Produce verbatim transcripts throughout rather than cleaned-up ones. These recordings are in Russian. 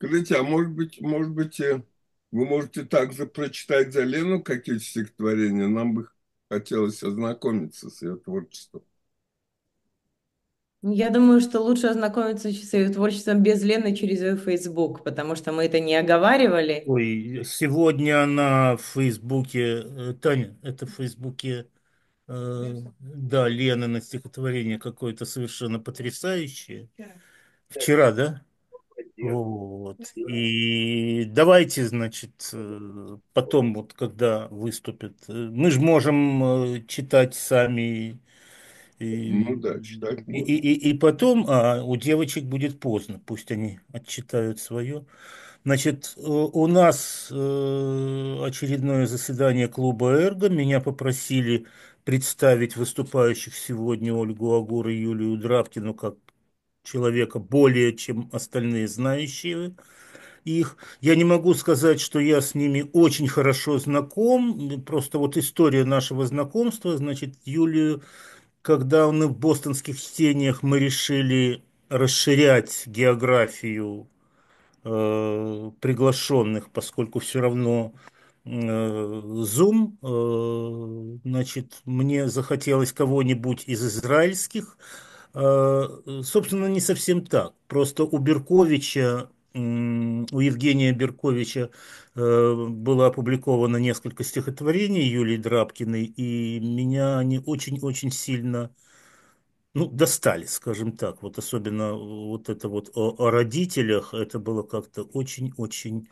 Скажите, а может быть, может быть, э, вы можете также прочитать за Лену какие-то стихотворения? Нам бы хотелось ознакомиться с ее творчеством. Я думаю, что лучше ознакомиться с ее творчеством без Лены через ее Facebook, потому что мы это не оговаривали. Ой, сегодня она в Фейсбуке, э, Таня, это в Фейсбуке, э, да, Лена на стихотворение какое-то совершенно потрясающее. Вчера, да? Вот. И давайте, значит, э, потом, вот когда выступит, э, мы же можем э, читать сами. Ну И, да, читать и, можно. и, и потом, а у девочек будет поздно, пусть они отчитают свое. Значит, э, у нас э, очередное заседание клуба «Эрго». Меня попросили представить выступающих сегодня Ольгу Агур и Юлию Драбкину как человека более чем остальные знающие их. Я не могу сказать, что я с ними очень хорошо знаком, просто вот история нашего знакомства, значит, Юлию, когда мы в бостонских чтениях мы решили расширять географию э, приглашенных, поскольку все равно э, Zoom, э, значит, мне захотелось кого-нибудь из израильских. Э, собственно, не совсем так. Просто у Берковича, м, у Евгения Берковича э, было опубликовано несколько стихотворений Юлии Драбкиной, и меня они очень-очень сильно, ну, достали, скажем так. Вот особенно вот это вот о, о родителях, это было как-то очень-очень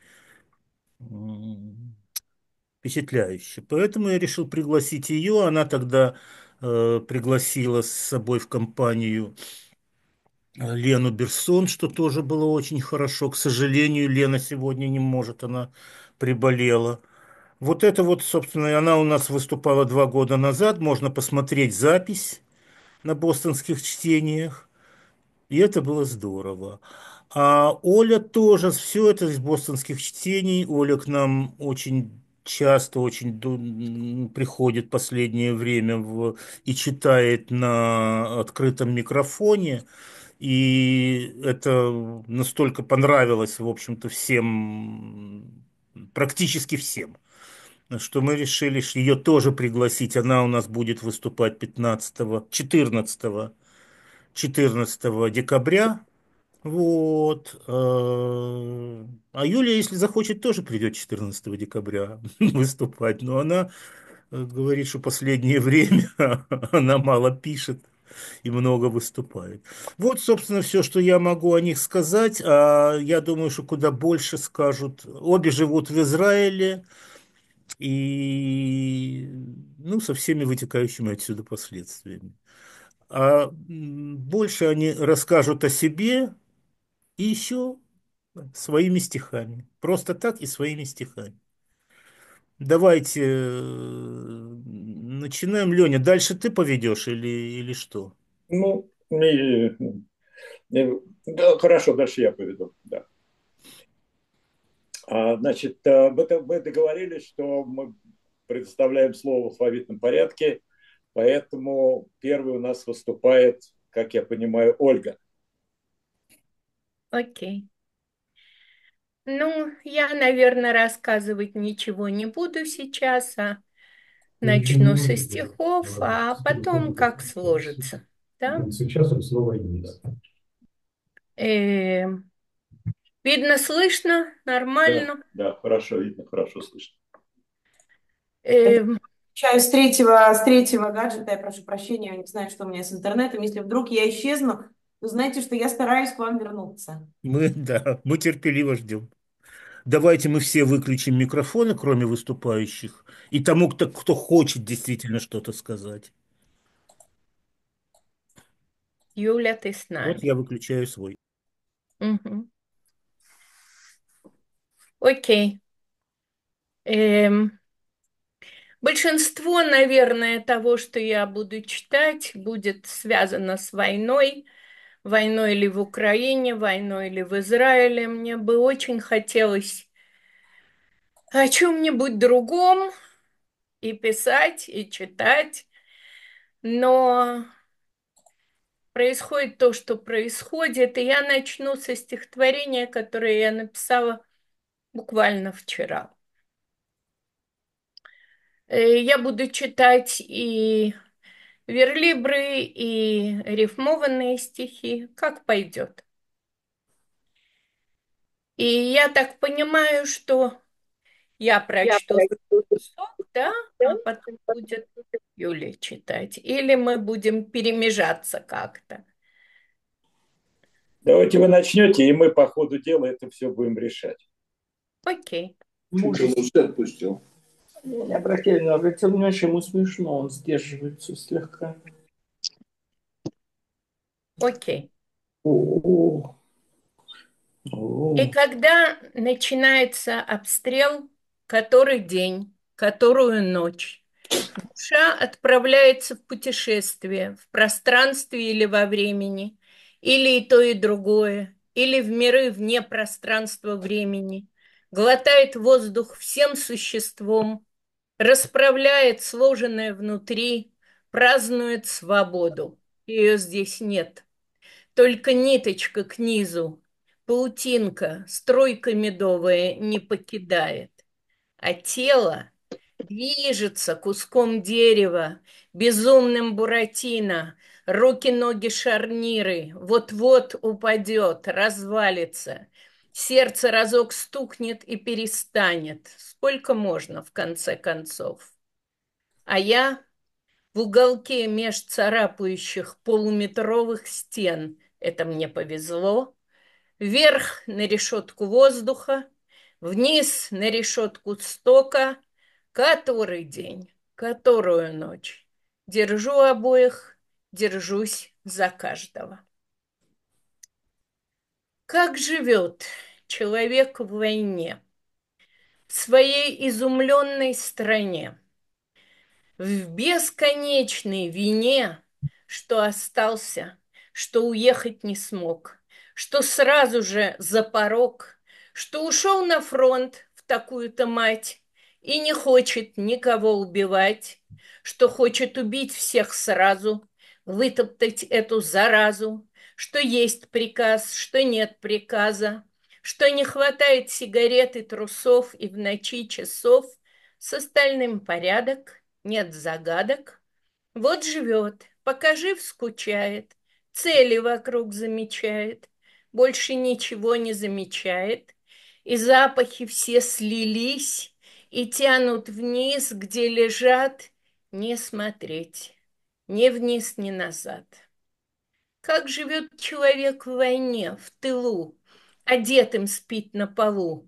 м, впечатляюще. Поэтому я решил пригласить ее. Она тогда э, пригласила с собой в компанию э, Лену Берсон, что тоже было очень хорошо. К сожалению, Лена сегодня не может, она приболела. Вот это вот, собственно, она у нас выступала два года назад. Можно посмотреть запись на бостонских чтениях. И это было здорово. А Оля тоже, все это из бостонских чтений. Оля к нам очень часто, очень ду- м, приходит в последнее время в, и читает на открытом микрофоне. И это настолько понравилось, в общем-то, всем, практически всем, что мы решили ее тоже пригласить. Она у нас будет выступать пятнадцатого, четырнадцатого, четырнадцатого декабря. Вот. э, А Юля, если захочет, тоже придет четырнадцатого декабря выступать. Но она э, говорит, что последнее время она мало пишет и много выступает. Вот, собственно, все, что я могу о них сказать. А я думаю, что куда больше скажут. Обе живут в Израиле и, ну, со всеми вытекающими отсюда последствиями. А м, больше они расскажут о себе и еще своими стихами. Просто так и своими стихами. Давайте э, начинаем. Леня, дальше ты поведешь или, или что? Ну, и, и- да, хорошо, дальше я поведу. Да. А, значит, э, мы, д- мы договорились, что мы предоставляем слово в алфавитном порядке, поэтому первый у нас выступает, как я понимаю, Ольга. Окей. Ну, я, наверное, рассказывать ничего не буду сейчас, а начну со стихов, а потом как сложится. Да? Сейчас он снова есть. Э, видно, слышно, Да, нормально. да, хорошо видно, хорошо слышно. Э, Включаю с третьего, с третьего гаджета, я прошу прощения, я не знаю, что у меня с интернетом. Если вдруг я исчезну, то знайте, что я стараюсь к вам вернуться. Мы, да, мы терпеливо ждем. Давайте мы все выключим микрофоны, кроме выступающих, и тому, кто, кто хочет действительно что-то сказать. Юля, ты с Вот нами. я выключаю свой. Мгм. Окей. Эм, большинство, наверное, того, что я буду читать, будет связано с войной. Войной ли в Украине, войной ли в Израиле. Мне бы очень хотелось о чем-нибудь другом и писать, и читать, но происходит то, что происходит, и я начну со стихотворения, которое я написала буквально вчера. Э, Я буду читать и верлибры, и рифмованные стихи, как пойдет. И я так понимаю, что я прочту кусок, да, а потом будет Юлия читать. Или мы будем перемежаться как-то. Давайте вы начнете, и мы по ходу дела это все будем решать. Окей. Муж уже отпустил. Я не обращаю, но обратил внимание, что ему смешно, он сдерживается слегка. Окей. О, о, И когда начинается обстрел, который день, которую ночь, душа отправляется в путешествие в пространстве или во времени, или и то, и другое, или в миры вне пространства времени, глотает воздух всем существом, расправляет сложенное внутри, празднует свободу. Ее здесь нет. Только ниточка к низу, паутинка, стройка медовая не покидает. А тело движется куском дерева, безумным буратино, руки-ноги шарниры, вот-вот упадет, развалится. Сердце разок стукнет и перестанет. Сколько можно, в конце концов? А я в уголке меж царапающих полуметровых стен, это мне повезло, вверх на решетку воздуха, вниз на решетку стока, который день, которую ночь. Держу обоих, держусь за каждого. Как живет человек в войне, в своей изумленной стране, в бесконечной вине, что остался, что уехать не смог, что сразу же за порог, что ушел на фронт в такую-то мать и не хочет никого убивать, что хочет убить всех сразу, вытоптать эту заразу, что есть приказ, что нет приказа, что не хватает сигарет и трусов и в ночи часов, с остальным порядок, нет загадок. Вот живет, пока жив скучает, цели вокруг замечает, больше ничего не замечает, и запахи все слились и тянут вниз, где лежат, не смотреть, ни вниз, ни назад. Как живет человек в войне, в тылу, одетым спит на полу?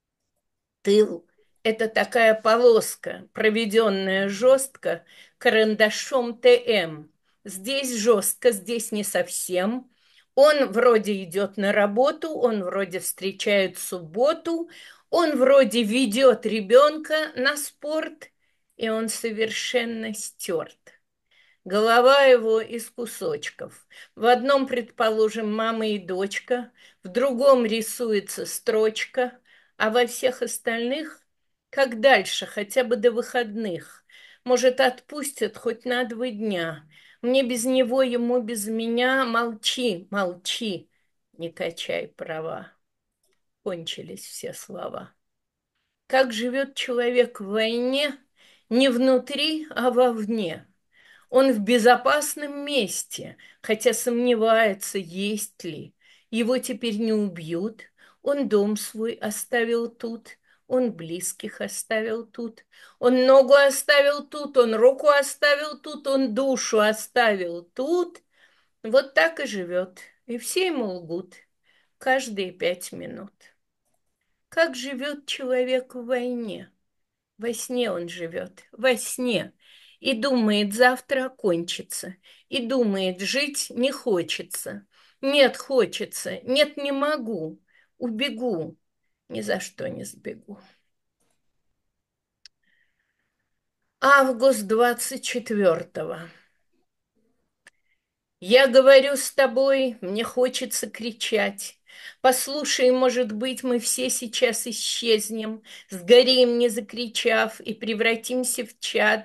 Тыл — это такая полоска, проведенная жестко карандашом тэ эм. Здесь жестко, здесь не совсем. Он вроде идет на работу, он вроде встречает субботу, он вроде ведет ребенка на спорт, и он совершенно стерт. Голова его из кусочков. В одном, предположим, мама и дочка, в другом рисуется строчка, а во всех остальных, как дальше, хотя бы до выходных. Может, отпустят хоть на два дня. Мне без него, ему без меня. Молчи, молчи, не качай права. Кончились все слова. Как живет человек в войне, не внутри, а вовне. Он в безопасном месте, хотя сомневается, есть ли. Его теперь не убьют. Он дом свой оставил тут, он близких оставил тут, он ногу оставил тут, он руку оставил тут, он душу оставил тут. Вот так и живет, и все ему лгут каждые пять минут. Как живет человек в войне? Во сне он живет, во сне. И думает, завтра окончится. И думает, жить не хочется. Нет, хочется. Нет, не могу. Убегу. Ни за что не сбегу. Август двадцать четвёртого. Я говорю с тобой, мне хочется кричать. Послушай, может быть, мы все сейчас исчезнем, сгорим, не закричав, и превратимся в чад,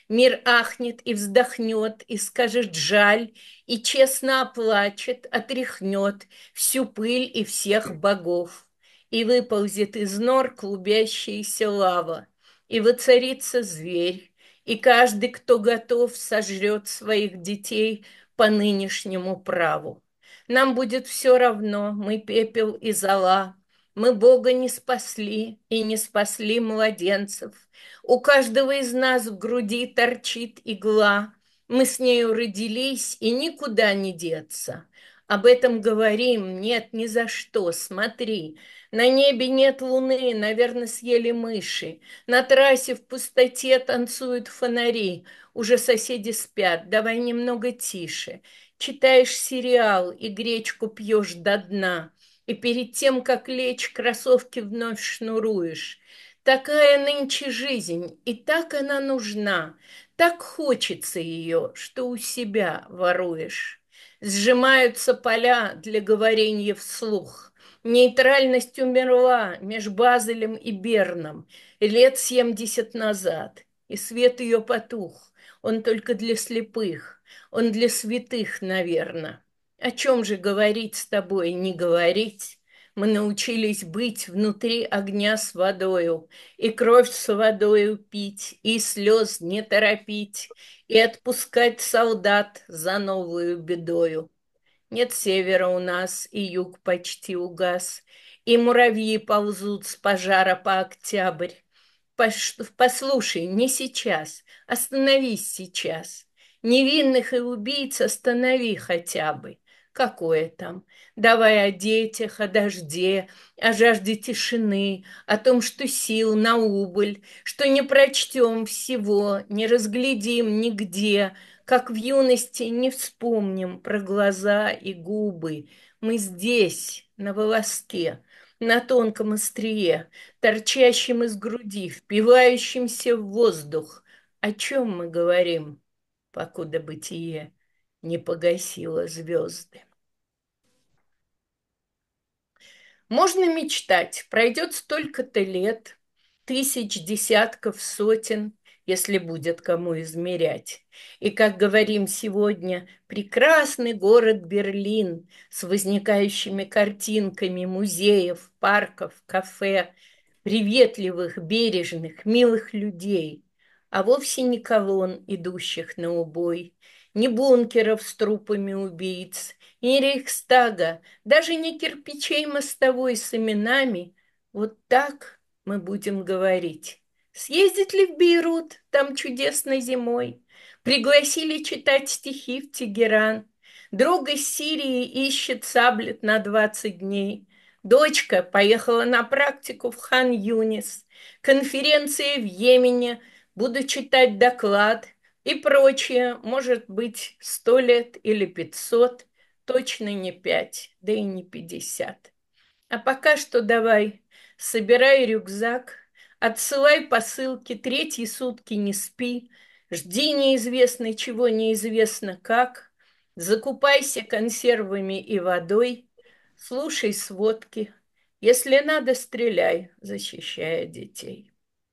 Мир ахнет и вздохнет, и скажет жаль, и честно оплачет, отряхнет всю пыль и всех богов. И выползет из нор клубящаяся лава, и воцарится зверь, и каждый, кто готов, сожрет своих детей по нынешнему праву. Нам будет все равно, мы пепел и зола, мы Бога не спасли и не спасли младенцев. У каждого из нас в груди торчит игла, мы с нею родились и никуда не деться. Об этом говорим, нет, ни за что, смотри. На небе нет луны, наверное, съели мыши. На трассе в пустоте танцуют фонари. Уже соседи спят, давай немного тише. Читаешь сериал и гречку пьешь до дна. И перед тем, как лечь, кроссовки вновь шнуруешь. Такая нынче жизнь, и так она нужна. Так хочется ее, что у себя воруешь. Сжимаются поля для говорения вслух. Нейтральность умерла меж Базелем и Берном лет семьдесят назад, и свет ее потух. Он только для слепых, он для святых, наверное. О чем же говорить с тобой, не говорить? Мы научились быть внутри огня с водою, и кровь с водою пить, и слез не торопить, и отпускать солдат за новую бедою. Нет севера у нас, и юг почти угас, и муравьи ползут с пожара по октябрь. Пош- Послушай, не сейчас, остановись сейчас. Невинных и убийц останови хотя бы. Какое там? Давай о детях, о дожде, о жажде тишины, о том, что сил на убыль, что не прочтем всего, не разглядим нигде, как в юности не вспомним про глаза и губы. Мы здесь, на волоске, на тонком острие, торчащим из груди, впивающимся в воздух. О чем мы говорим, покуда бытие не погасило звезды? Можно мечтать, пройдет столько-то лет, тысяч, десятков, сотен, если будет кому измерять. И, как говорим сегодня, прекрасный город Берлин с возникающими картинками музеев, парков, кафе, приветливых, бережных, милых людей, а вовсе не колонн, идущих на убой, ни бункеров с трупами убийц, ни Рейхстага, даже не кирпичей мостовой с именами. Вот так мы будем говорить. Съездить ли в Бейрут, там чудесной зимой? Пригласили читать стихи в Тегеран. Друг из Сирии ищет саблет на двадцать дней. Дочка поехала на практику в Хан-Юнис. Конференция в Йемене. Буду читать доклад и прочее. Может быть, сто лет или пятьсот. Точно не пять, да и не пятьдесят. А пока что давай, собирай рюкзак, отсылай посылки, третьи сутки не спи, жди неизвестно чего, неизвестно как, закупайся консервами и водой, слушай сводки, если надо, стреляй, защищая детей.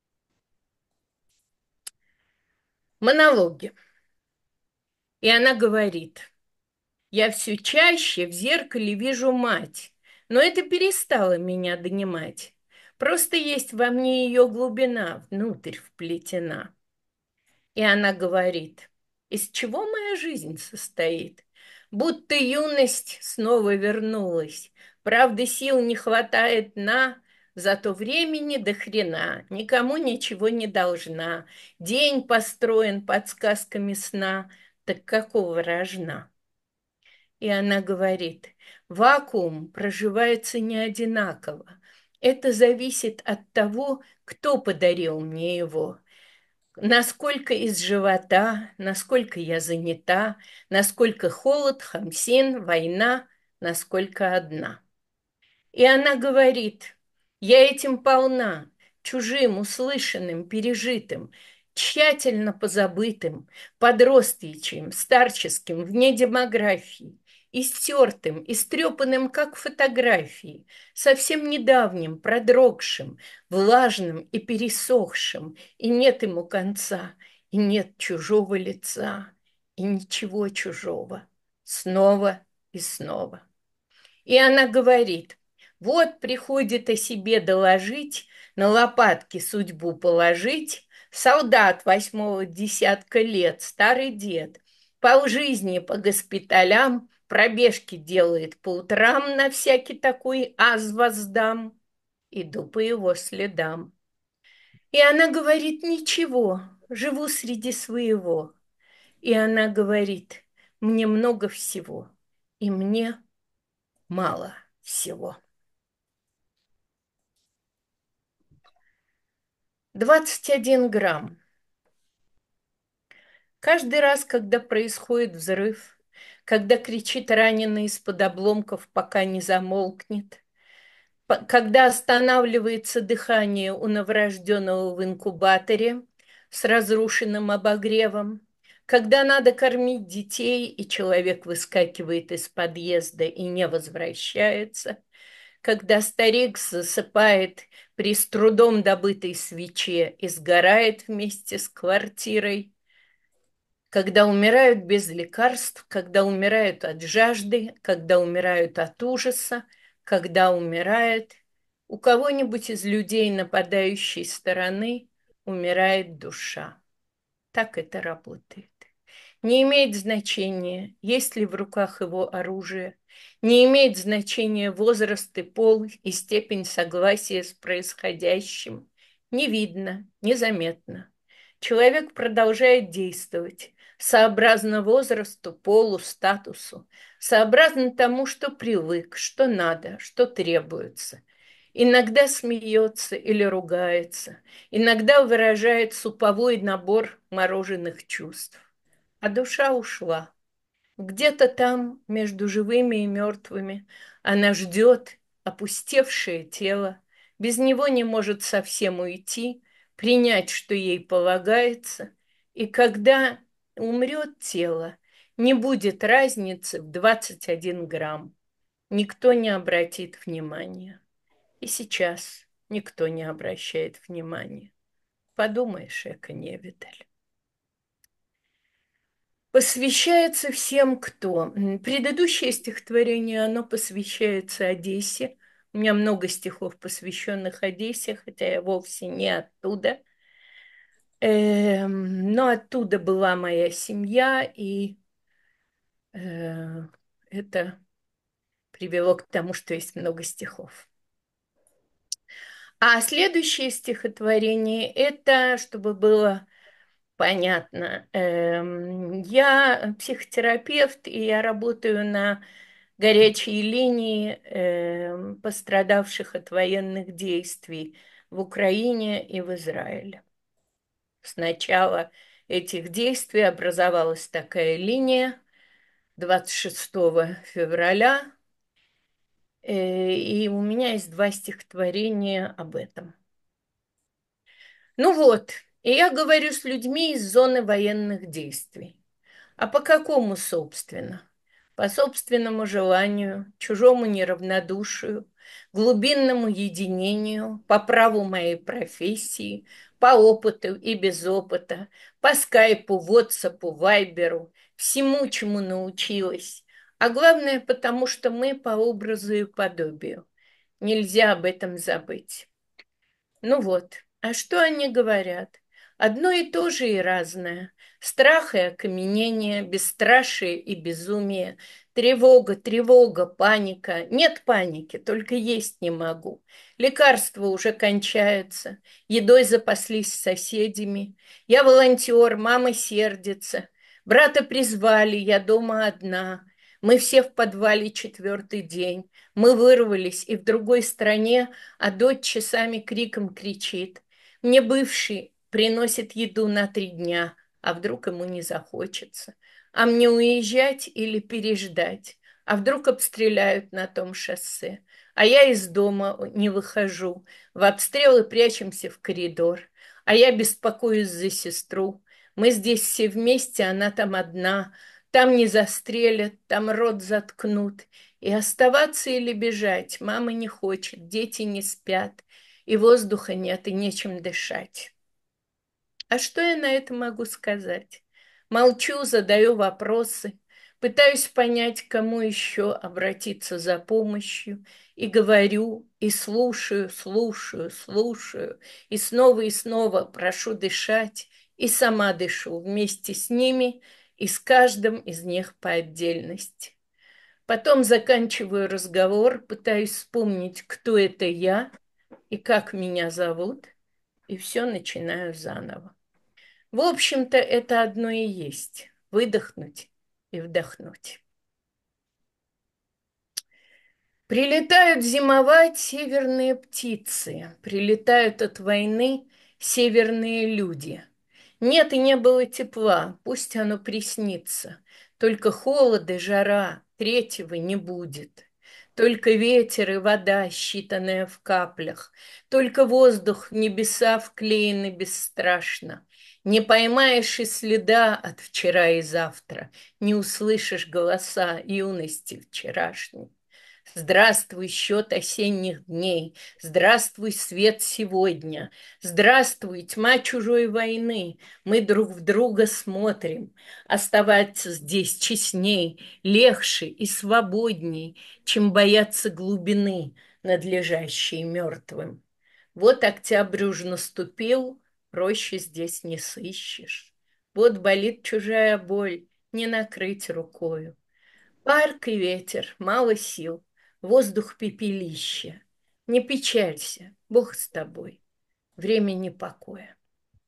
Монологи. И она говорит: я все чаще в зеркале вижу мать, но это перестало меня донимать. Просто есть во мне ее глубина, внутрь вплетена. И она говорит: из чего моя жизнь состоит? Будто юность снова вернулась. Правда, сил не хватает на, зато времени до хрена. Никому ничего не должна. День построен подсказками сна. Так какого рожна? И она говорит: вакуум проживается не одинаково. Это зависит от того, кто подарил мне его. Насколько из живота, насколько я занята, насколько холод, хамсин, война, насколько одна. И она говорит: я этим полна, чужим, услышанным, пережитым, тщательно позабытым, подростичьим, старческим, вне демографии, истертым, истрепанным, как фотографии, совсем недавним, продрогшим, влажным и пересохшим, и нет ему конца, и нет чужого лица, и ничего чужого. Снова и снова. И она говорит, вот приходит о себе доложить, на лопатки судьбу положить, солдат восьмого десятка лет, старый дед, полжизни по госпиталям, пробежки делает по утрам, на всякий такой аз воздам, иду по его следам. И она говорит, ничего, живу среди своего. И она говорит, мне много всего, и мне мало всего. двадцать один грамм. Каждый раз, когда происходит взрыв, когда кричит раненый из-под обломков, пока не замолкнет, когда останавливается дыхание у новорожденного в инкубаторе с разрушенным обогревом, когда надо кормить детей, и человек выскакивает из подъезда и не возвращается, когда старик засыпает при с трудом добытой свече и сгорает вместе с квартирой, когда умирают без лекарств, когда умирают от жажды, когда умирают от ужаса, когда умирает у кого-нибудь из людей нападающей стороны, умирает душа. Так это работает. Не имеет значения, есть ли в руках его оружие, не имеет значения возраст и пол и степень согласия с происходящим. Не видно, незаметно. Человек продолжает действовать сообразно возрасту, полу, статусу, сообразно тому, что привык, что надо, что требуется. Иногда смеется или ругается, иногда выражает суповой набор мороженых чувств. А душа ушла. Где-то там, между живыми и мертвыми, она ждет опустевшее тело, без него не может совсем уйти, принять, что ей полагается, и когда умрет тело, не будет разницы в двадцать один грамм. Никто не обратит внимания. И сейчас никто не обращает внимания. Подумаешь, эко-невидаль. Посвящается всем, кто. Предыдущее стихотворение, оно посвящается Одессе. У меня много стихов, посвященных Одессе, хотя я вовсе не оттуда. Эм, но оттуда была моя семья, и э, это привело к тому, что есть много стихов. А следующее стихотворение, это, чтобы было понятно, эм, я психотерапевт, и я работаю на горячей линии эм, пострадавших от военных действий в Украине и в Израиле. С начала этих действий образовалась такая линия двадцать шестого февраля, э, и у меня есть два стихотворения об этом. Ну вот, и я говорю с людьми из зоны военных действий. А по какому, собственно? По собственному желанию, чужому неравнодушию, глубинному единению, по праву моей профессии, по опыту и без опыта, по скайпу, вотсапу, вайберу, всему, чему научилась. А главное, потому что мы по образу и подобию. Нельзя об этом забыть. Ну вот, а что они говорят? Одно и то же и разное. Страх и окаменение, бесстрашие и безумие, тревога, тревога, паника. Нет паники, только есть не могу. Лекарства уже кончаются, едой запаслись с соседями. Я волонтер, мама сердится. Брата призвали, я дома одна. Мы все в подвале четвертый день. Мы вырвались, и в другой стране, а дочь часами криком кричит. Мне бывший приносит еду на три дня, а вдруг ему не захочется. А мне уезжать или переждать? А вдруг обстреляют на том шоссе? А я из дома не выхожу. В обстрелы прячемся в коридор. А я беспокоюсь за сестру. Мы здесь все вместе, она там одна. Там не застрелят, там рот заткнут. И оставаться или бежать? Мама не хочет, дети не спят. И воздуха нет, и нечем дышать. А что я на это могу сказать? Молчу, задаю вопросы, пытаюсь понять, к кому еще обратиться за помощью, и говорю, и слушаю, слушаю, слушаю, и снова и снова прошу дышать, и сама дышу вместе с ними и с каждым из них по отдельности. Потом заканчиваю разговор, пытаюсь вспомнить, кто это я и как меня зовут, и все начинаю заново. В общем-то, это одно и есть – выдохнуть и вдохнуть. Прилетают зимовать северные птицы, прилетают от войны северные люди. Нет и не было тепла, пусть оно приснится. Только холод и жара, третьего не будет. Только ветер и вода, считанная в каплях. Только воздух в небеса вклеены бесстрашно. Не поймаешь и следа от вчера и завтра, не услышишь голоса юности вчерашней. Здравствуй, счет осенних дней, здравствуй, свет сегодня, здравствуй, тьма чужой войны, мы друг в друга смотрим. Оставаться здесь честней, легче и свободней, чем бояться глубины, надлежащей мертвым. Вот октябрь уж наступил, проще здесь не сыщешь. Вот болит чужая боль, не накрыть рукою. Парк и ветер, мало сил, воздух пепелище. Не печалься, Бог с тобой, времени покоя.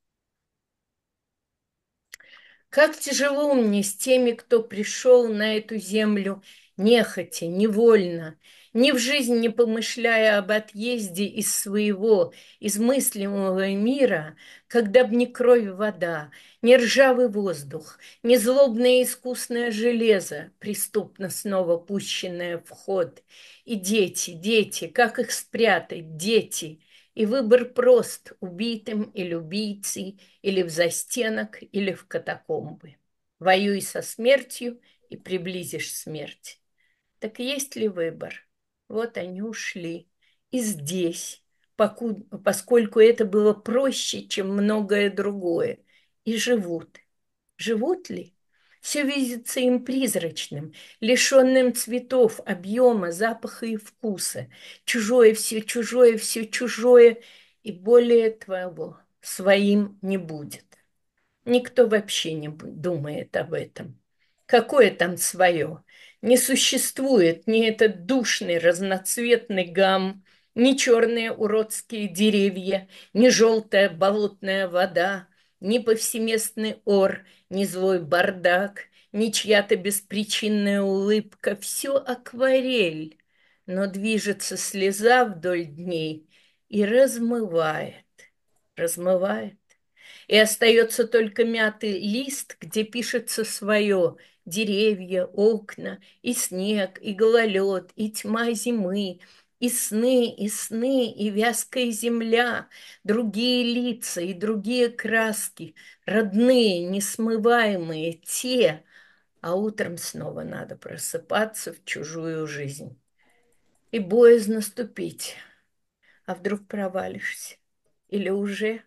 Как тяжело мне с теми, кто пришел на эту землю нехотя, невольно, ни в жизнь не помышляя об отъезде из своего, из мыслимого мира, когда б не кровь вода, не ржавый воздух, не злобное искусное железо, преступно снова пущенное в ход. И дети, дети, как их спрятать, дети? И выбор прост – убитым или убийцей, или в застенок, или в катакомбы. Воюй со смертью и приблизишь смерть. Так есть ли выбор? Вот они ушли. И здесь, поскольку это было проще, чем многое другое, и живут. Живут ли? Все видится им призрачным, лишенным цветов, объема, запаха и вкуса. Чужое все, чужое все, чужое, и более твоего своим не будет. Никто вообще не думает об этом. Какое там свое? Не существует ни этот душный разноцветный гам, ни черные уродские деревья, ни желтая болотная вода, ни повсеместный ор, ни злой бардак, ни чья-то беспричинная улыбка. Все акварель, но движется слеза вдоль дней и размывает, размывает. И остается только мятый лист, где пишется свое: деревья, окна, и снег, и гололед, и тьма зимы, и сны, и сны, и вязкая земля, другие лица и другие краски, родные, несмываемые, те, а утром снова надо просыпаться в чужую жизнь. И боязно ступить, а вдруг провалишься, или уже...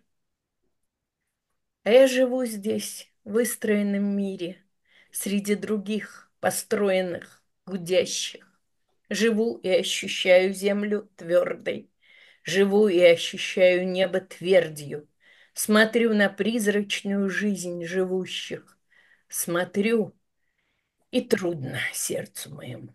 А я живу здесь, в выстроенном мире, среди других, построенных, гудящих. Живу и ощущаю землю твердой. Живу и ощущаю небо твердью. Смотрю на призрачную жизнь живущих. Смотрю, и трудно сердцу моему.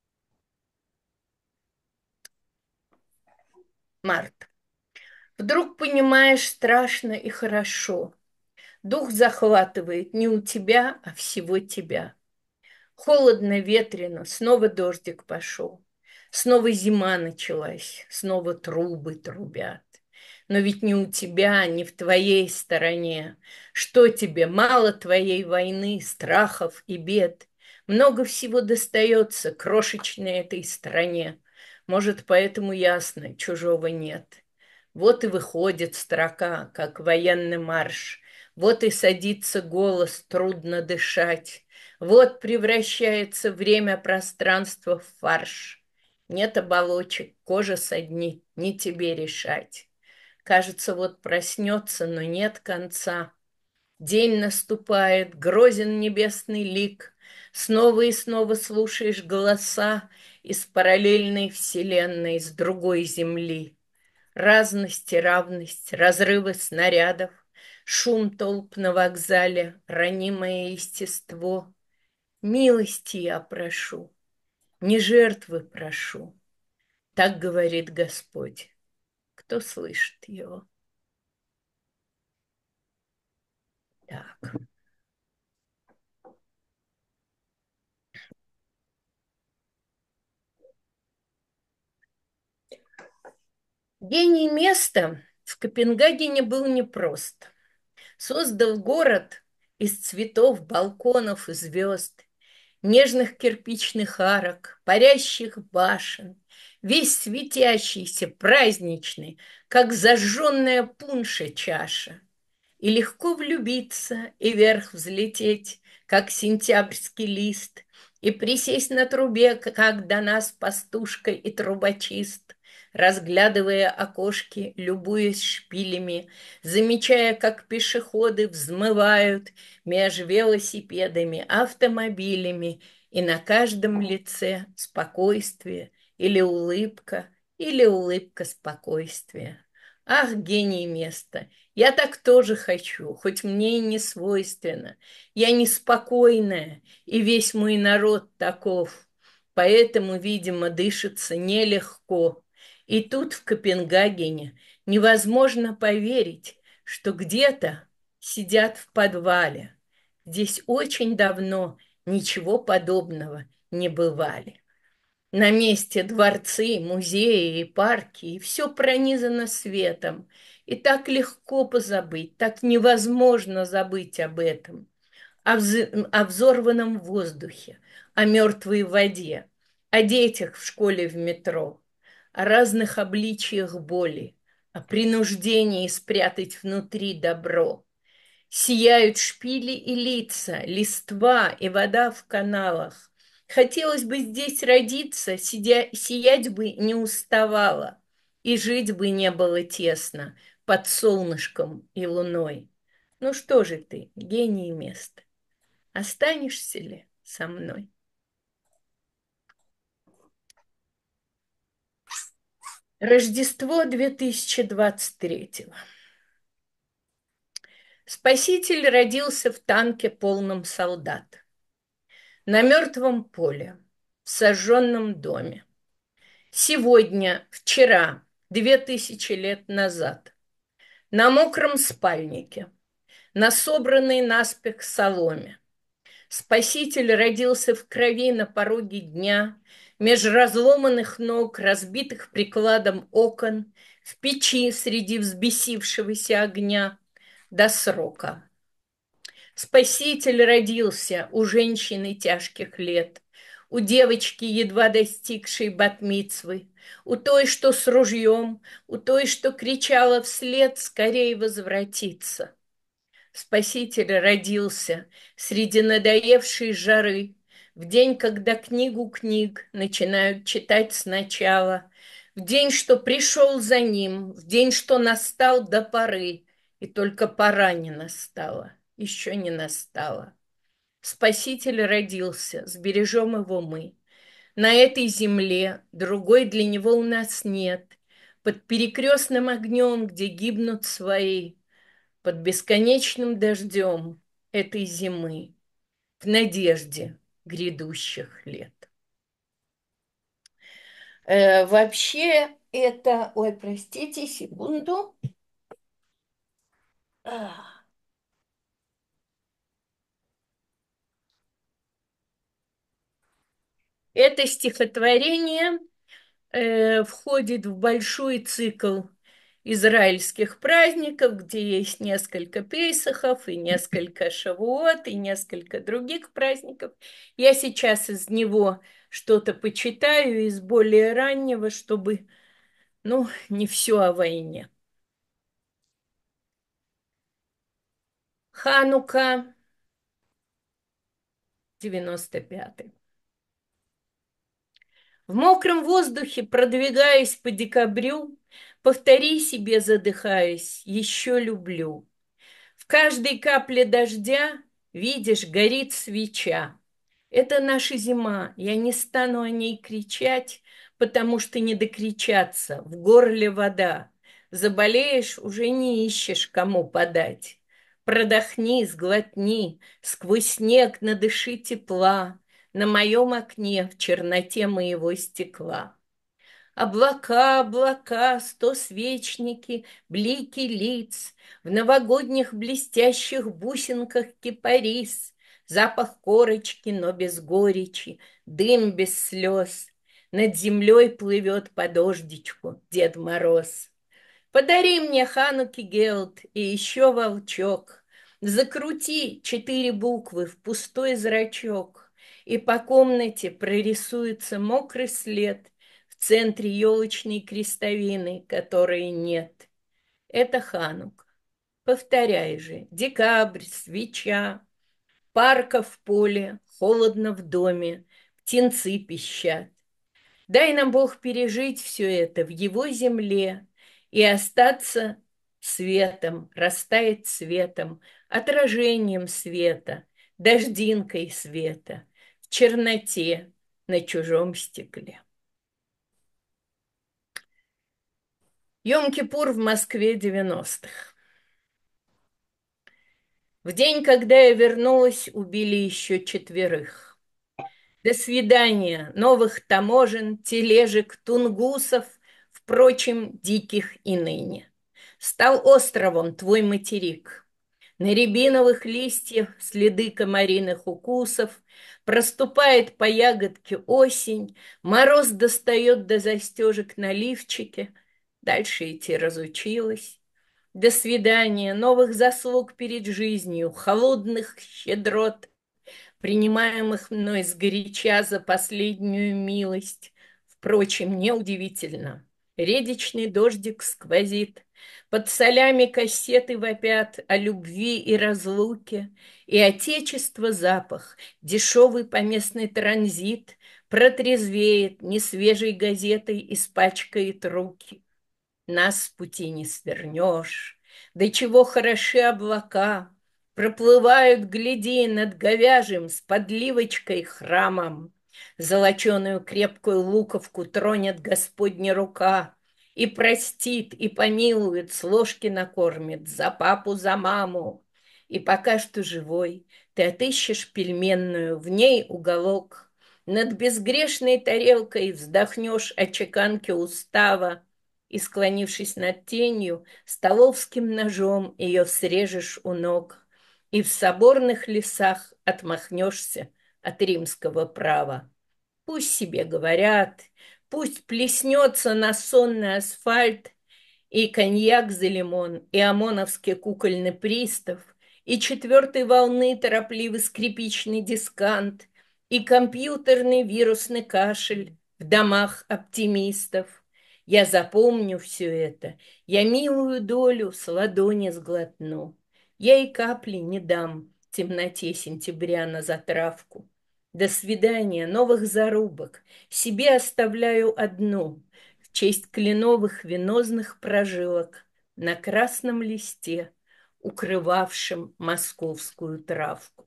Март. Вдруг понимаешь страшно и хорошо. Дух захватывает не у тебя, а всего тебя. Холодно, ветрено, снова дождик пошел. Снова зима началась, снова трубы трубят. Но ведь не у тебя, не в твоей стороне. Что тебе, мало твоей войны, страхов и бед? Много всего достается крошечной этой стране. Может, поэтому ясно, чужого нет. Вот и выходит строка, как военный марш. Вот и садится голос, трудно дышать. Вот превращается время-пространство в фарш. Нет оболочек, кожа саднит, не тебе решать. Кажется, вот проснется, но нет конца. День наступает, грозен небесный лик. Снова и снова слушаешь голоса из параллельной вселенной, с другой земли. Разность и равность, разрывы снарядов, шум толп на вокзале, ранимое естество. Милости я прошу, не жертвы прошу. Так говорит Господь. Кто слышит его? Так. Гений места в Копенгагене был непрост. Создал город из цветов, балконов и звезд, нежных кирпичных арок, парящих башен, весь светящийся, праздничный, как зажженная пунша чаша. И легко влюбиться, и вверх взлететь, как сентябрьский лист, и присесть на трубе, как до нас пастушка и трубочист, разглядывая окошки, любуясь шпилями, замечая, как пешеходы взмывают меж велосипедами, автомобилями, и на каждом лице спокойствие или улыбка, или улыбка спокойствия. Ах, гений места! Я так тоже хочу, хоть мне и не свойственно. Я неспокойная, и весь мой народ таков. Поэтому, видимо, дышится нелегко. И тут, в Копенгагене, невозможно поверить, что где-то сидят в подвале. Здесь очень давно ничего подобного не бывали. На месте дворцы, музеи и парки, и все пронизано светом. И так легко позабыть, так невозможно забыть об этом. О, вз... о взорванном воздухе, о мертвой воде, о детях в школе в метро, о разных обличиях боли, о принуждении спрятать внутри добро. Сияют шпили и лица, листва и вода в каналах. Хотелось бы здесь родиться, сидя, сиять бы не уставала, и жить бы не было тесно под солнышком и луной. Ну что же ты, гений места, останешься ли со мной? Рождество две тысячи двадцать третьего. Спаситель родился в танке, полном солдат. На мертвом поле, в сожженном доме. Сегодня, вчера, две тысячи лет назад. На мокром спальнике, на собранной наспех соломе. Спаситель родился в крови на пороге дня, меж разломанных ног, разбитых прикладом окон, в печи среди взбесившегося огня, до срока. Спаситель родился у женщины тяжких лет, у девочки, едва достигшей бат-мицвы, у той, что с ружьем, у той, что кричала вслед «Скорей возвратиться». Спаситель родился среди надоевшей жары, в день, когда книгу книг начинают читать сначала, в день, что пришел за ним, в день, что настал до поры, и только пора не настала, еще не настала. Спаситель родился, сбережем его мы. На этой земле другой для него у нас нет, под перекрестным огнем, где гибнут свои, под бесконечным дождем этой зимы, в надежде грядущих лет. Э, вообще это... Ой, простите, секунду. Это стихотворение э, входит в большой цикл израильских праздников, где есть несколько Пейсахов и несколько Шавуот и несколько других праздников. Я сейчас из него что-то почитаю из более раннего, чтобы, ну, не все о войне. Ханука, девяносто пятый. В мокром воздухе, продвигаясь по декабрю, Повтори себе, задыхаясь, еще люблю. В каждой капле дождя, видишь, горит свеча. Это наша зима, я не стану о ней кричать, потому что не докричаться, в горле вода. Заболеешь, уже не ищешь, кому подать. Продохни, сглотни, сквозь снег надыши тепла на моем окне в черноте моего стекла. Облака, облака, стосвечники, блики лиц, в новогодних блестящих бусинках кипарис, запах корочки, но без горечи, дым без слез. Над землей плывет по дождичку Дед Мороз. Подари мне Хануки Гелд и еще волчок. Закрути четыре буквы в пустой зрачок, и по комнате прорисуется мокрый след в центре елочной крестовины, которой нет. Это Ханук. Повторяй же. Декабрь, свеча, парка в поле, холодно в доме, птенцы пищат. Дай нам Бог пережить все это в Его земле и остаться светом, растаять светом, отражением света, дождинкой света, в черноте на чужом стекле. Йом-Кипур в Москве девяностых. В день, когда я вернулась, убили еще четверых. До свидания, новых таможен, тележек, тунгусов, впрочем, диких и ныне. Стал островом твой материк. На рябиновых листьях следы комариных укусов, проступает по ягодке осень, мороз достает до застежек на лифчике, дальше идти разучилась. До свидания, новых заслуг перед жизнью, холодных щедрот, принимаемых мной сгоряча за последнюю милость. Впрочем, неудивительно. Редичный дождик сквозит, под солями кассеты вопят о любви и разлуке, и отечество запах, дешевый поместный транзит, протрезвеет, несвежей газетой испачкает руки. Нас с пути не свернешь, до чего хороши облака, проплывают, гляди, над говяжьим с подливочкой храмом. Золоченую крепкую луковку тронет Господня рука и простит, и помилует, с ложки накормит, за папу, за маму. И пока что живой, ты отыщешь пельменную, в ней уголок. Над безгрешной тарелкой вздохнешь о чеканке устава, и, склонившись над тенью, столовским ножом ее срежешь у ног, и в соборных лесах отмахнешься от римского права. Пусть себе говорят, пусть плеснется на сонный асфальт и коньяк за лимон, и ОМОНовский кукольный пристав, и четвертой волны торопливый скрипичный дискант, и компьютерный вирусный кашель в домах оптимистов. Я запомню все это, я милую долю с ладони сглотну. Я и капли не дам в темноте сентября на затравку. До свидания, новых зарубок, себе оставляю одну в честь кленовых венозных прожилок на красном листе, укрывавшем московскую травку.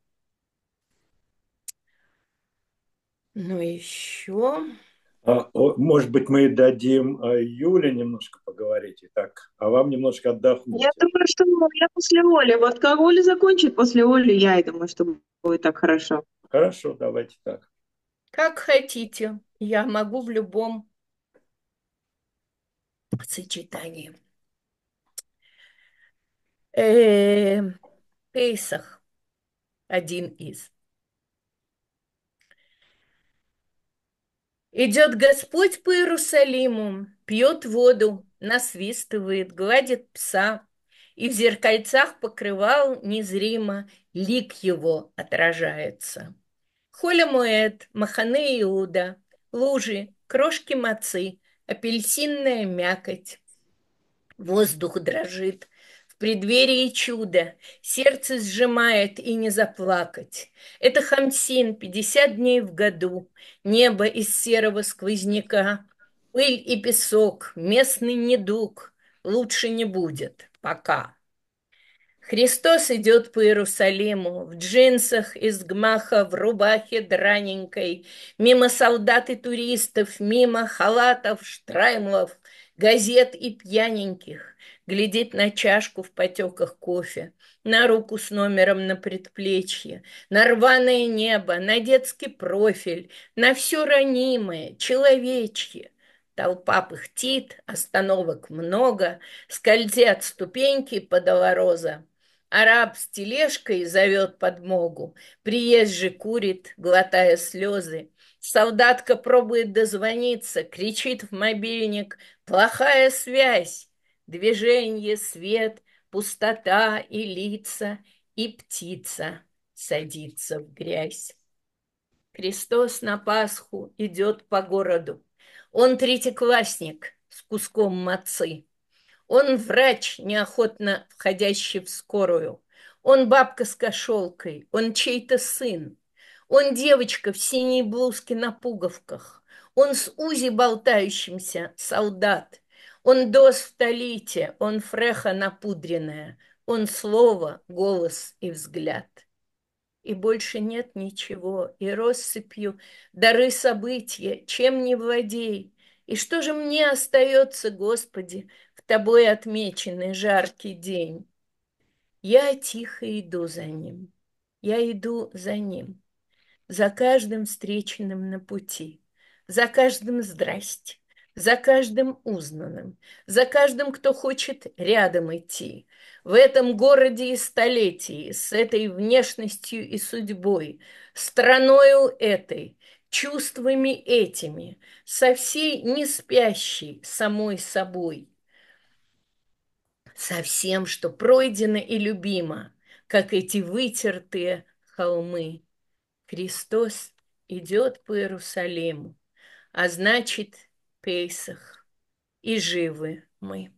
Ну еще... А, может быть, мы дадим Юле немножко поговорить, и так, а вам немножко отдохнуть. Я думаю, что я после Оли. Вот как Оля закончит, после Оли я и думаю, что будет так хорошо. Хорошо, давайте так. Как хотите, я могу в любом сочетании. Э, Пейсах один из. Идет Господь по Иерусалиму, пьет воду, насвистывает, гладит пса, и в зеркальцах покрывал незримо лик его отражается. Холя Муэт, Махане Иуда, лужи, крошки мацы, апельсинная мякоть. Воздух дрожит в преддверии чуда, сердце сжимает и не заплакать. Это Хамсин, пятьдесят дней в году, небо из серого сквозняка, Пыль и песок, местный недуг, лучше не будет пока. Христос идет по Иерусалиму в джинсах из гмаха, в рубахе драненькой, мимо солдат и туристов, мимо халатов, штраймлов, газет и пьяненьких, глядит на чашку в потеках кофе, на руку с номером на предплечье, на рваное небо, на детский профиль, на все ранимое, человечье. Толпа пыхтит, остановок много, скользят ступеньки подолороза. Араб с тележкой зовет подмогу, приезжий курит, глотая слезы. Солдатка пробует дозвониться, кричит в мобильник: «Плохая связь!» Движение, свет, пустота и лица, и птица садится в грязь. Христос на Пасху идет по городу. Он третьеклассник с куском мацы. Он врач, неохотно входящий в скорую. Он бабка с кошелкой, он чей-то сын. Он девочка в синей блузке на пуговках. Он с узи болтающимся солдат. Он дос в талите, он фреха напудренная. Он слово, голос и взгляд. И больше нет ничего, и россыпью дары события, чем не владей. И что же мне остается, Господи, в Тобой отмеченный жаркий день? Я тихо иду за Ним, я иду за Ним, за каждым встреченным на пути, за каждым здрасте, за каждым узнанным, за каждым, кто хочет рядом идти. В этом городе и столетии, с этой внешностью и судьбой, страною этой, чувствами этими, со всей неспящей самой собой, со всем, что пройдено и любимо, как эти вытертые холмы. Христос идет по Иерусалиму, а значит, Пейсах, и живы мы.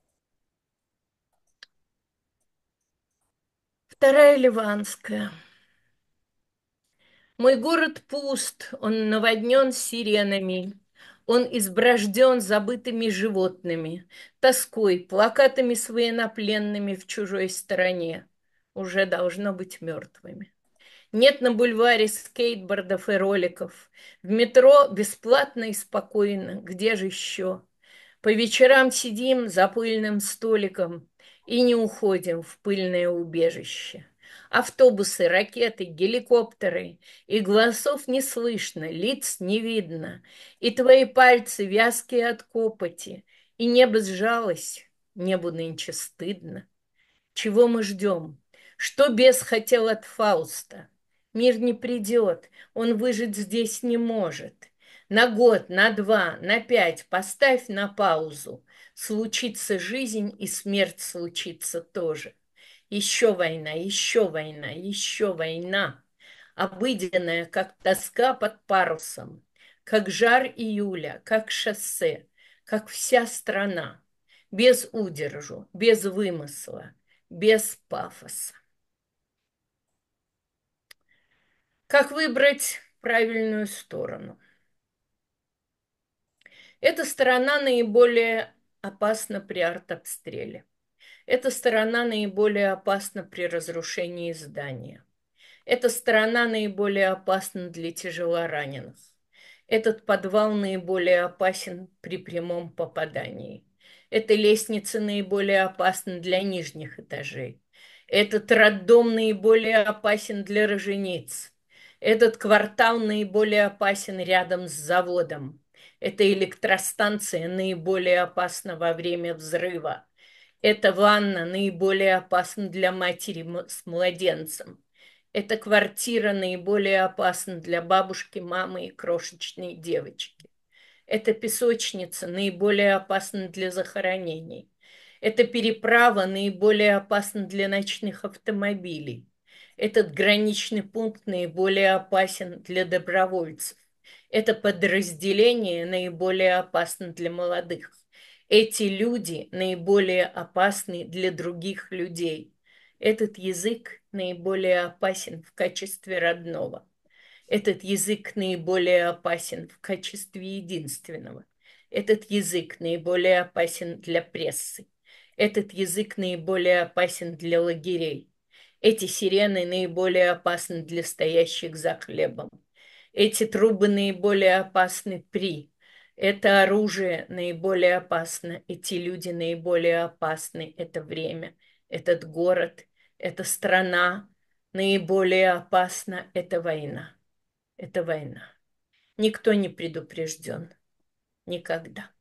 Вторая Ливанская. Мой город пуст, он наводнен сиренами, он изброжден забытыми животными, тоской, плакатами с военнопленными в чужой стороне, уже должно быть мертвыми. Нет на бульваре скейтбордов и роликов. В метро бесплатно и спокойно. Где же еще? По вечерам сидим за пыльным столиком и не уходим в пыльное убежище. Автобусы, ракеты, геликоптеры, и голосов не слышно, лиц не видно, и твои пальцы вязкие от копоти, и небо сжалось, небу нынче стыдно. Чего мы ждем? Что бес хотел от Фауста? Мир не придет, он выжить здесь не может. На год, на два, на пять поставь на паузу. Случится жизнь, и смерть случится тоже. Еще война, еще война, еще война. Обыденная, как тоска под парусом, как жар июля, как шоссе, как вся страна. Без удержу, без вымысла, без пафоса. Как выбрать правильную сторону? Эта сторона наиболее опасна при артобстреле. Эта сторона наиболее опасна при разрушении здания. Эта сторона наиболее опасна для тяжелораненых. Этот подвал наиболее опасен при прямом попадании. Эта лестница наиболее опасна для нижних этажей. Этот роддом наиболее опасен для рожениц. Этот квартал наиболее опасен рядом с заводом. Эта электростанция наиболее опасна во время взрыва. Эта ванна наиболее опасна для матери с младенцем. Эта квартира наиболее опасна для бабушки, мамы и крошечной девочки. Эта песочница наиболее опасна для захоронений. Эта переправа наиболее опасна для ночных автомобилей. Этот граничный пункт наиболее опасен для добровольцев. Это подразделение наиболее опасно для молодых. Эти люди наиболее опасны для других людей. Этот язык наиболее опасен в качестве родного. Этот язык наиболее опасен в качестве единственного. Этот язык наиболее опасен для прессы. Этот язык наиболее опасен для лагерей. Эти сирены наиболее опасны для стоящих за хлебом. Эти трубы наиболее опасны при. Это оружие наиболее опасно. Эти люди наиболее опасны. Это время, этот город, эта страна наиболее опасна. Это война. Это война. Никто не предупрежден. Никогда.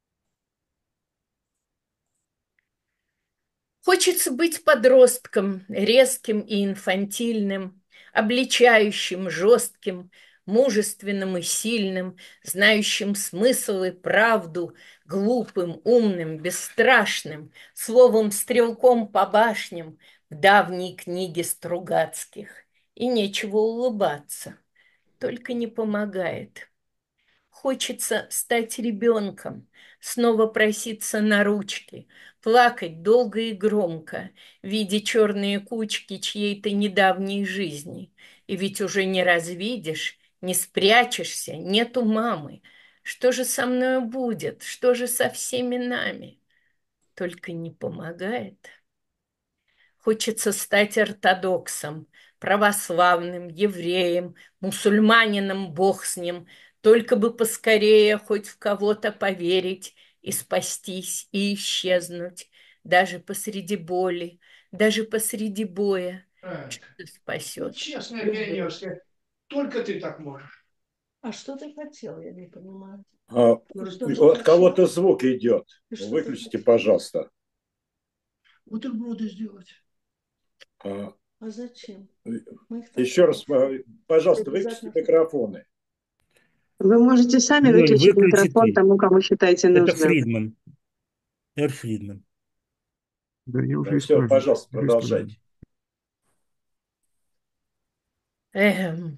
Хочется быть подростком, резким и инфантильным, обличающим, жестким, мужественным и сильным, знающим смысл и правду, глупым, умным, бесстрашным, словом, стрелком по башням в давней книге Стругацких. И нечего улыбаться, только не помогает. Хочется стать ребенком, снова проситься на ручки, плакать долго и громко, видя черные кучки чьей-то недавней жизни. И ведь уже не развидишь, не спрячешься, нету мамы. Что же со мною будет? Что же со всеми нами? Только не помогает. Хочется стать ортодоксом, православным, евреем, мусульманином, бог с ним, только бы поскорее хоть в кого-то поверить и спастись, и исчезнуть, даже посреди боли, даже посреди боя. Анечка, Что ну спасет? честная Любовь. пионерская, только ты так можешь. А что ты хотел, я не понимаю. А, Ты что от кого-то звук идет. Ты что Выключите, хотел? пожалуйста. Бутерброды сделать. А, А зачем? Еще раз, а, пожалуйста, выключите микрофоны. Вы можете сами Юль, выключить выключи микрофон ты. тому, кому считаете Это нужным. Фридман. Эр Фридман. Да, я уже Да, все, исправил. пожалуйста, Уже продолжайте. Эм,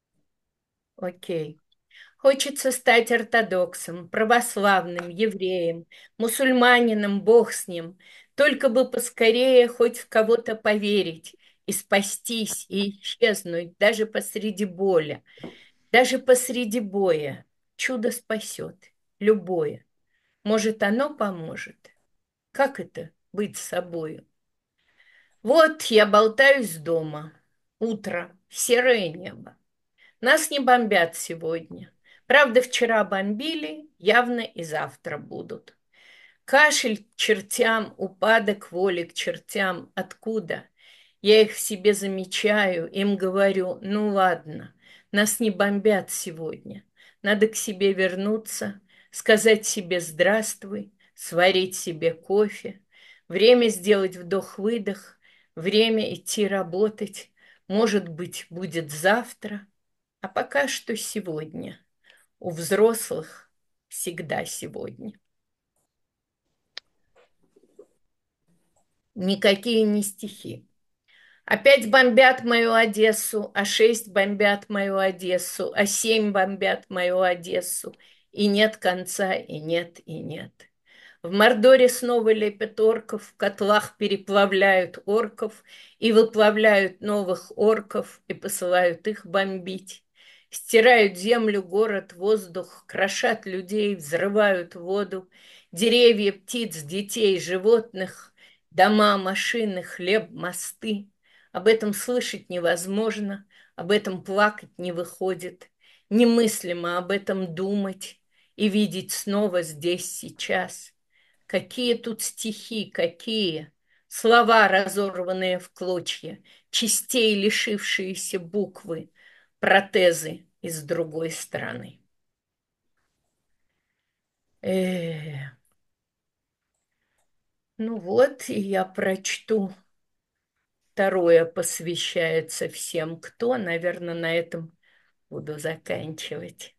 окей. Хочется стать ортодоксом, православным, евреем, мусульманином, бог с ним. Только бы поскорее хоть в кого-то поверить и спастись, и исчезнуть даже посреди боли, даже посреди боя. Чудо спасет, любое. Может, оно поможет? Как это быть собою? Вот я болтаюсь дома. Утро, серое небо. Нас не бомбят сегодня. Правда, вчера бомбили, явно и завтра будут. Кашель к чертям, упадок воли к чертям. Откуда? Я их в себе замечаю, им говорю, ну ладно, нас не бомбят сегодня. Надо к себе вернуться, сказать себе здравствуй, сварить себе кофе. Время сделать вдох-выдох, время идти работать. Может быть, будет завтра, а пока что сегодня. У взрослых всегда сегодня. Никакие не стихи. Опять бомбят мою Одессу, а шесть бомбят мою Одессу, а семь бомбят мою Одессу. И нет конца, и нет, и нет. В Мордоре снова лепят орков, в котлах переплавляют орков и выплавляют новых орков и посылают их бомбить. Стирают землю, город, воздух, крошат людей, взрывают воду, деревья, птиц, детей, животных, дома, машины, хлеб, мосты. Об этом слышать невозможно, об этом плакать не выходит. Немыслимо об этом думать и видеть снова здесь, сейчас. Какие тут стихи, какие! Слова, разорванные в клочья, частей лишившиеся буквы, протезы из другой страны. Э, ну вот, и я прочту. Второе посвящается всем, кто, наверное, на этом буду заканчивать.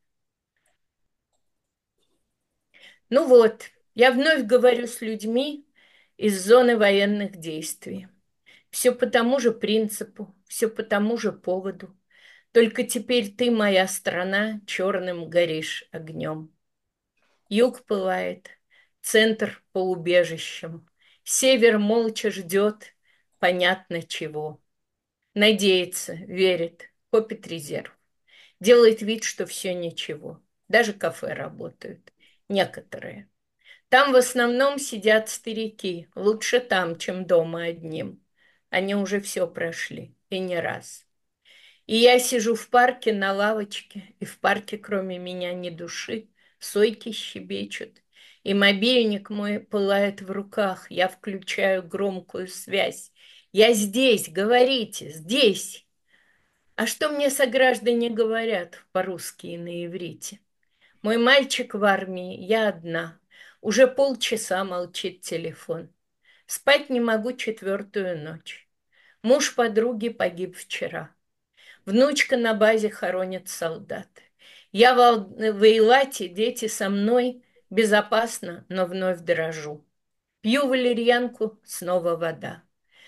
Ну вот, я вновь говорю с людьми из зоны военных действий. Все по тому же принципу, все по тому же поводу. Только теперь ты, моя страна, черным горишь огнем. Юг пылает, центр по убежищам. Север молча ждет, понятно чего. Надеется, верит, копит резерв. Делает вид, что все ничего. Даже кафе работают. некоторые. Там в основном сидят старики. Лучше там, чем дома одним. Они уже все прошли, и не раз. И я сижу в парке на лавочке, и в парке кроме меня ни души. Сойки щебечут, и мобильник мой пылает в руках. Я включаю громкую связь. Я здесь, говорите, здесь. А что мне сограждане говорят по-русски и на иврите? Мой мальчик в армии, я одна. Уже полчаса молчит телефон. Спать не могу четвертую ночь. Муж подруги погиб вчера. Внучка на базе хоронит солдат. Я в Ал- в Эйлате, дети со мной, безопасно, но вновь дрожу. Пью валерьянку, снова вода.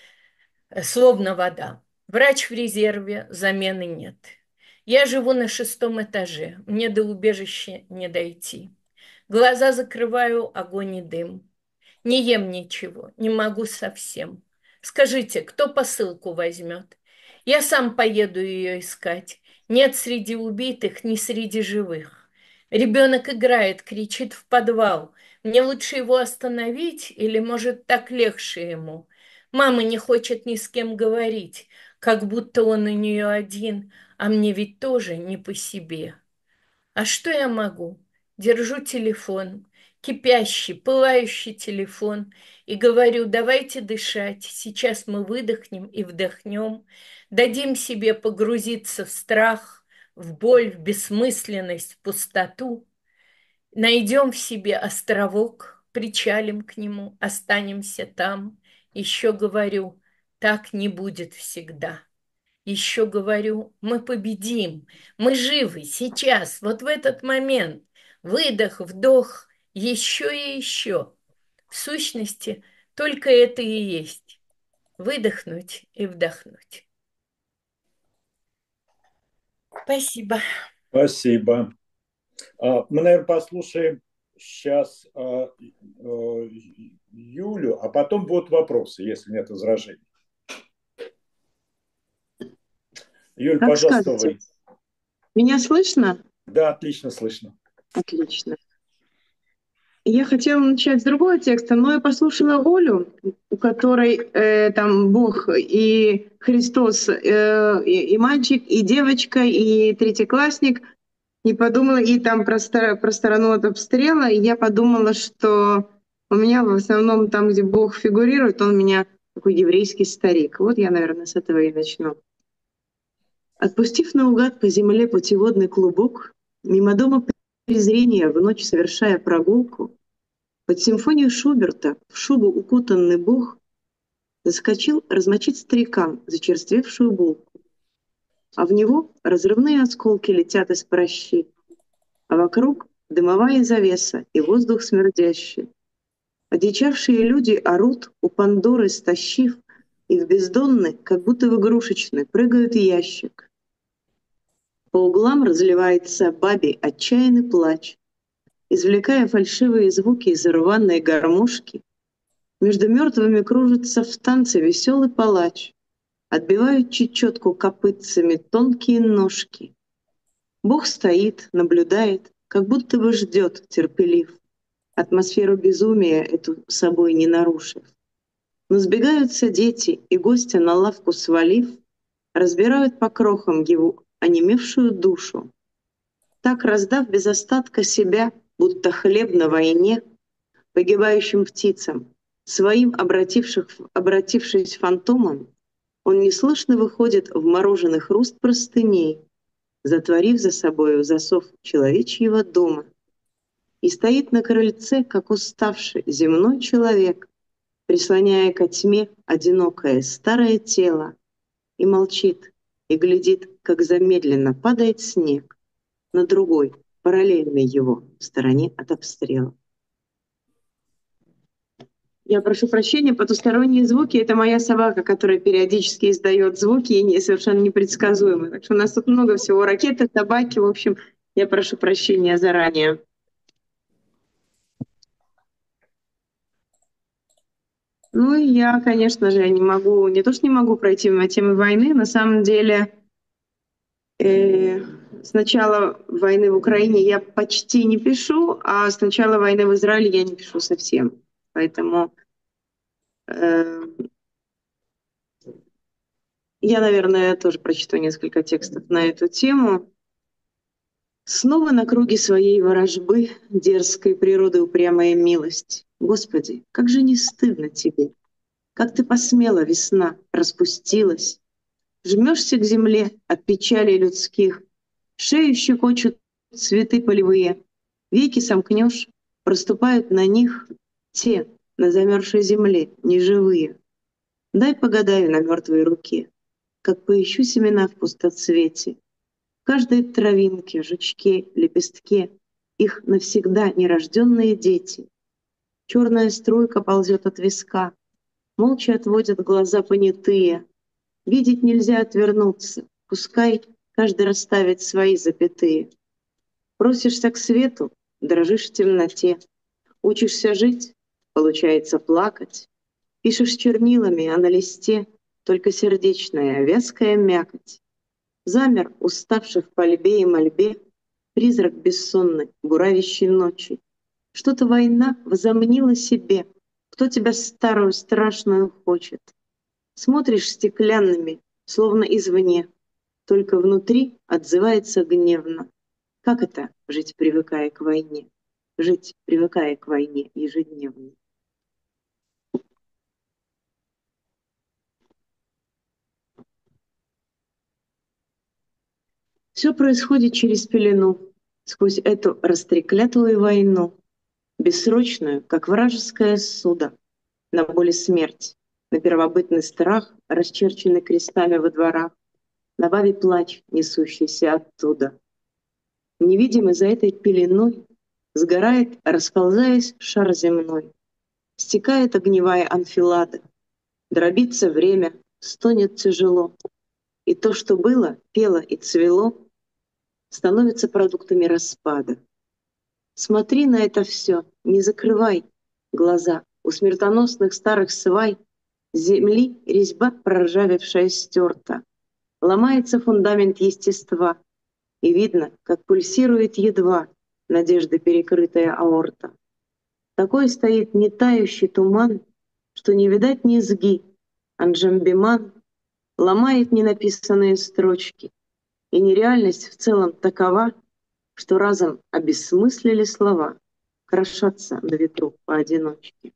Э, Словно вода. Врач в резерве, замены нет. Я живу на шестом этаже, мне до убежища не дойти. Глаза закрываю, огонь и дым. Не ем ничего, не могу совсем. Скажите, кто посылку возьмет? Я сам поеду ее искать. Нет среди убитых, ни среди живых. Ребенок играет, кричит в подвал. Мне лучше его остановить, или, может, так легче ему? Мама не хочет ни с кем говорить, как будто он у нее один, а мне ведь тоже не по себе. А что я могу? Держу телефон, кипящий, пылающий телефон, и говорю, давайте дышать, сейчас мы выдохнем и вдохнем, дадим себе погрузиться в страх, в боль, в бессмысленность, в пустоту, найдем в себе островок, причалим к нему, останемся там. Еще говорю, так не будет всегда. Еще говорю, мы победим, мы живы сейчас, вот в этот момент. Выдох, вдох, еще и еще. В сущности, только это и есть. Выдохнуть и вдохнуть. Спасибо. Спасибо. А, Мы, наверное, послушаем сейчас а, а, Юлю, а потом будут вопросы, если нет возражений. Юль, Как пожалуйста, скажете. вы. Меня слышно? Да, отлично слышно. Отлично. Я хотела начать с другого текста, но я послушала Олю, у которой э, там Бог и Христос, э, и, и мальчик, и девочка, и третьеклассник, и подумала, и там про, стар- про сторону от обстрела, и я подумала, что у меня в основном там, где Бог фигурирует, он у меня такой еврейский старик. Вот я, наверное, с этого и начну. Отпустив наугад по земле путеводный клубок, мимо дома презрения в ночь совершая прогулку, под симфонию Шуберта в шубу укутанный Бог заскочил размочить старикам зачерствевшую булку. А в него разрывные осколки летят из прощи, а вокруг дымовая завеса и воздух смердящий. Одичавшие люди орут, у Пандоры стащив, и в бездонный, как будто в игрушечный, прыгают ящик. По углам разливается бабий отчаянный плач, извлекая фальшивые звуки из рваной гармошки. Между мертвыми кружится в танце веселый палач, отбивают чечетку копытцами тонкие ножки. Бог стоит, наблюдает, как будто бы ждет, терпелив, атмосферу безумия эту собой не нарушив. Но сбегаются дети, и гостя на лавку свалив, разбирают по крохам его онемевшую душу. Так, раздав без остатка себя, будто хлеб на войне, погибающим птицам, своим обративших, обратившись фантомом, он неслышно выходит в мороженый хруст простыней, затворив за собою засов человечьего дома, и стоит на крыльце, как уставший земной человек, прислоняя ко тьме одинокое старое тело, и молчит, и глядит, как замедленно падает снег на другой, параллельной его, стороне от обстрела. Я прошу прощения, потусторонние звуки — это моя собака, которая периодически издает звуки и не, совершенно непредсказуемые. Так что у нас тут много всего: ракеты, собаки. В общем, я прошу прощения заранее. Ну и я, конечно же, не могу, не то что не могу пройти мимо темы войны, на самом деле э, с начала войны в Украине я почти не пишу, а с начала войны в Израиле я не пишу совсем. Поэтому э, я, наверное, тоже прочту несколько текстов на эту тему. Снова на круге своей ворожбы, дерзкой природы упрямая милость. Господи, как же не стыдно тебе! Как ты посмела, весна, распустилась! Жмешься к земле от печали людских, шею щекочут цветы полевые, веки сомкнешь, проступают на них те, на замерзшей земле, неживые. Дай погадаю на мертвой руке, как поищу семена в пустоцвете. В каждой травинке, жучке, лепестке их навсегда нерожденные дети. Черная струйка ползет от виска, молча отводят глаза понятые. Видеть нельзя отвернуться, пускай каждый расставит свои запятые. Просишься к свету, дрожишь в темноте. Учишься жить, получается плакать. Пишешь чернилами, а на листе только сердечная, вязкая мякоть. Замер, уставший в пальбе и мольбе, призрак бессонный, буравящий ночи. Что-то война возомнила себе, кто тебя старую страшную хочет. Смотришь стеклянными, словно извне, только внутри отзывается гневно. Как это — жить, привыкая к войне? Жить, привыкая к войне ежедневно. Все происходит через пелену, сквозь эту растреклятую войну, бессрочную, как вражеское судо, на боль и смерть, на первобытный страх, расчерченный крестами во дворах, на бабий плач, несущийся оттуда. Невидимый за этой пеленой сгорает, расползаясь, шар земной. Стекает огневая анфилада, дробится время, стонет тяжело. И то, что было, пело и цвело, становится продуктами распада. Смотри на это все, не закрывай глаза. У смертоносных старых свай земли резьба проржавевшая стерта. Ломается фундамент естества, и видно, как пульсирует едва надежды перекрытая аорта. Такой стоит нетающий туман, что не видать низги, а Джамбиман ломает ненаписанные строчки, и нереальность в целом такова, что разом обессмыслили слова, крошатся на ветру поодиночке.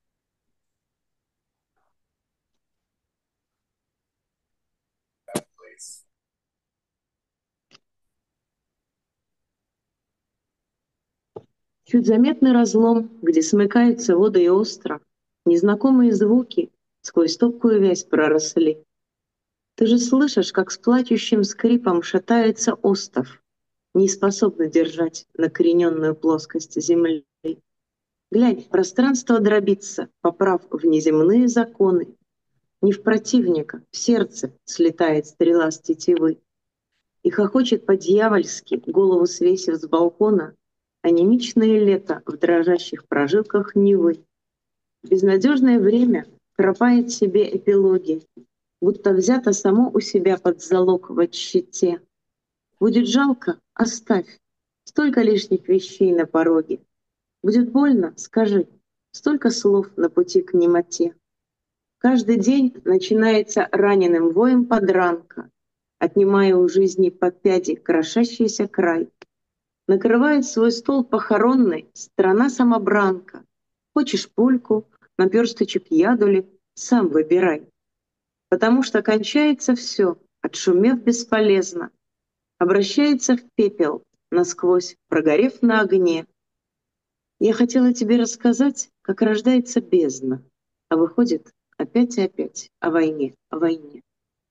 Чуть заметный разлом, где смыкаются воды и остров, незнакомые звуки сквозь топкую вязь проросли. Ты же слышишь, как с плачущим скрипом шатается остов, не способный держать накорененную плоскость земли. Глянь, пространство дробится, поправ внеземные законы. Не в противника, в сердце слетает стрела с тетивы. И хохочет по-дьявольски, голову свесив с балкона, анемичное лето в дрожащих прожилках Нивы. Безнадежное время кропает себе эпилоги, будто взято само у себя под залог в отсчете. Будет жалко — оставь, столько лишних вещей на пороге. Будет больно — скажи, столько слов на пути к немоте. Каждый день начинается раненым воем подранка, отнимая у жизни по пяди крошащийся край. Накрывает свой стол похоронный страна-самобранка. Хочешь пульку, наперсточек ядули, сам выбирай. Потому что кончается все, отшумев бесполезно, обращается в пепел, насквозь прогорев на огне. Я хотела тебе рассказать, как рождается бездна, а выходит опять и опять о войне, о войне.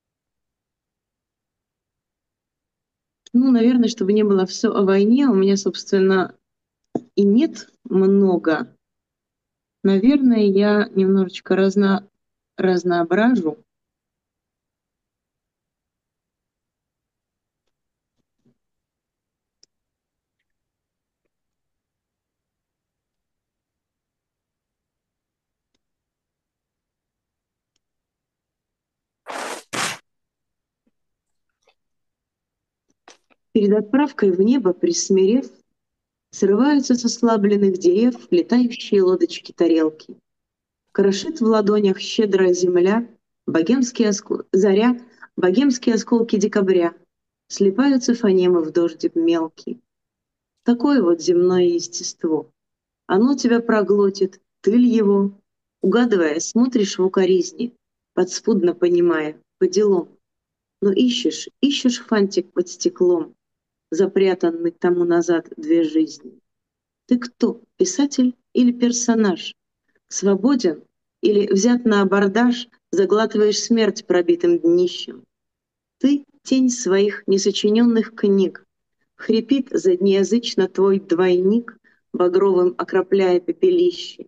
Ну, наверное, чтобы не было все о войне, у меня, собственно, и нет много. Наверное, я немножечко разно, разноображу. Перед отправкой в небо присмирев, срываются с ослабленных дерев летающие лодочки-тарелки. Крошит в ладонях щедрая земля, богемские оску... заря, богемские осколки декабря, слипаются фонемы в дождик мелкий. Такое вот земное естество. Оно тебя проглотит, тыль его. Угадывая, смотришь в укоризне, подспудно понимая, по делам. Но ищешь, ищешь фантик под стеклом, запрятанный тому назад две жизни. Ты кто, писатель или персонаж? Свободен или взят на абордаж, заглатываешь смерть пробитым днищем? Ты — тень своих несочиненных книг. Хрипит заднеязычно твой двойник, багровым окропляя пепелище.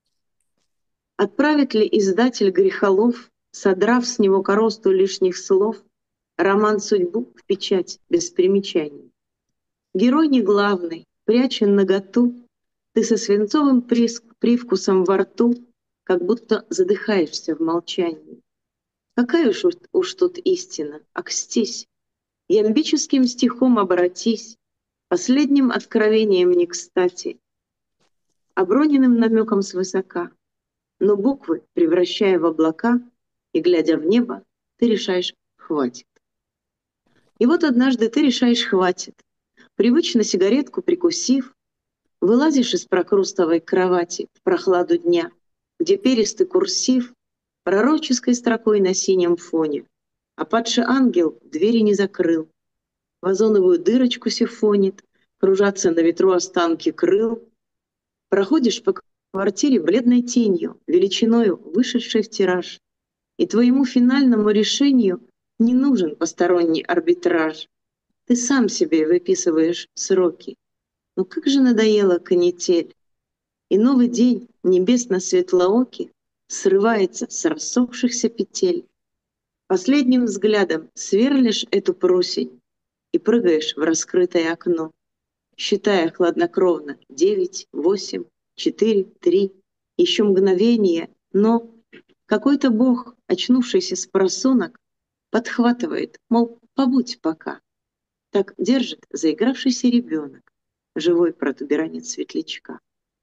Отправит ли издатель грехолов, содрав с него коросту лишних слов, роман «Судьбу» в печать без примечаний? Герой не главный, прячен наготу, ты со свинцовым прис- привкусом во рту, как будто задыхаешься в молчании. Какая уж, уж тут истина, окстись, ямбическим стихом обратись, последним откровением не кстати, оброненным намеком свысока, но буквы, превращая в облака и глядя в небо, ты решаешь «хватит». И вот однажды ты решаешь «хватит», привычно сигаретку прикусив, вылазишь из прокрустовой кровати в прохладу дня, где перистый курсив пророческой строкой на синем фоне, а падший ангел двери не закрыл, в озоновую дырочку сифонит, кружатся на ветру останки крыл. Проходишь по квартире бледной тенью, величиною вышедшей в тираж, и твоему финальному решению не нужен посторонний арбитраж. Ты сам себе выписываешь сроки. Но как же надоела канитель, и новый день небесно-светлоокий срывается с рассохшихся петель. Последним взглядом сверлишь эту просень и прыгаешь в раскрытое окно, считая хладнокровно девять, восемь, четыре, три, еще мгновение, но какой-то бог, очнувшийся с просонок, подхватывает, мол, побудь пока. Так держит заигравшийся ребенок, живой протуберанец светлячка.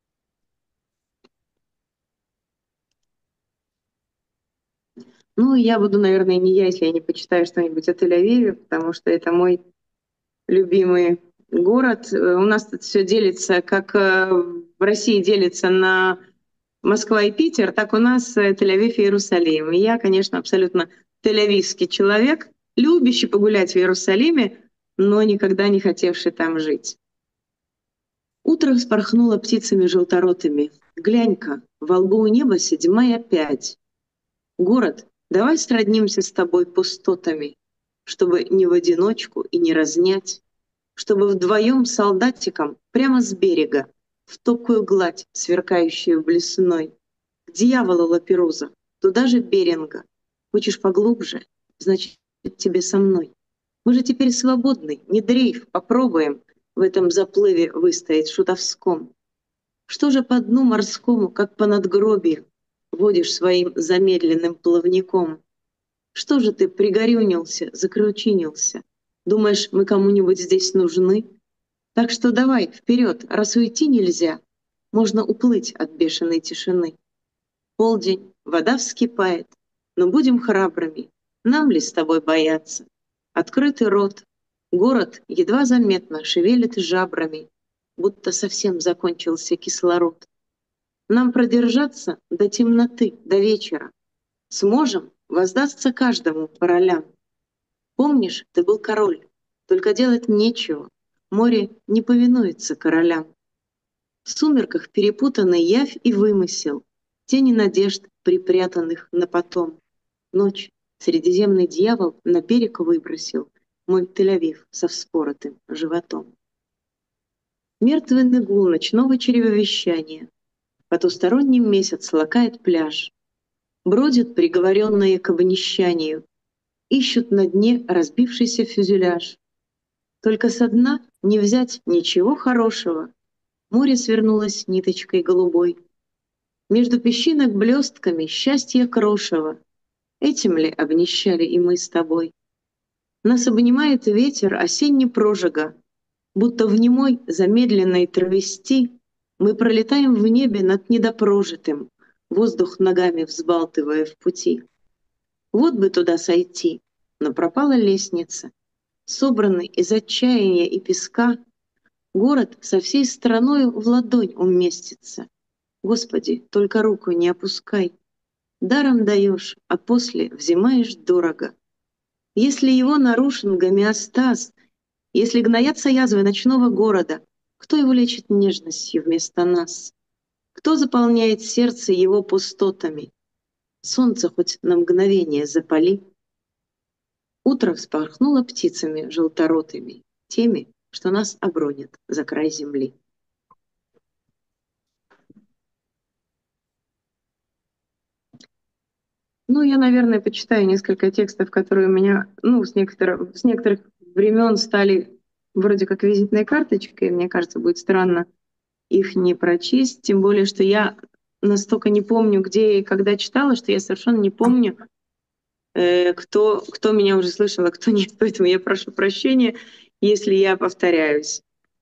Ну, я буду, наверное, не я, если я не почитаю что-нибудь о Тель-Авиве, потому что это мой любимый город. У нас тут все делится, как в России делится на Москва и Питер, так у нас Тель-Авив и Иерусалим. И я, конечно, абсолютно тель-авивский человек, любящий погулять в Иерусалиме, но никогда не хотевший там жить. Утро вспорхнуло птицами желторотыми. Глянь-ка, во лбу у неба седьмая пять. Город, давай сроднимся с тобой пустотами, чтобы не в одиночку и не разнять, чтобы вдвоем солдатиком прямо с берега в топкую гладь, сверкающую блесной, к дьяволу Лаперуза, туда же Беринга. Хочешь поглубже? Значит, тебе со мной. Мы же теперь свободны, не дрейф, попробуем в этом заплыве выстоять шутовском. Что же по дну морскому, как по надгробию, водишь своим замедленным плавником? Что же ты пригорюнился, закручинился? Думаешь, мы кому-нибудь здесь нужны? Так что давай, вперед, раз уйти нельзя, можно уплыть от бешеной тишины. Полдень, вода вскипает, но будем храбрыми, нам ли с тобой бояться? Открытый рот, город едва заметно шевелит жабрами, будто совсем закончился кислород. Нам продержаться до темноты, до вечера. Сможем, воздастся каждому по ролям. Помнишь, ты был король, только делать нечего, море не повинуется королям. В сумерках перепутанный явь и вымысел, тени надежд, припрятанных на потом. Ночь, средиземный дьявол на берег выбросил мой Тель-Авив со вспоротым животом. Мертвенный гул ночного чревовещания, потусторонний месяц лакает пляж. Бродят приговоренные к обнищанию, ищут на дне разбившийся фюзеляж. Только со дна не взять ничего хорошего, море свернулось ниточкой голубой. Между песчинок блестками счастье крошево, этим ли обнищали и мы с тобой? Нас обнимает ветер осенний прожига, будто в немой замедленной травести мы пролетаем в небе над недопрожитым, воздух ногами взбалтывая в пути. Вот бы туда сойти, но пропала лестница. Собранный из отчаяния и песка, город со всей страною в ладонь уместится. Господи, только руку не опускай. Даром даешь, а после взимаешь дорого. Если его нарушен гомеостаз, если гноятся язвы ночного города, кто его лечит нежностью вместо нас? Кто заполняет сердце его пустотами? Солнце хоть на мгновение запали. Утро вспорхнуло птицами желторотыми, теми, что нас обронят за край земли. Ну, я, наверное, почитаю несколько текстов, которые у меня, ну, с некоторых, с некоторых времен стали вроде как визитной карточкой. Мне кажется, будет странно их не прочесть, тем более, что я настолько не помню, где и когда читала, что я совершенно не помню, э, кто, кто меня уже слышал, а кто нет. Поэтому я прошу прощения, если я повторяюсь.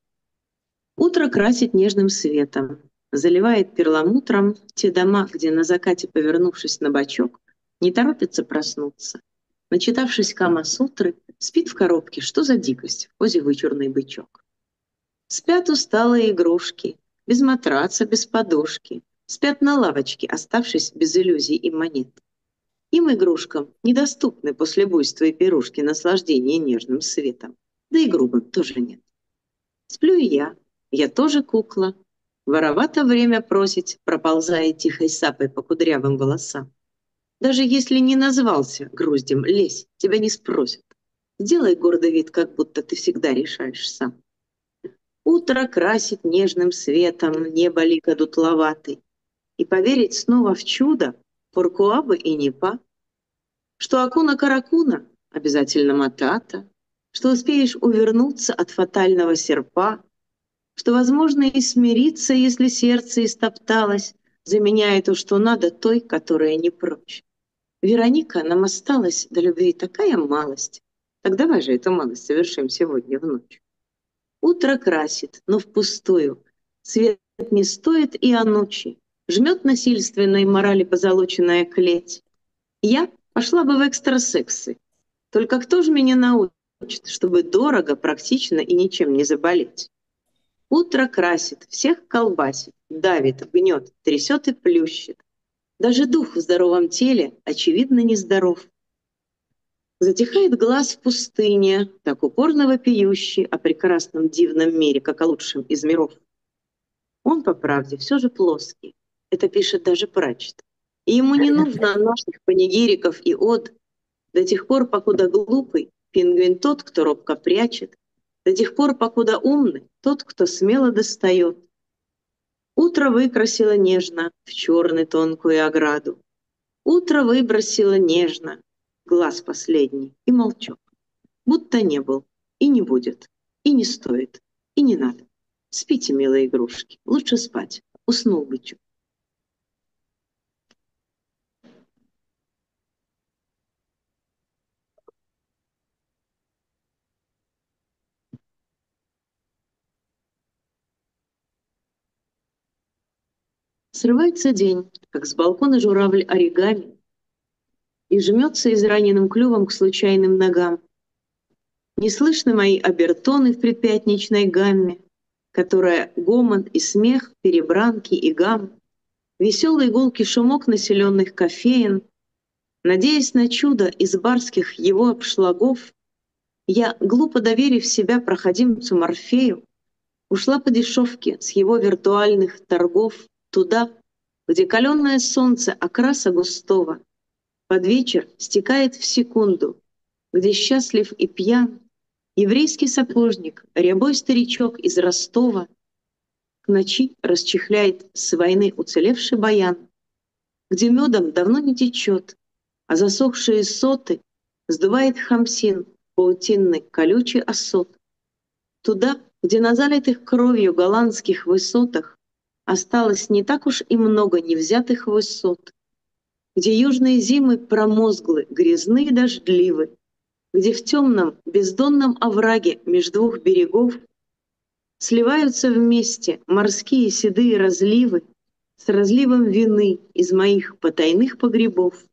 Утро красит нежным светом, заливает перламутром те дома, где на закате, повернувшись на бочок, не торопится проснуться. Начитавшись Кама-сутры, спит в коробке, что за дикость, в позе вычурный бычок. Спят усталые игрушки, без матраца, без подушки, спят на лавочке, оставшись без иллюзий и монет. Им, игрушкам, недоступны после буйства и пирушки наслаждения нежным светом, да и грубым тоже нет. Сплю и я, я тоже кукла, воровато время просить, проползая тихой сапой по кудрявым волосам. Даже если не назвался груздем, лезь, тебя не спросят. Сделай гордый вид, как будто ты всегда решаешь сам. Утро красит нежным светом небо лика дутловатый. И поверить снова в чудо Поркуабы и Непа, что Акуна-Каракуна обязательно Матата, что успеешь увернуться от фатального серпа, что возможно и смириться, если сердце истопталось, заменяя то, что надо, той, которая не прочь. Вероника, нам осталась до любви такая малость. Так давай же эту малость совершим сегодня в ночь. Утро красит, но впустую. Свет не стоит и о ночи. Жмет насильственной морали позолоченная клеть. Я пошла бы в экстрасексы. Только кто же меня научит, чтобы дорого, практично и ничем не заболеть? Утро красит, всех колбасит, давит, гнет, трясет и плющит. Даже дух в здоровом теле, очевидно, нездоров. Затихает глаз в пустыне, так упорно вопиющий о прекрасном дивном мире, как о лучшем из миров. Он, по правде, все же плоский. Это пишет даже Прачет. И ему не нужно наших панигириков и од до тех пор, покуда глупый пингвин тот, кто робко прячет, до тех пор, покуда умный тот, кто смело достает. Утро выкрасило нежно в черный тонкую ограду. Утро выбросило нежно глаз последний и молчок. Будто не был и не будет, и не стоит, и не надо. Спите, милые игрушки, лучше спать. Уснул бычок. Срывается день, как с балкона журавль оригами, и жмется израненным клювом к случайным ногам. Не слышны мои обертоны в предпятничной гамме, которая гомон и смех, перебранки и гам, веселый гулкий шумок населенных кофеен. Надеясь на чудо из барских его обшлагов, я, глупо доверив себя проходимцу Морфею, ушла по дешевке с его виртуальных торгов туда, где каленое солнце окраса густого под вечер стекает в секунду, где счастлив и пьян еврейский сапожник, рябой старичок из Ростова, к ночи расчехляет с войны уцелевший баян, где медом давно не течет, а засохшие соты сдувает хамсин, паутинный колючий осот. Туда, где на залитых кровью голландских высотах осталось не так уж и много невзятых высот, где южные зимы промозглы, грязны и дождливы, где в темном бездонном овраге меж двух берегов сливаются вместе морские седые разливы с разливом вины из моих потайных погребов,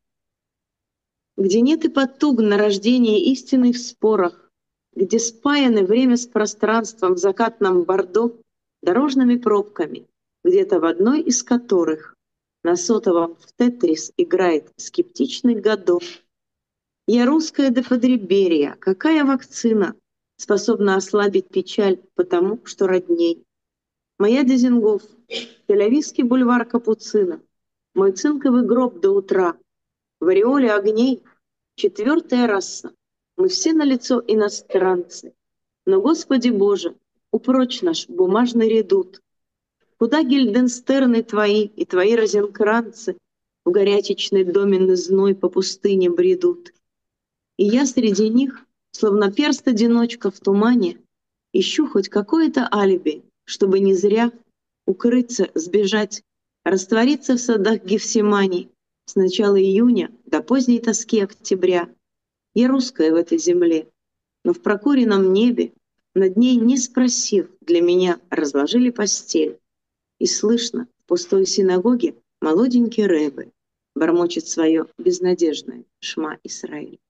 где нет и потуг на рождение истины в спорах, где спаяны время с пространством в закатном бордо дорожными пробками, где-то в одной из которых на сотовом в тетрис играет скептичный Годо. Я русская до подреберья, какая вакцина способна ослабить печаль потому, что родней? Моя Дизингоф, Тель-Авивский бульвар Капуцина, мой цинковый гроб до утра, в ореоле огней, четвертая раса. Мы все на лицо иностранцы. Но, Господи Боже, упрочь наш бумажный редут. Куда гильденстерны твои и твои розенкранцы в горячечный доменный зной по пустыне бредут? И я среди них, словно перст-одиночка в тумане, ищу хоть какое-то алиби, чтобы не зря укрыться, сбежать, раствориться в садах Гефсимании с начала июня до поздней тоски октября. Я русская в этой земле, но в прокуренном небе, над ней не спросив, для меня разложили постель. И слышно в пустой синагоге молоденький рэбе бормочет свое безнадежное «Шма Исраиль».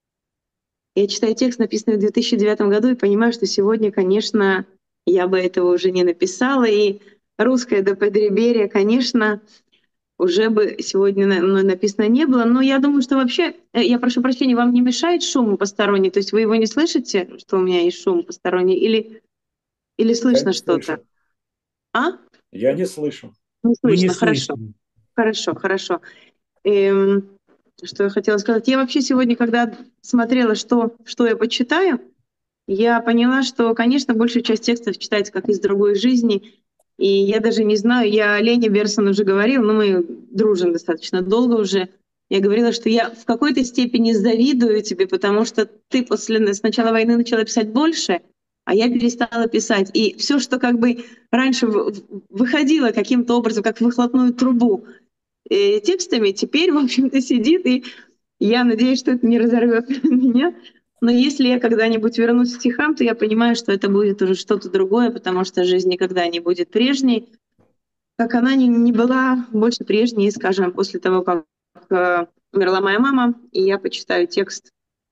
Я читаю текст, написанный в две тысячи девятом году, и понимаю, что сегодня, конечно, я бы этого уже не написала, и русское до подреберья, конечно, уже бы сегодня мной написано не было. Но я думаю, что вообще, я прошу прощения, вам не мешает шум посторонний? То есть вы его не слышите, что у меня есть шум посторонний? Или, или слышно что-то? А? Я не слышу. Не Мы не слышно, хорошо. слышим. Хорошо, хорошо. Эм, что я хотела сказать? Я вообще сегодня, когда смотрела, что, что я почитаю, я поняла, что, конечно, большую часть текстов читается как из другой жизни. И я даже не знаю, я Лене Берсон уже говорила, но мы дружим достаточно долго уже. Я говорила, что я в какой-то степени завидую тебе, потому что ты после с начала войны начала писать больше, а я перестала писать. И все, что как бы раньше выходило каким-то образом, как в выхлопную трубу, э, текстами, теперь, в общем-то, сидит, и я надеюсь, что это не разорвет меня. Но если я когда-нибудь вернусь к стихам, то я понимаю, что это будет уже что-то другое, потому что жизнь никогда не будет прежней, как она не, не была больше прежней, скажем, после того, как э, умерла моя мама, и я почитаю текст,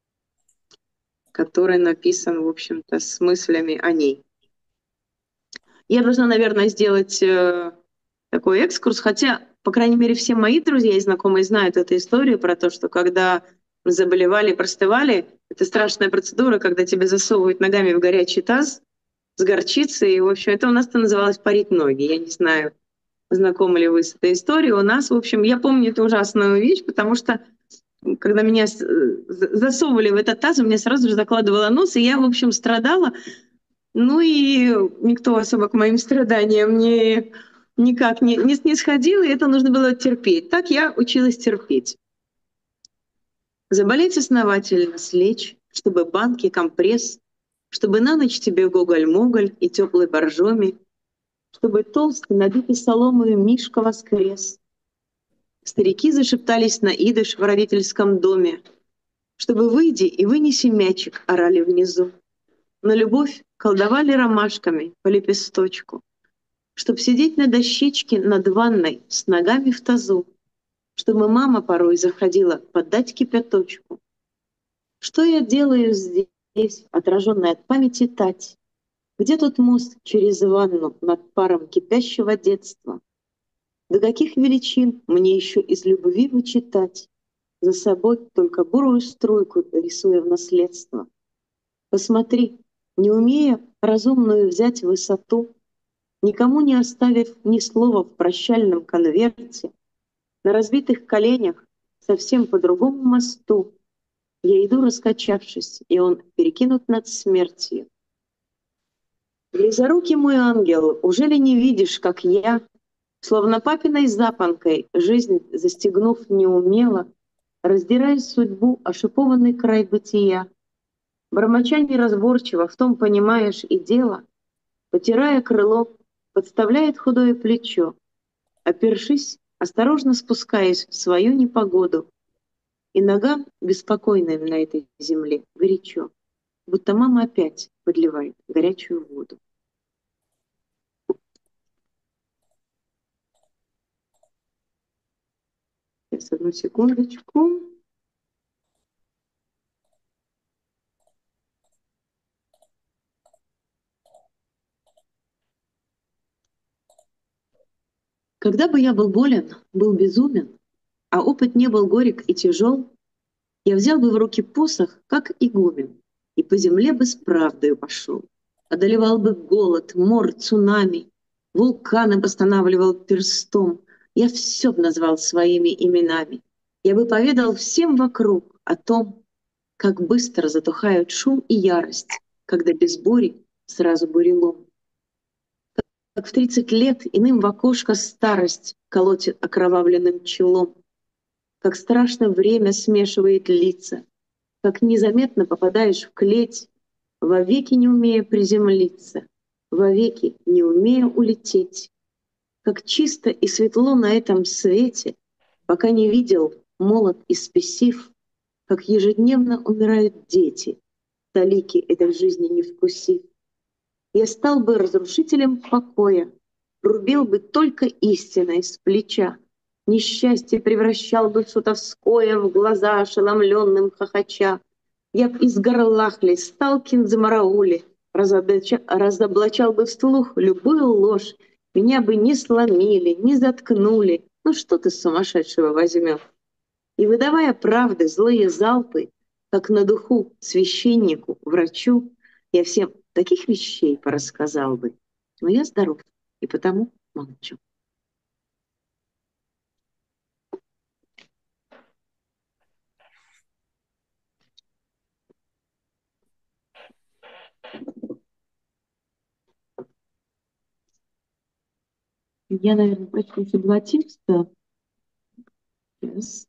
который написан, в общем-то, с мыслями о ней. Я должна, наверное, сделать э, такой экскурс, хотя, по крайней мере, все мои друзья и знакомые знают эту историю про то, что когда мы заболевали, простывали, это страшная процедура, когда тебя засовывают ногами в горячий таз с горчицей. И, в общем, это у нас-то называлось парить ноги. Я не знаю, знакомы ли вы с этой историей. У нас, в общем, я помню эту ужасную вещь, потому что когда меня засовывали в этот таз, у меня сразу же закладывало нос, и я, в общем, страдала. Ну и никто особо к моим страданиям не, никак не, не снисходил, и это нужно было терпеть. Так я училась терпеть. Заболеть основательно, слечь, чтобы банки, компресс, чтобы на ночь тебе гоголь-моголь и теплый боржоми, чтобы толстый, набитый соломою Мишка воскрес. Старики зашептались на идыш в родительском доме, чтобы выйди и вынеси мячик, орали внизу. На любовь колдовали ромашками по лепесточку, чтоб сидеть на дощечке над ванной с ногами в тазу, чтобы мама порой заходила подать кипяточку. Что я делаю здесь, отраженная от памяти тать? Где тот мост через ванну над паром кипящего детства? До каких величин мне еще из любви вычитать, за собой только бурую струйку рисуя в наследство? Посмотри, не умея разумную взять высоту, никому не оставив ни слова в прощальном конверте, на разбитых коленях совсем по другому мосту я иду, раскачавшись, и он перекинут над смертью. Близорукий мой ангел, уже ли не видишь, как я, словно папиной запонкой, жизнь застегнув неумело, раздирая судьбу о шипованный край бытия, бормоча неразборчиво, в том понимаешь и дело, потирая крыло, подставляет худое плечо, опершись, осторожно спускаясь в свою непогоду, И ногам, беспокойным на этой земле, горячо, будто мама опять подливает горячую воду. Сейчас, одну секундочку. Когда бы я был болен, был безумен, а опыт не был горек и тяжел, я взял бы в руки посох, как игумен, и по земле бы с правдою пошел. Одолевал бы голод, мор, цунами, вулканы восстанавливал перстом. Я все б назвал своими именами. Я бы поведал всем вокруг о том, как быстро затухают шум и ярость, когда без бури сразу бурелом. Как в тридцать лет иным в окошко старость колотит окровавленным челом, как страшно время смешивает лица, как незаметно попадаешь в клеть, вовеки не умея приземлиться, вовеки не умея улететь, как чисто и светло на этом свете, пока не видел молот и спесив, как ежедневно умирают дети, талики этой жизни не вкусив. Я стал бы разрушителем покоя, рубил бы только истиной с плеча, несчастье превращал бы в сутовское в глаза ошеломленным хохоча. Я б из горлахли стал киндзамараули, разоблача- разоблачал бы вслух любую ложь, меня бы не сломили, не заткнули. Ну что ты с сумасшедшего возьмешь? И выдавая правды злые залпы, как на духу священнику, врачу, я всем таких вещей порассказал бы. Но я здоров, и потому молчу. Я, наверное, прочту еще два текста. Yes.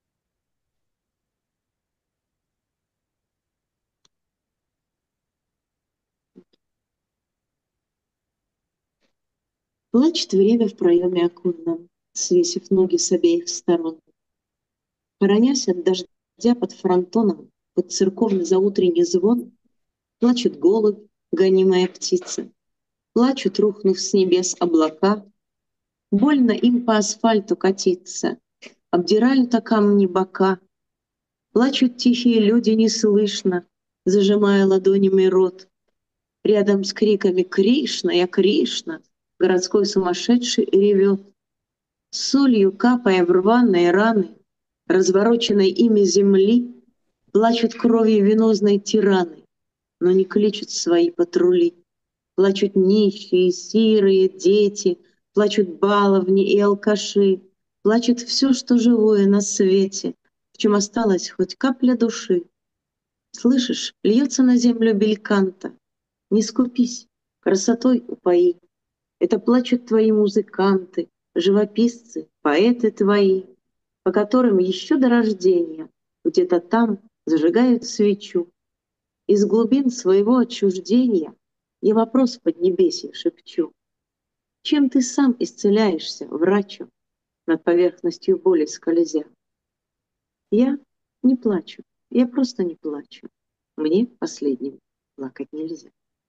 Плачет время в проеме оконном, свесив ноги с обеих сторон. Хоронясь от дождя под фронтоном, под церковный заутренний звон, плачет голубь, гонимая птица. Плачут, рухнув с небес облака, больно им по асфальту катиться, обдирают о камни бока. Плачут тихие люди неслышно, зажимая ладонями рот. Рядом с криками «Кришна! Я Кришна!» городской сумасшедший ревет. Солью капая в рваные раны, развороченной ими земли, плачут кровью венозной тираны, но не кличут свои патрули. Плачут нищие, сирые, дети, плачут баловни и алкаши, плачет все, что живое на свете, в чем осталась хоть капля души. Слышишь, льется на землю бельканта, не скупись, красотой упои. Это плачут твои музыканты, живописцы, поэты твои, по которым еще до рождения где-то там зажигают свечу. Из глубин своего отчуждения я вопрос в поднебесье шепчу. Чем ты сам исцеляешься, врачу, над поверхностью боли скользя? Я не плачу, я просто не плачу. Мне последним плакать нельзя.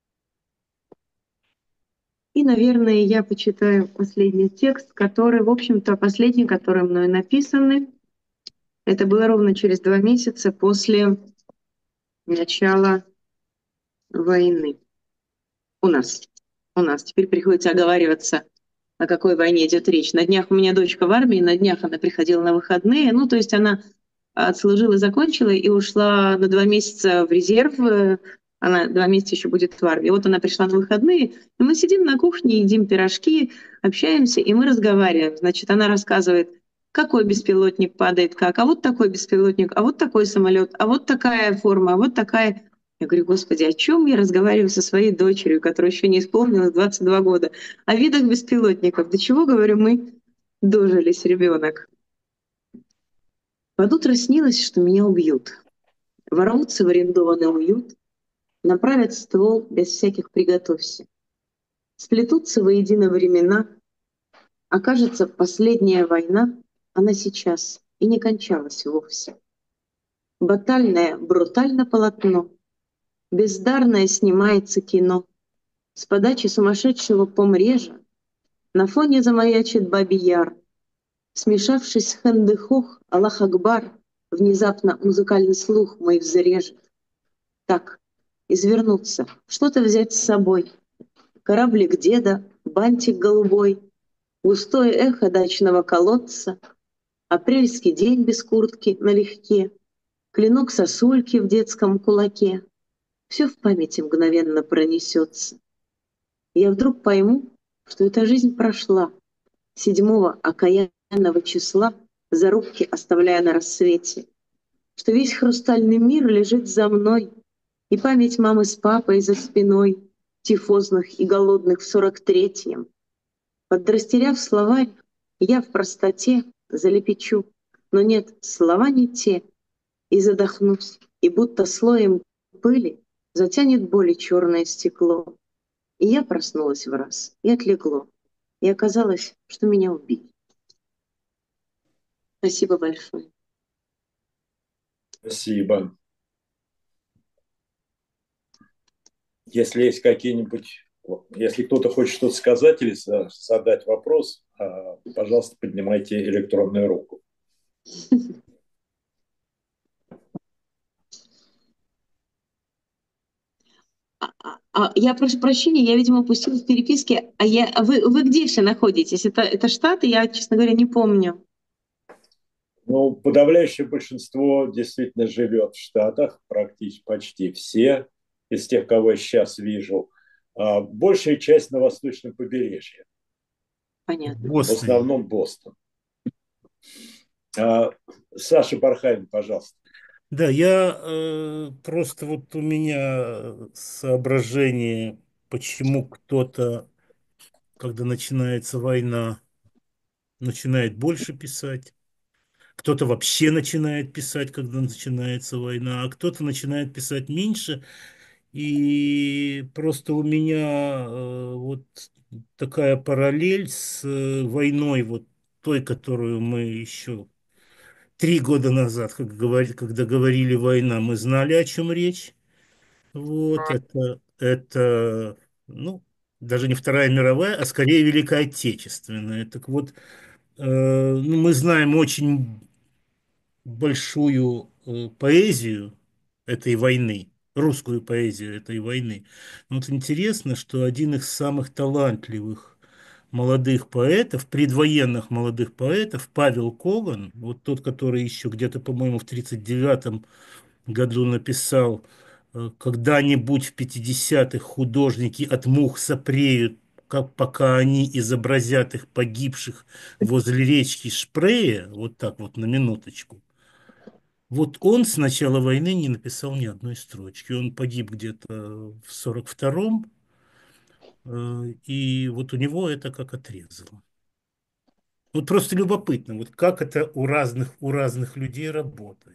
И, наверное, я почитаю последний текст, который, в общем-то, последний, который мной написанный. Это было ровно через два месяца после начала войны. У нас. У нас. Теперь приходится оговариваться, о какой войне идет речь. На днях у меня дочка в армии, на днях она приходила на выходные. Ну, то есть она отслужила, закончила и ушла на два месяца в резерв. Она два месяца еще будет в армии. Вот она пришла на выходные, и мы сидим на кухне, едим пирожки, общаемся, и мы разговариваем. Значит, она рассказывает, какой беспилотник падает как, а вот такой беспилотник, а вот такой самолет, а вот такая форма, а вот такая. Я говорю, Господи, о чем я разговариваю со своей дочерью, которая еще не исполнилась двадцать два года? О видах беспилотников. До чего, говорю, мы дожились, ребенок. Под утро снилось, что меня убьют. Ворвутся в арендованный уют, направят ствол без всяких «приготовься». Сплетутся воедино времена, окажется последняя война, она сейчас и не кончалась вовсе. Батальное, брутально полотно. Бездарное снимается кино. С подачи сумасшедшего помрежа на фоне замаячит Бабий Яр. Смешавшись с хэндехох, Аллах Акбар, внезапно музыкальный слух мой взрежет. Так, извернуться, что-то взять с собой. Кораблик деда, бантик голубой, густое эхо дачного колодца, апрельский день без куртки налегке, клинок сосульки в детском кулаке. Все в памяти мгновенно пронесется. Я вдруг пойму, что эта жизнь прошла. Седьмого окаянного числа зарубки оставляя на рассвете, что весь хрустальный мир лежит за мной, и память мамы с папой за спиной, тифозных и голодных в сорок третьем. Подрастеряв словарь, я в простоте залепечу, но нет, слова не те, и задохнусь, и будто слоем пыли затянет боли черное стекло. И я проснулась в раз, и отлегло, и оказалось, что меня убили. Спасибо большое. Спасибо. Если есть какие-нибудь, если кто-то хочет что-то сказать или задать вопрос, пожалуйста, поднимайте электронную руку. А, я прошу прощения, я, видимо, упустила в переписке. А, я, а вы, вы где все находитесь? Это, это Штаты? Я, честно говоря, не помню. Ну, подавляющее большинство действительно живет в Штатах, практически почти все из тех, кого я сейчас вижу. А большая часть на восточном побережье. Понятно. В основном Бостон. А, Саша Бархайм, пожалуйста. Да, я э, просто вот у меня соображение, почему кто-то, когда начинается война, начинает больше писать, кто-то вообще начинает писать, когда начинается война, а кто-то начинает писать меньше. И просто у меня э, вот такая параллель с э, войной, вот той, которую мы еще три года назад, как говори, когда говорили война, мы знали, о чем речь. Вот это, это, ну, даже не Вторая мировая, а скорее Великая Отечественная. Так вот, э, ну, мы знаем очень большую э, поэзию этой войны, русскую поэзию этой войны. Но вот интересно, что один из самых талантливых молодых поэтов, предвоенных молодых поэтов, Павел Коган, вот тот, который еще где-то, по-моему, в тридцать девятом году написал э, «Когда-нибудь в пятидесятых художники от мух сопреют, как пока они изобразят их погибших возле речки Шпрее», вот так вот на минуточку. Вот он с начала войны не написал ни одной строчки. Он погиб где-то в сорок втором, э, и вот у него это как отрезало. Вот просто любопытно, вот как это у разных, у разных людей работает.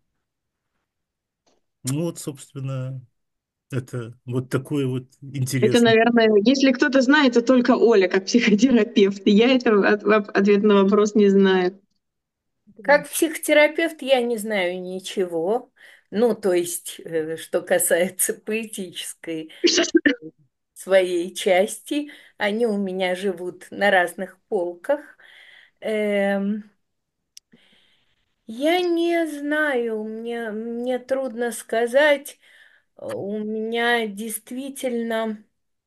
Ну вот, собственно, это вот такое вот Это, интересное. наверное, если кто-то знает, то только Оля, как психотерапевт. Я этого от- от- ответ на вопрос не знаю. Как психотерапевт я не знаю ничего. Ну, то есть, э, что касается поэтической своей части, они у меня живут на разных полках. Эм, я не знаю, мне, мне трудно сказать. У меня действительно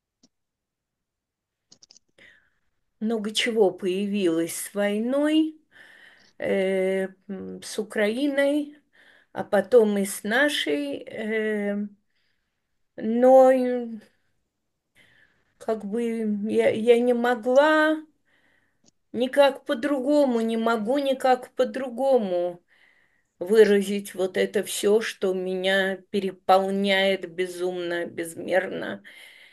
много чего появилось с войной, э, м, с Украиной, а потом и с нашей. э, но э, как бы я, я не могла никак по-другому, не могу никак по-другому выразить вот это все, что меня переполняет безумно, безмерно.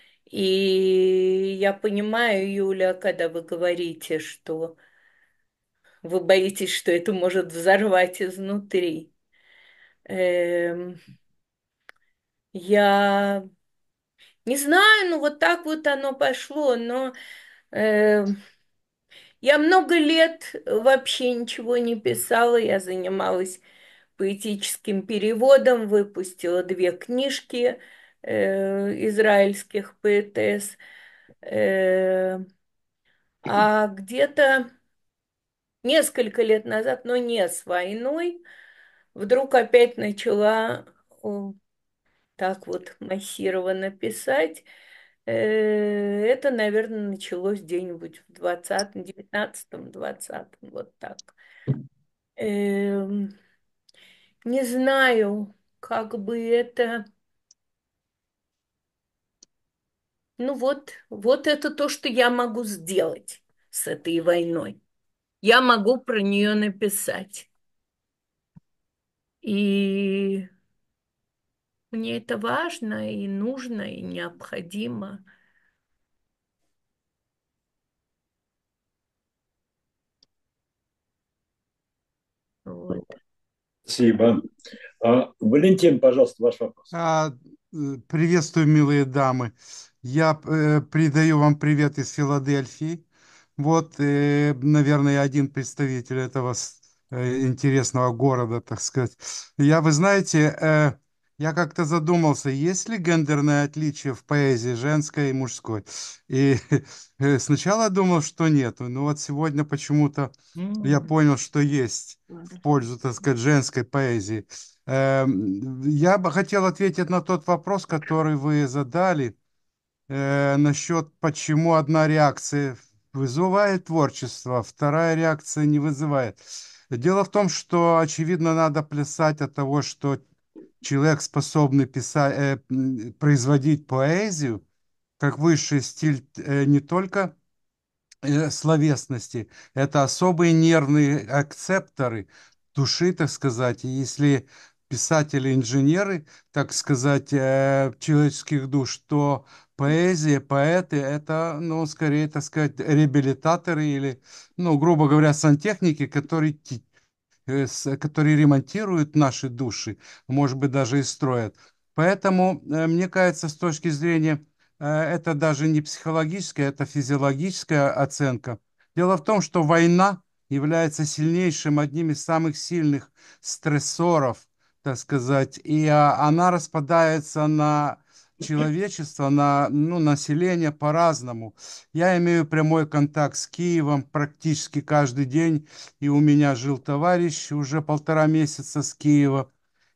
И я понимаю, Юля, когда вы говорите, что вы боитесь, что это может взорвать изнутри. Эм, я не знаю, ну вот так вот оно пошло, но эм, я много лет вообще ничего не писала, я занималась поэтическим переводом, выпустила две книжки э, израильских поэтесс. Э, а где-то несколько лет назад, но не с войной, вдруг опять начала о, так вот массированно писать. Э, Это, наверное, началось где-нибудь в двадцатом, девятнадцатом, двадцатом, вот так. Эм, Не знаю, как бы это... Ну вот, вот это то, что я могу сделать с этой войной. Я могу про нее написать. И мне это важно и нужно, и необходимо. Вот. Спасибо. А, Валентин, пожалуйста, ваш вопрос. А, э, Приветствую, милые дамы. Я э, передаю вам привет из Филадельфии. Вот, э, наверное, один представитель этого с- э, интересного города, так сказать. Я, вы знаете, э, я как-то задумался, есть ли гендерное отличие в поэзии женской и мужской? И э, сначала думал, что нет. Но вот сегодня почему-то я М. понял, что есть в пользу, так сказать, женской поэзии. Эм, Я бы хотел ответить на тот вопрос, который вы задали, э, насчет почему одна реакция вызывает творчество, а вторая реакция не вызывает. Дело в том, что, очевидно, надо плясать от того, что человек способный писать, э, м, производить поэзию, как высший стиль э, не только э, словесности. Это особые нервные акцепторы души, так сказать. И если писатели-инженеры, так сказать, э, человеческих душ, то поэзия, поэты — это, ну, скорее, так сказать, реабилитаторы или, ну, грубо говоря, сантехники, которые ти- э, с- которые ремонтируют наши души, может быть, даже и строят. Поэтому, э, мне кажется, с точки зрения, э, это даже не психологическая, это физиологическая оценка. Дело в том, что война является сильнейшим, одним из самых сильных стрессоров, так сказать, и а, она распадается на человечество, на, ну, население по-разному. Я имею прямой контакт с Киевом практически каждый день, и у меня жил товарищ уже полтора месяца с Киева.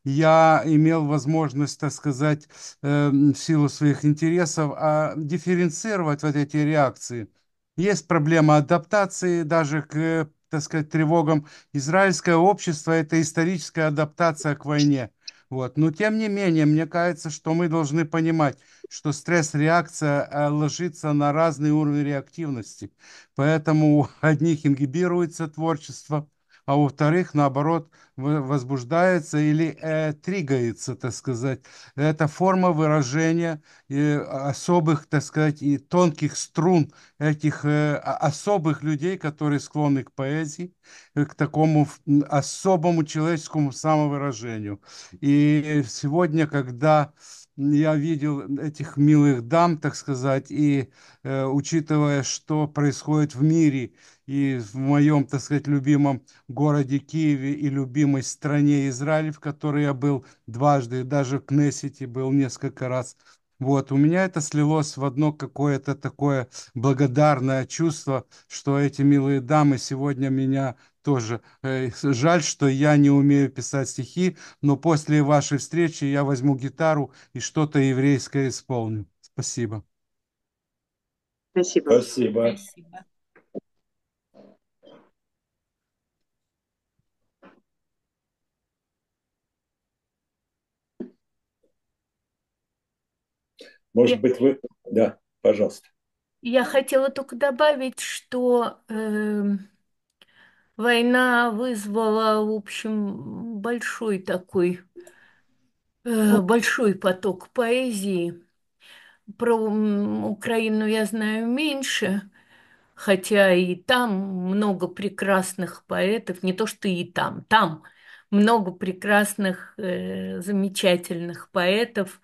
Я имел возможность, так сказать, э, в силу своих интересов, а, дифференцировать вот эти реакции. Есть проблема адаптации даже к, э, так сказать, тревогам. Израильское общество — это историческая адаптация к войне. Вот. Но тем не менее, мне кажется, что мы должны понимать, что стресс-реакция э, ложится на разные уровни реактивности. Поэтому у одних ингибируется творчество, а у вторых, наоборот, в- возбуждается или э, тригается, так сказать. Это форма выражения э, особых, так сказать, и тонких струн этих э, а- особых людей, которые склонны к поэзии, э, к такому ф- м, особому человеческому самовыражению. И сегодня, когда я видел этих милых дам, так сказать, и э, учитывая, что происходит в мире и в моем, так сказать, любимом городе Киеве и любимой стране Израиль, в которой я был дважды, и даже в Кнессете был несколько раз. Вот, у меня это слилось в одно какое-то такое благодарное чувство, что эти милые дамы сегодня меня тоже. э, Жаль, что я не умею писать стихи, но после вашей встречи я возьму гитару и что-то еврейское исполню. Спасибо. Спасибо. Спасибо. Спасибо. Я, Может быть, вы... Да, пожалуйста. я хотела только добавить, что эм, война вызвала, в общем, большой такой, э, большой поток поэзии. Про м, Украину я знаю меньше, хотя и там много прекрасных поэтов, не то что и там, там много прекрасных, э, замечательных поэтов.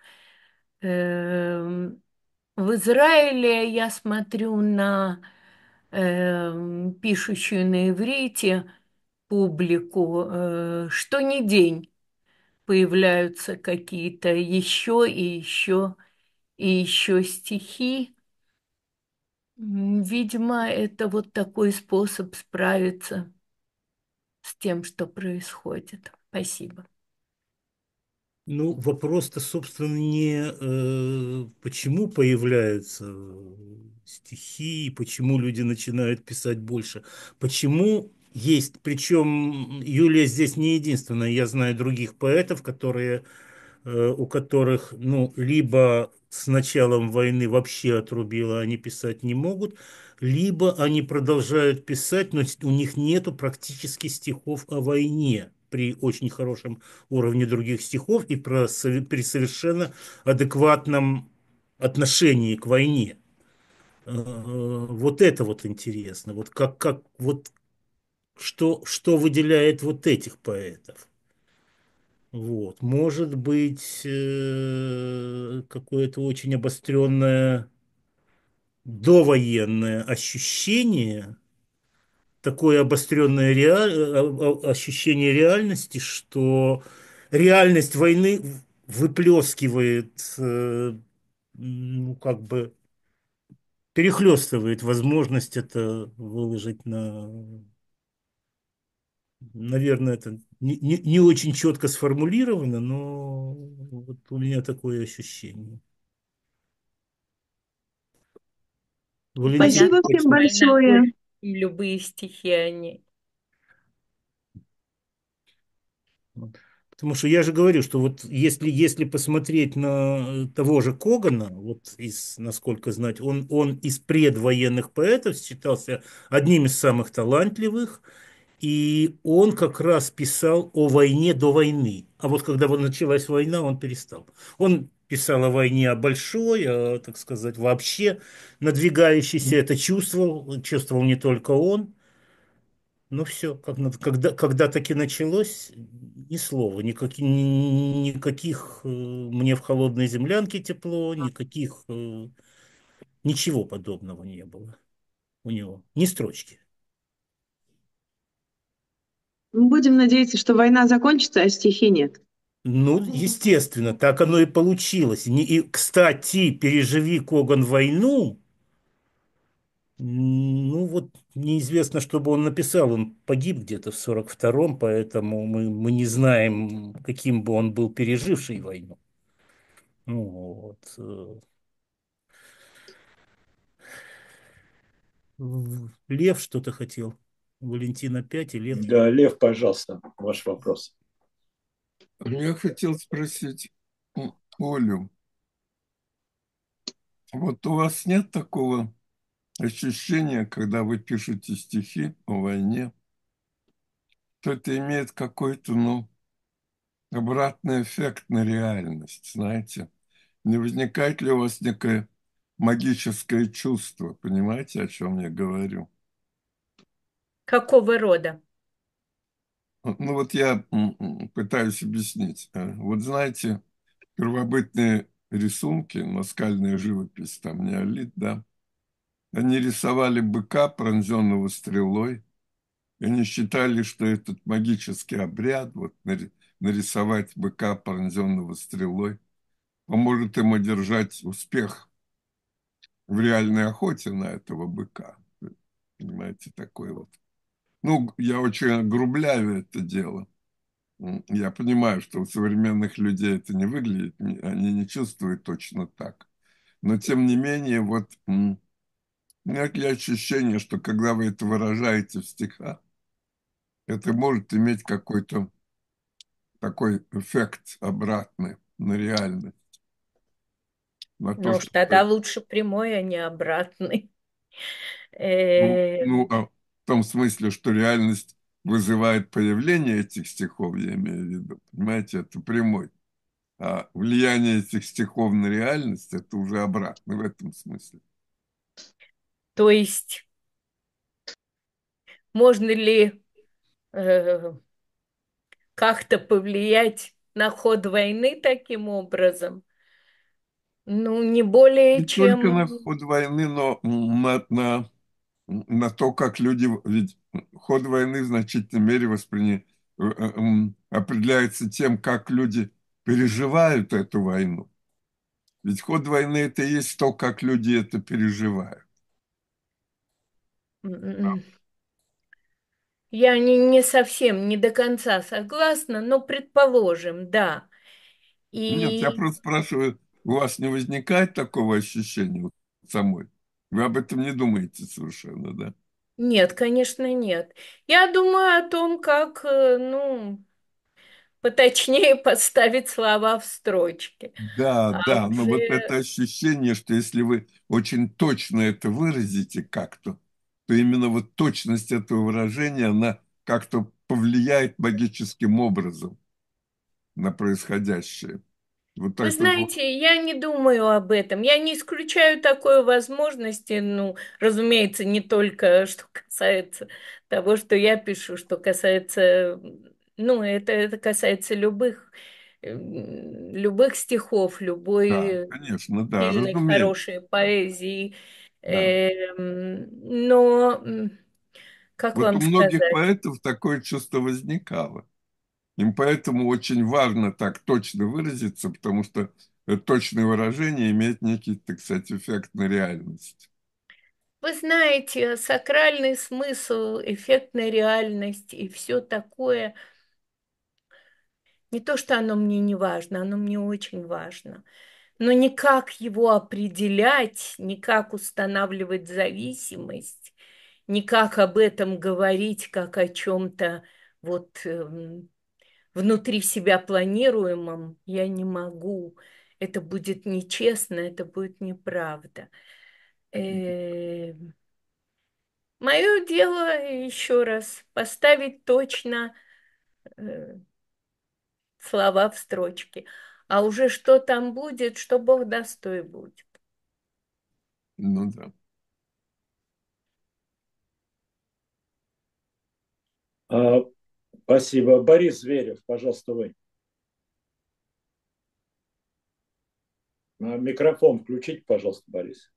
Эм, В Израиле я смотрю на эм, пишущую на иврите публику, э, что ни день появляются какие-то еще и еще и еще стихи. М, Видимо, это вот такой способ справиться с тем, что происходит. Спасибо. Ну, вопрос-то, собственно, не э, почему появляются э, стихи, почему люди начинают писать больше. Почему есть, причем Юлия здесь не единственная, я знаю других поэтов, которые, э, у которых, ну, либо с началом войны вообще отрубило, они писать не могут, либо они продолжают писать, но у них нету практически стихов о войне при очень хорошем уровне других стихов и про, сове- при совершенно адекватном отношении к войне. Э, Вот это вот интересно. Вот как, как вот что, что выделяет вот этих поэтов? Вот. Может быть, э, какое-то очень обостренное довоенное ощущение, такое обостренное реаль... а- а- ощущение реальности, что реальность войны выплескивает, э, ну, как бы перехлестывает возможность это выложить на... Наверное, это не, не, не очень четко сформулировано, но вот у меня такое ощущение. Валентин, Понятно, Спасибо всем что хочет? война большое. больше, чем любые стихи, они. Потому что я же говорю, что вот если, если посмотреть на того же Когана, вот из, насколько знать, он, он из предвоенных поэтов считался одним из самых талантливых, и он как раз писал о войне до войны. А вот когда вот началась война, он перестал. Он писал о войне, о большой, о, так сказать, вообще надвигающейся. Это чувствовал, чувствовал не только он. Ну все, как, надо- когда, когда таки началось, ни слова, никаких, никаких э, мне в холодной землянке тепло, никаких, э, ничего подобного не было у него, ни строчки. Будем надеяться, что война закончится, а стихи нет. Ну, естественно, так оно и получилось. Не- И, кстати, переживи Коган войну, ну вот неизвестно, что бы он написал. Он погиб где-то в сорок втором, поэтому мы, мы не знаем, каким бы он был переживший войну. Ну, вот. э, В- Лев что-то хотел. Валентин опять и Лев. Да, Лев, пожалуйста, ваш вопрос. Я хотел спросить м, Олю, вот у вас нет такого ощущения, когда вы пишете стихи о войне, то это имеет какой-то, ну, обратный эффект на реальность, знаете? Не возникает ли у вас некое магическое чувство, понимаете, о чем я говорю? Какого рода? Ну вот я м, м, пытаюсь объяснить. Э, Вот знаете, первобытные рисунки, наскальная живопись, там неолит, да, они рисовали быка, пронзенного стрелой, и они считали, что этот магический обряд, вот нари- нарисовать быка, пронзенного стрелой, поможет им одержать успех в реальной охоте на этого быка. Понимаете, такой вот. Ну, я очень огрубляю это дело. М, Я понимаю, что у современных людей это не выглядит, не- они не чувствуют точно так. Но, тем не менее, вот м, у меня такие ощущения, что когда вы это выражаете в стихах, это может иметь какой-то такой эффект обратный на реальность, на то, Ну уж что тогда лучше прямой, а не обратный. ну, Э, ну, а в том смысле, что реальность вызывает появление этих стихов, я имею в виду, понимаете, это прямой. А влияние этих стихов на реальность – это уже обратно в этом смысле. То есть можно ли э, как-то повлиять на ход войны таким образом? Ну, не более Не только чем... на ход войны, но на, на, на то, как люди... Ведь ход войны в значительной мере восприня... э, э, м, определяется тем, как люди переживают эту войну. Ведь ход войны – это и есть то, как люди это переживают. М, Я не, не совсем, не до конца согласна, но предположим, да. Нет, я И просто спрашиваю, у вас не возникает такого ощущения вот самой? Вы об этом не думаете совершенно, да? нет, конечно, нет. Я думаю о том, как, э, ну, поточнее поставить слова в строчке. Да, А да, но вот это уже, ощущение, что если вы очень точно это выразите как-то, то именно вот точность этого выражения, она как-то повлияет магическим образом на происходящее. Вот вы это вот, знаете, я не думаю об этом. Я не исключаю такой возможности. Ну, разумеется, не только что касается того, что я пишу, что касается, ну, это, это касается любых, м, любых стихов, да, любой конечно, да, сильной, разумеется, хорошей поэзии. да. Эм, но, м, как Вот у вам многих сказать? поэтов такое чувство возникало. Им поэтому очень важно так точно выразиться, потому что э, точное выражение имеет некий, так сказать, эффект на реальность. Вы знаете, сакральный смысл, эффектная реальность и все такое, не то, что оно мне не важно, оно мне очень важно, но никак его определять, никак устанавливать зависимость, никак об этом говорить, как о чем-то вот эм, внутри себя планируемом, я не могу. Это будет нечестно, это будет неправда. Э, Мое дело еще раз поставить точно э, слова в строчке. А уже что там будет, что Бог даст, то и будет. Ну да. А, спасибо. Борис Зверев, пожалуйста, вы. А, микрофон включите, пожалуйста, Борис.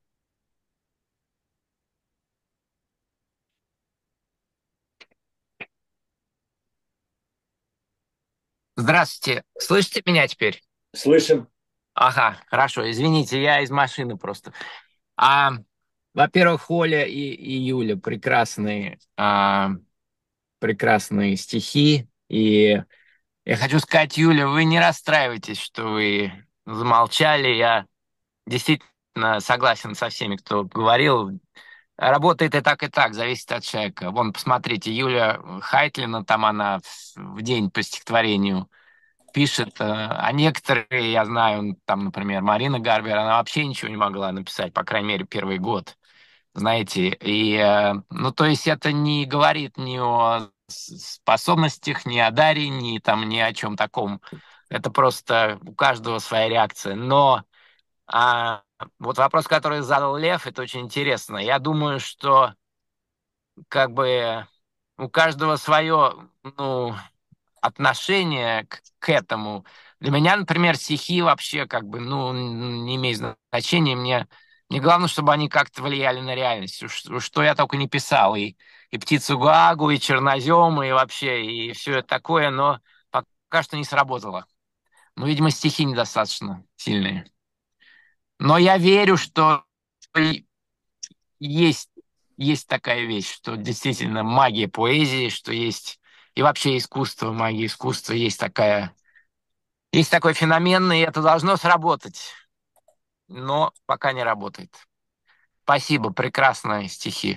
Здравствуйте. Слышите меня теперь? Слышим. Ага, хорошо. Извините, я из машины просто. А, во-первых, Оля и, и Юля прекрасные, а, прекрасные стихи. И я хочу сказать, Юля, вы не расстраивайтесь, что вы замолчали. Я действительно согласен со всеми, кто говорил. Работает и так, и так, зависит от человека. Вон, посмотрите, Юля Хайтлина, там она в в день по стихотворению пишет, э, а некоторые, я знаю, там, например, Марина Гарбер, она вообще ничего не могла написать, по крайней мере, первый год, знаете. И, э, ну, то есть это не говорит ни о с- способностях, ни о даре, ни там, ни о чем таком. Это просто у каждого своя реакция. Но а, вот вопрос, который задал Лев, это очень интересно. Я думаю, что как бы у каждого свое, ну, отношение к, к этому. Для меня, например, стихи вообще как бы, ну, не имеют значения. Мне, мне главное, чтобы они как-то влияли на реальность. Уж, уж что я только не писал. И, и «Птицу Гаагу», и «Чернозем», и вообще, и все это такое, но пока что не сработало. Ну, видимо, стихи недостаточно сильные. Но я верю, что и есть, есть такая вещь, что действительно магия поэзии, что есть и вообще искусство, магия искусства, есть такая есть такой феномен, и это должно сработать, но пока не работает. Спасибо, прекрасные стихи.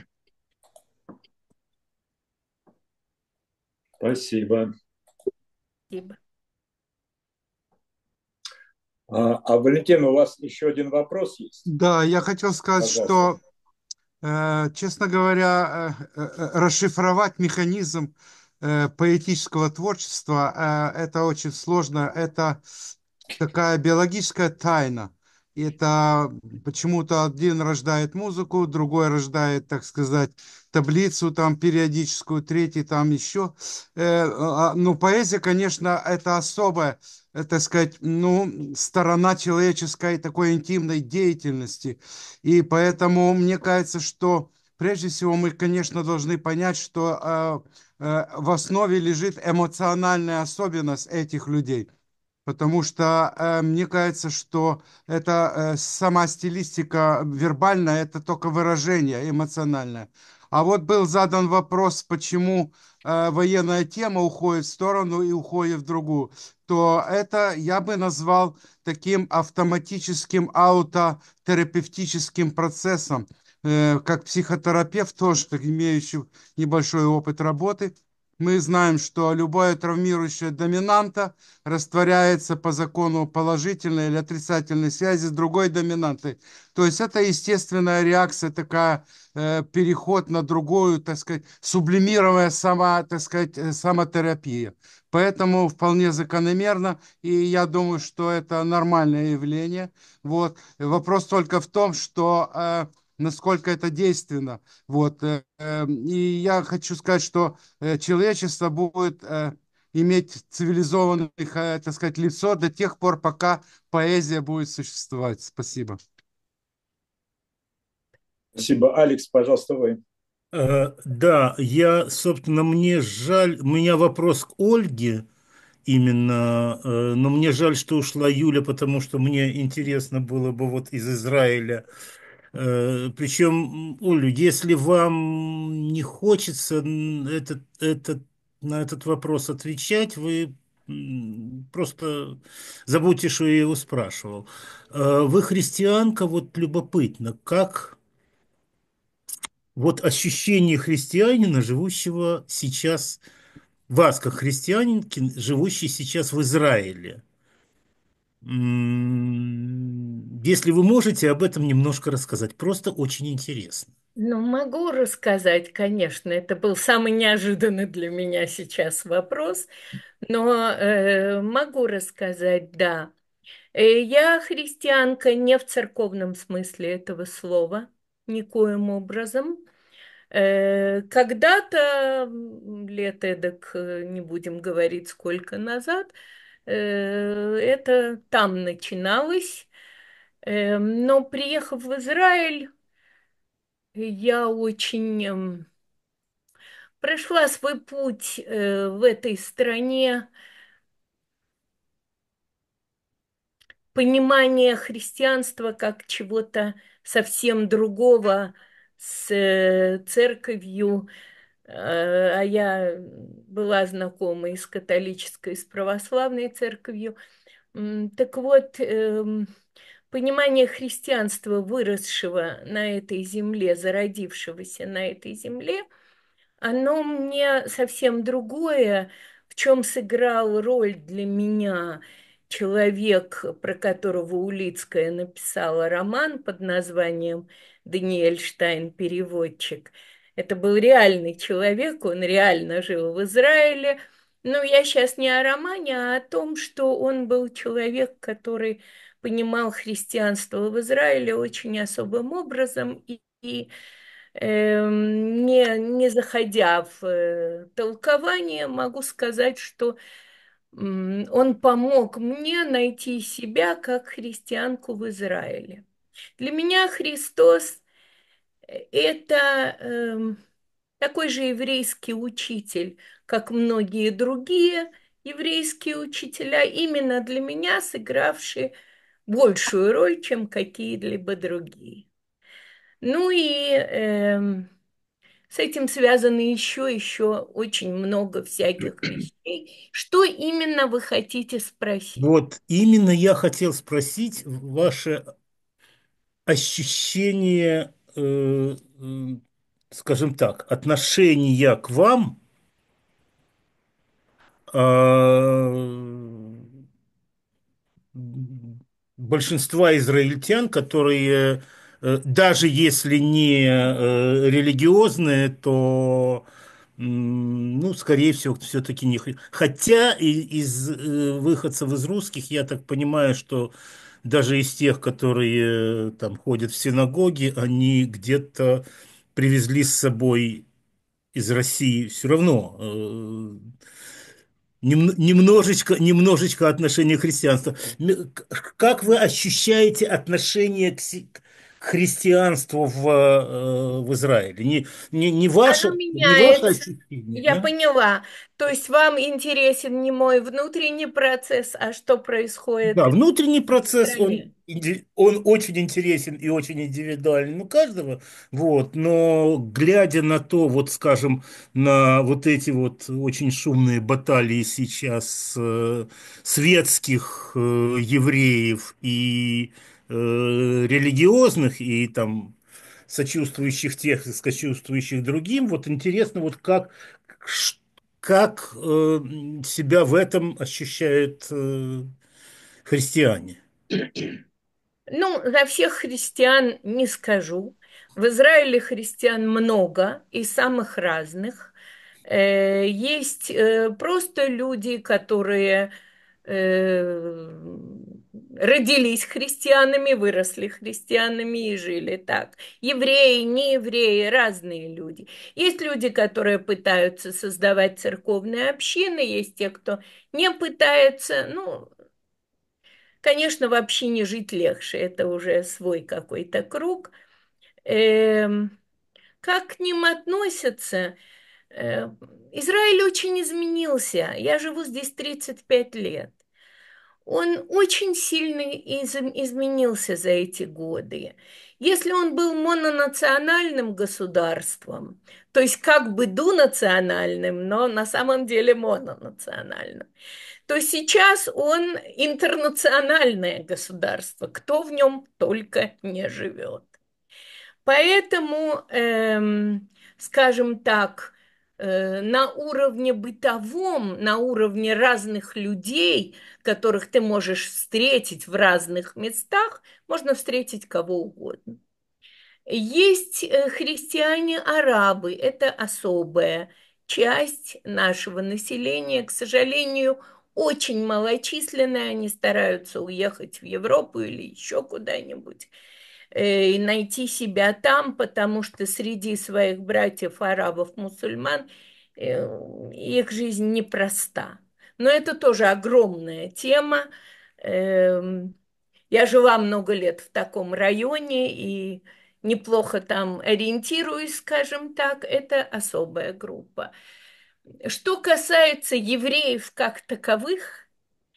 Спасибо. Спасибо. А, а Валентин, у вас еще один вопрос есть? Да, я хотел сказать, Пожалуйста. что, э, честно говоря, э, э, расшифровать механизм э, поэтического творчества э, это очень сложно. Это такая биологическая тайна. И это почему-то один рождает музыку, другой рождает, так сказать, таблицу там периодическую, третий там еще. Э, а, ну, поэзия, конечно, это особая, э, так сказать, ну, сторона человеческой такой интимной деятельности. И поэтому мне кажется, что прежде всего мы, конечно, должны понять, что э, э, в основе лежит эмоциональная особенность этих людей. Потому что э, мне кажется, что это э, сама стилистика вербальная, это только выражение эмоциональное. А вот был задан вопрос, почему э, военная тема уходит в сторону и уходит в другую, то это я бы назвал таким автоматическим аутотерапевтическим процессом. Э, как психотерапевт, тоже так, имеющий небольшой опыт работы, мы знаем, что любая травмирующая доминанта растворяется по закону положительной или отрицательной связи с другой доминантой. То есть это естественная реакция, такая э, переход на другую, так сказать, сублимированная сама, так сказать, э, самотерапия. Поэтому вполне закономерно, и я думаю, что это нормальное явление. Вот. Вопрос только в том, что э, насколько это действенно. Вот. э, э, И я хочу сказать, что э, человечество будет э, иметь цивилизованное, э, так сказать, лицо до тех пор, пока поэзия будет существовать. Спасибо. Спасибо. Алекс, пожалуйста, вы. Э, Да, я, собственно, мне жаль, у меня вопрос к Ольге именно, э, но мне жаль, что ушла Юля, потому что мне интересно было бы вот из Израиля. Э, Причем, Олю, если вам не хочется м, этот, этот, на этот вопрос отвечать, вы м, просто забудьте, что я его спрашивал. Э, Вы христианка, вот любопытно, как вот ощущение христианина, живущего сейчас, вас как христианинки, живущей сейчас в Израиле. М, Если вы можете об этом немножко рассказать, просто очень интересно. Ну, могу рассказать, конечно. Это был самый неожиданный для меня сейчас вопрос, но э, могу рассказать, да. Э, Я христианка не в церковном смысле этого слова, никоим образом. Э, Когда-то, м, лет эдак, э, не будем говорить сколько назад, э, это там начиналось. Э, Но приехав в Израиль, я очень эм, прошла свой путь э, в этой стране, понимание христианства как чего-то совсем другого с э, церковью, э, а я была знакома и с католической, и с православной церковью. М, Так вот, эм, понимание христианства, выросшего на этой земле, зародившегося на этой земле, оно мне совсем другое, в чем сыграл роль для меня человек, про которого Улицкая написала роман под названием «Даниэль Штайн, переводчик». Это был реальный человек, он реально жил в Израиле. Но я сейчас не о романе, а о том, что он был человек, который понимал христианство в Израиле очень особым образом и, и Эм, не, не заходя в э, толкование, могу сказать, что м, он помог мне найти себя как христианку в Израиле. Для меня Христос– это эм, такой же еврейский учитель, как многие другие еврейские учителя, именно для меня сыгравшие большую роль, чем какие-либо другие. Ну и эм, с этим связано еще, еще очень много всяких вещей. Что именно вы хотите спросить? Вот именно я хотел спросить ваше ощущение, э, э, скажем так, отношения к вам, а, большинства израильтян, которые э, даже если не э, религиозные, то м, ну, скорее всего, все-таки не... хри- Хотя и- из э, выходцев из русских, я так понимаю, что даже из тех, которые э, там ходят в синагоги, они где-то привезли с собой из России все равно э, нем- немножечко, немножечко отношение к христианству. М- к- Как вы ощущаете отношение к, си- к христианству в, э, в Израиле. Не, не, не ваше, Оно не ваше меняется. ощущение, Я а? поняла. То есть вам интересен не мой внутренний процесс, а что Да, происходит внутренний в процесс, он, стране. инди- он очень интересен и очень индивидуален у каждого, вот, но глядя на то, вот, скажем, на вот эти вот очень шумные баталии сейчас э, светских э, евреев и э, религиозных, и там сочувствующих тех, и сочувствующих другим, вот интересно, вот как, ш- как э, себя в этом ощущают э, христиане. Ну, за всех христиан не скажу. В Израиле христиан много и самых разных. Э, Есть э, просто люди, которые э, родились христианами, выросли христианами и жили так. Евреи, не евреи, разные люди. Есть люди, которые пытаются создавать церковные общины, есть те, кто не пытается. Ну, конечно, в общине жить легче, это уже свой какой-то круг. Эм, как к ним относятся? Э, Израиль очень изменился. Я живу здесь тридцать пять лет. Он очень сильно из- изменился за эти годы. Если он был мононациональным государством, то есть как бы дунациональным, но на самом деле мононациональным, то сейчас он интернациональное государство, кто в нем только не живет. Поэтому, эм, скажем так, э, на уровне бытовом, на уровне разных людей, которых ты можешь встретить в разных местах, можно встретить кого угодно. Есть э, христиане-арабы, это особая часть нашего населения, к сожалению, очень малочисленная, они стараются уехать в Европу или еще куда-нибудь э, и найти себя там, потому что среди своих братьев арабов-мусульман э, их жизнь непроста. Но это тоже огромная тема. Эм, Я жила много лет в таком районе и неплохо там ориентируюсь, скажем так. Это особая группа. Что касается евреев как таковых,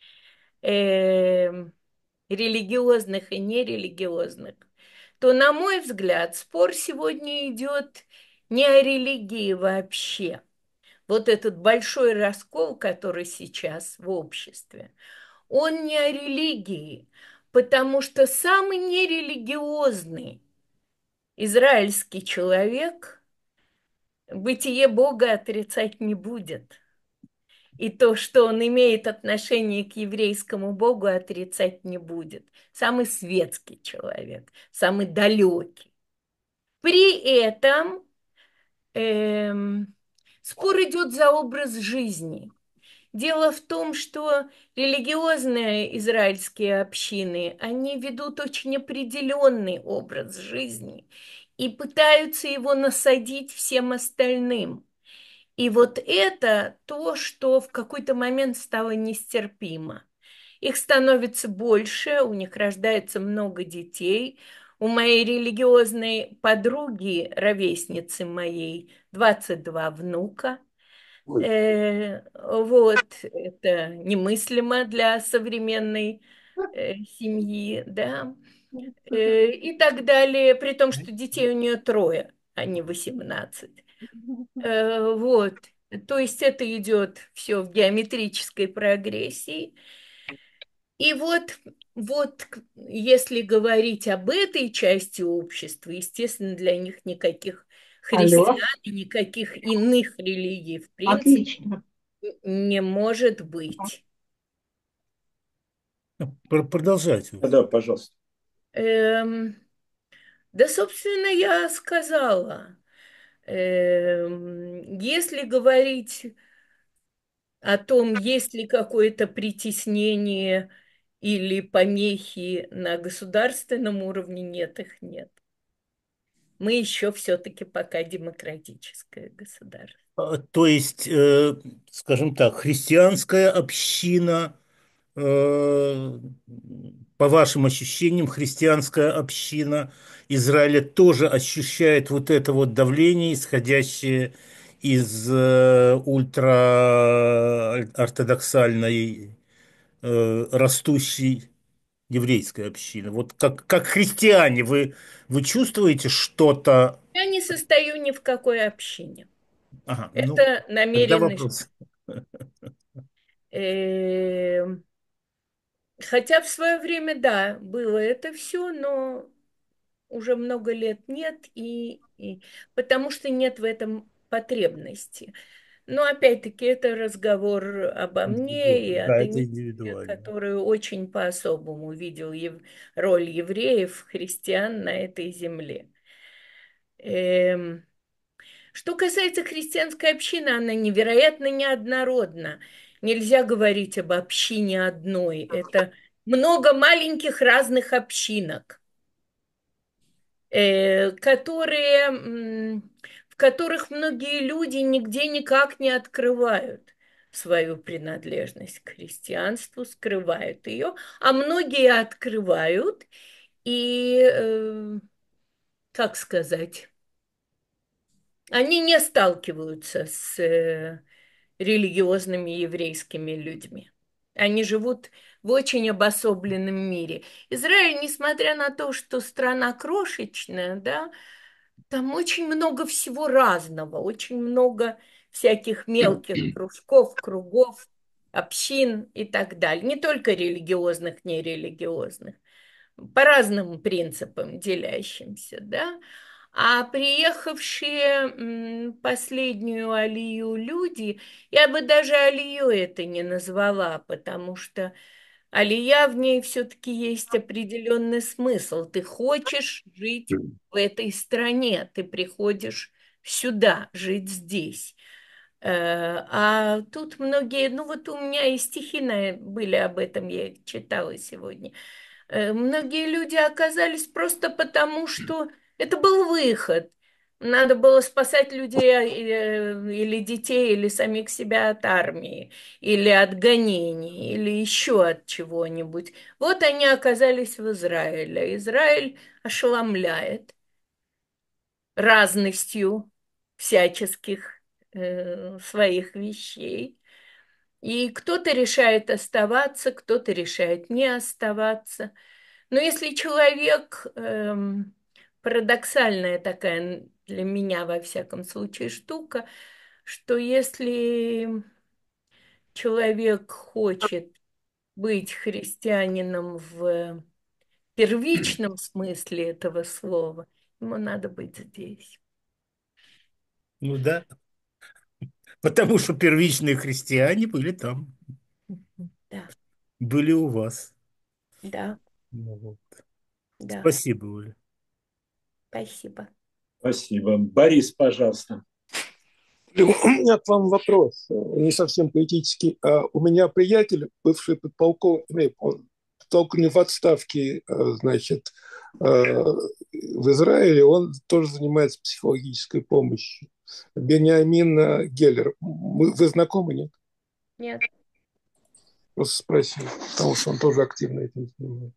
эм, религиозных и нерелигиозных, то, на мой взгляд, спор сегодня идет не о религии вообще. Вот этот большой раскол, который сейчас в обществе, он не о религии, потому что самый нерелигиозный израильский человек бытие Бога отрицать не будет. И то, что он имеет отношение к еврейскому Богу, отрицать не будет. Самый светский человек, самый далекий. При этом эм, спор идет за образ жизни. Дело в том, что религиозные израильские общины, они ведут очень определенный образ жизни и пытаются его насадить всем остальным. И вот это то, что в какой-то момент стало нестерпимо. Их становится больше, у них рождается много детей. У моей религиозной подруги, ровесницы моей, двадцать два внука. Э, вот, это немыслимо для современной э, семьи, да. Э, и так далее, при том, что детей у нее трое, а не восемнадцать. Э, вот. То есть это идет все в геометрической прогрессии. И вот, вот если говорить об этой части общества, естественно, для них никаких христиан Алло, и никаких иных религий в принципе отлично. не может быть. Пр- Продолжайте. Да, пожалуйста. Эм, да, собственно, я сказала. Эм, если говорить о том, есть ли какое-то притеснение или помехи на государственном уровне, нет, их нет. Мы еще все-таки пока демократическое государство. А, То есть, э, скажем так, христианская община э, по вашим ощущениям, христианская община Израиля тоже ощущает вот это вот давление, исходящее из э, ультраортодоксальной э, растущей еврейской общины. Вот как, как христиане вы, вы чувствуете что-то? Я не состою ни в какой общине. Ага, ну, Это тогда намеренность. вопрос. Эм, Хотя в свое время, да, было это все, но уже много лет нет, и, и потому что нет в этом потребности. Но опять-таки это разговор обо мне и о Да, это Данииле, индивидуально. который очень по-особому видел ев- роль евреев, христиан на этой земле. Эм, Что касается христианской общины, она невероятно неоднородна. Нельзя говорить об общине одной. Это много маленьких разных общинок, э, которые, м, в которых многие люди нигде никак не открывают свою принадлежность к христианству, скрывают ее, а многие открывают и, э, как сказать, они не сталкиваются с э, религиозными еврейскими людьми. Они живут в очень обособленном мире. Израиль, несмотря на то, что страна крошечная, да, там очень много всего разного, очень много всяких мелких кружков, кругов, общин и так далее. Не только религиозных, нерелигиозных, по разным принципам делящимся, да. А приехавшие м, последнюю алию люди, я бы даже алию это не назвала, потому что алия в ней все-таки есть определенный смысл. Ты хочешь жить в этой стране, ты приходишь сюда, жить здесь. Э, А тут многие, ну вот у меня и стихи на- были об этом, я их читала сегодня. Э, Многие люди оказались просто потому, что это был выход. Надо было спасать людей э, или детей, или самих себя от армии, или от гонений, или еще от чего-нибудь. Вот они оказались в Израиле. Израиль ошеломляет разностью всяческих э, своих вещей. И кто-то решает оставаться, кто-то решает не оставаться. Но если человек, эм, парадоксальная такая для меня, во всяком случае, штука, что если человек хочет быть христианином в первичном смысле этого слова, ему надо быть здесь. Ну да, потому что первичные христиане были там, Да, были у вас. да, Ну вот. да. Спасибо, Оля. Спасибо. Спасибо. Борис, пожалуйста. У меня к вам вопрос, не совсем поэтический. А у меня приятель, бывший подполковник, он полковник в отставке, а, значит, а, в Израиле, он тоже занимается психологической помощью. Бениамин Геллер. Мы- Вы знакомы, нет? Нет, Просто спросил, потому что он тоже активно этим занимается.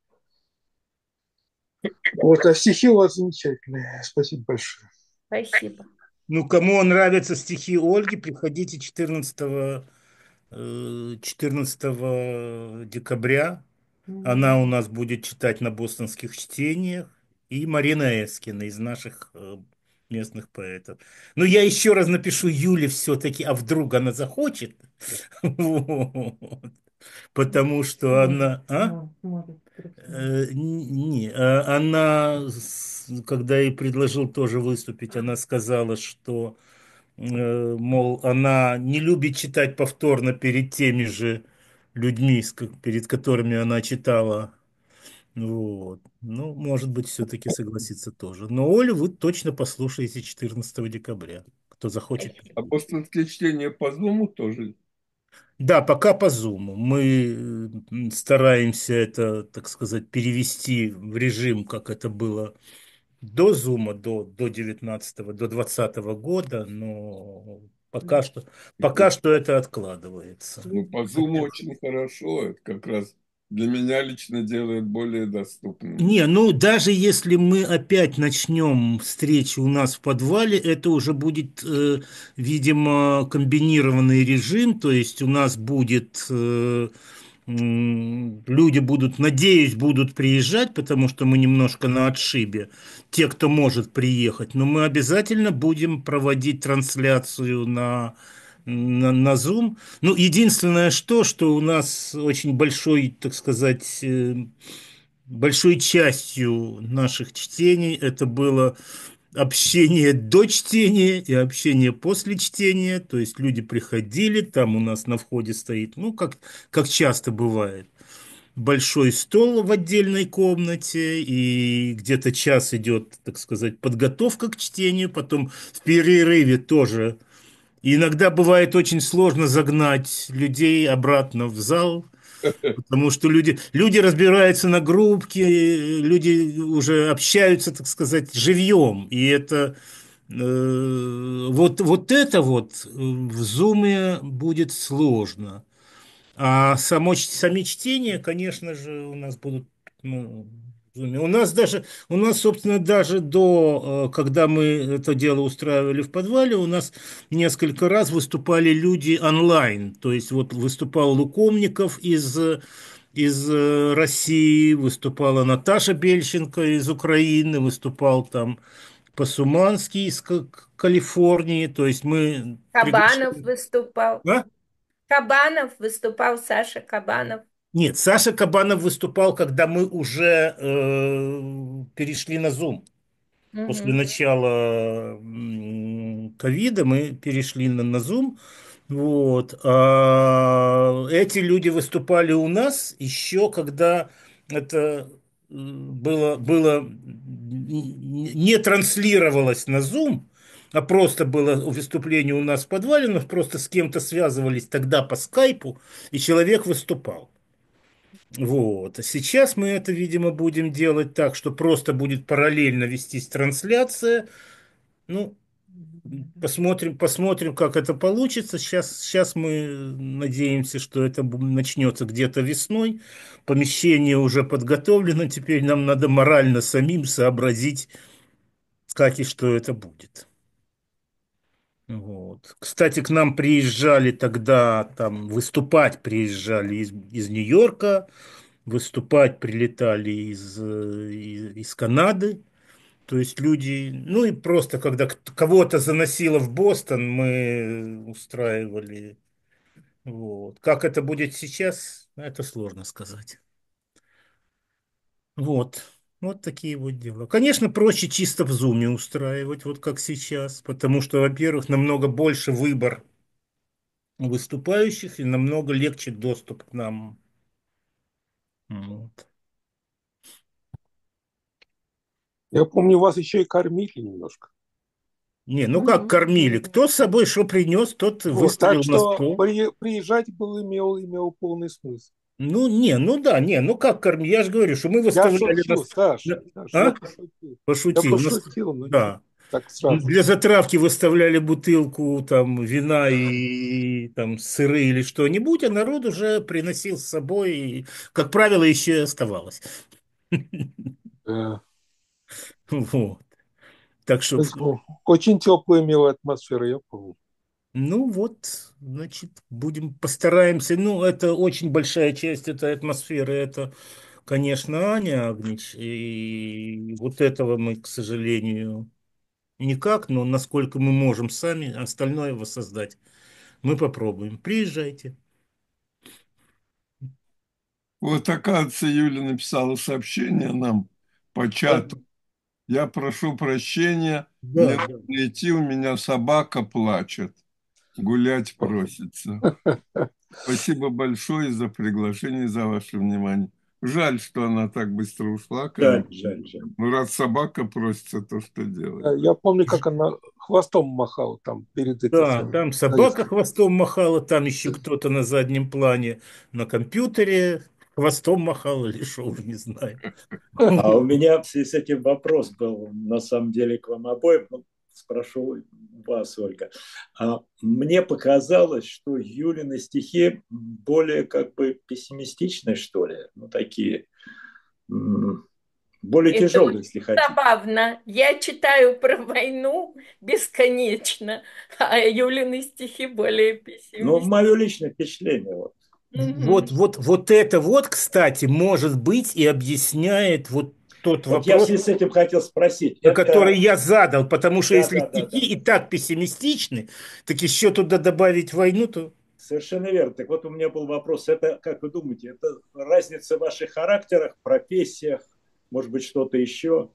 Вот, а стихи у вас замечательные. Спасибо большое. спасибо. Ну, кому нравятся стихи Ольги, приходите четырнадцатого э, четырнадцатого декабря. Она у нас будет читать на бостонских чтениях. И Марина Эскина из наших э, местных поэтов. Ну, я еще раз напишу Юле все-таки, а вдруг она захочет? Вот. Потому что она... А? Э, Не, а она, с- когда ей предложил тоже выступить, она сказала, что, э, мол, она не любит читать повторно перед теми же людьми, с ко- перед которыми она читала. Вот. Ну, может быть, все-таки согласится тоже. Но Олю вы точно послушаете четырнадцатого декабря. Кто захочет. Спасибо. А апостольские чтения по Зуму тоже. Да, пока по Зуму. Мы э, стараемся это, так сказать, перевести в режим, как это было до Зума, до, до девятнадцатого, до двадцатого года, но пока что, пока что это откладывается. Ну, по Зуму очень хорошо. Это как раз для меня лично делает более доступным. Не, ну даже если мы опять начнем встречу у нас в подвале, это уже будет, э, видимо, комбинированный режим, то есть у нас будет, э, м, люди будут, надеюсь, будут приезжать, потому что мы немножко на отшибе, те, кто может приехать, но мы обязательно будем проводить трансляцию на, на, на Zoom. Ну, единственное что, что у нас очень большой, так сказать, э, большой частью наших чтений это было общение до чтения и общение после чтения. То есть люди приходили, там у нас на входе стоит, ну, как, как часто бывает, большой стол в отдельной комнате, и где-то час идет, так сказать, подготовка к чтению, потом в перерыве тоже. И иногда бывает очень сложно загнать людей обратно в зал, потому что люди, люди разбираются на группки, люди уже общаются, так сказать, живьем. И это э, вот, вот это вот в зуме будет сложно. А само, ч- сами чтения, конечно же, у нас будут, ну, в Zoom. У нас даже, у нас, собственно, даже до, э, когда мы это дело устраивали в подвале, у нас несколько раз выступали люди онлайн. То есть вот выступал Лукомников из, из э, России, выступала Наташа Бельченко из Украины, выступал там Посуманский из Ка- Калифорнии. То есть мы Кабанов приглашали. выступал. А? Кабанов выступал, Саша Кабанов. Нет, Саша Кабанов выступал, когда мы уже э, перешли на Zoom. После Мгм. начала м, ковида мы перешли на, на Zoom. Вот. А эти люди выступали у нас еще, когда это э, было, было не транслировалось на Zoom, а просто было выступление у нас в подвале, но просто с кем-то связывались тогда по скайпу, и человек выступал. Вот. А сейчас мы это, видимо, будем делать так, что просто будет параллельно вестись трансляция. Ну, посмотрим, посмотрим, как это получится. Сейчас, сейчас мы надеемся, что это бу- начнется где-то весной. Помещение уже подготовлено. Теперь нам надо морально самим сообразить, как и что это будет. Вот. Кстати, к нам приезжали тогда, там, выступать приезжали из, из Нью-Йорка, выступать прилетали из, э, из, из Канады. То есть люди, ну и просто когда к- кого-то заносило в Бостон, мы устраивали. Вот. Как это будет сейчас, это сложно сказать. Вот. Вот такие вот дела. Конечно, проще чисто в зуме устраивать, вот как сейчас, потому что, во-первых, намного больше выбор выступающих и намного легче доступ к нам. Вот. Я помню, вас еще и кормили немножко. Не, ну как Мгм. кормили? Кто с собой что принес, тот Вот, так выставил на что стол. при- приезжать был имел, имел полный смысл. Ну, не, ну да, не, ну как кормить? Я же говорю, что мы Я выставляли на... шучу, Саш, на- Саш, я А? пошутил. Я Пошутил. Нас- пошутил, но не Да. так сразу. Для затравки выставляли бутылку там вина и там сыры или что-нибудь, а народ уже приносил с собой, и, как правило, еще и оставалось. Да. Вот. Так что, Ну, очень теплая, милая атмосфера, я помню. ну вот, значит, будем, постараемся. Ну, это очень большая часть этой атмосферы, это, конечно, Аня Агнич, и вот этого мы, к сожалению, никак, но насколько мы можем сами остальное воссоздать, мы попробуем. Приезжайте. Вот, оказывается, Юля написала сообщение нам по чату. Я прошу прощения, мне Да, надо да. идти, у меня собака плачет, гулять просится. Спасибо большое за приглашение, за ваше внимание. Жаль, что она так быстро ушла, Жаль, конечно. жаль, жаль. Ну, раз собака просится, то что Да, делать? я помню, как она хвостом махала там перед этим Да, самым там собака поездкой. хвостом махала, там еще кто-то на заднем плане на компьютере хвостом махал или что, уже не знаю. А у меня в связи с этим вопрос был, на самом деле, к вам обоим. Ну, спрошу вас, Ольга. А мне показалось, что Юлины стихи более как бы пессимистичны, что ли. ну, такие м, более Это тяжелые, очень если хотите. забавно. Я читаю про войну бесконечно, а Юлины стихи более Ну, пессимистичны. мое личное впечатление. Вот. Вот, Мгм. вот, вот это вот, кстати, может быть и объясняет вот тот Вот я в вопрос, связи с этим хотел спросить. который Это, я задал, потому что да, если да, да, стихи да, и да. так пессимистичны, так еще туда добавить войну, то Совершенно верно. Так вот у меня был вопрос. Это, как вы думаете, это разница в ваших характерах, профессиях, может быть, что-то еще?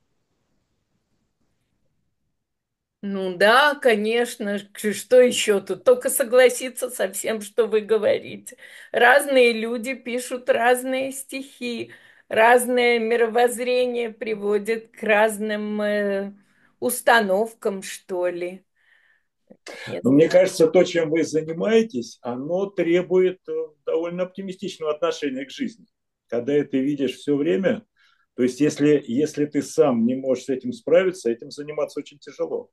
Ну да, конечно, ж- что еще тут? Только согласиться со всем, что вы говорите. Разные люди пишут разные стихи, разное мировоззрение приводит к разным э, установкам, что ли. Не Но мне знаю. кажется, то, чем вы занимаетесь, оно требует э, довольно оптимистичного отношения к жизни. Когда это видишь все время, то есть если, если ты сам не можешь с этим справиться, этим заниматься очень тяжело.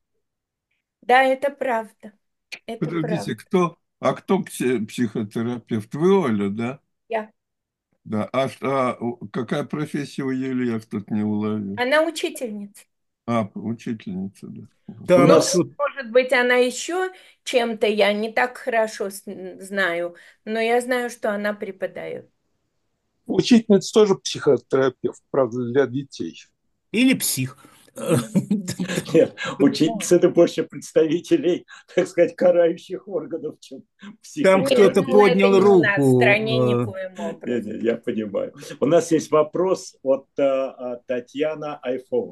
Да, это правда. Это Подождите, правда. кто, а кто пси- психотерапевт? Вы, Оля, да? Я. Да. А, ш- а у- какая профессия у Юли, я тут не уловил. Она учительница. А, учительница, да. У там, Ну, нас может быть, она еще чем-то, я не так хорошо с- знаю, но я знаю, что она преподает. Учительница тоже психотерапевт, правда, для детей. или псих. нет, учительница это больше представителей, так сказать, карающих органов, чем Там Нет, кто-то ну это поднял не у нас в стране руку. э, никоим Не, образом. не, я понимаю. У нас есть вопрос от а, Татьяна Айфова.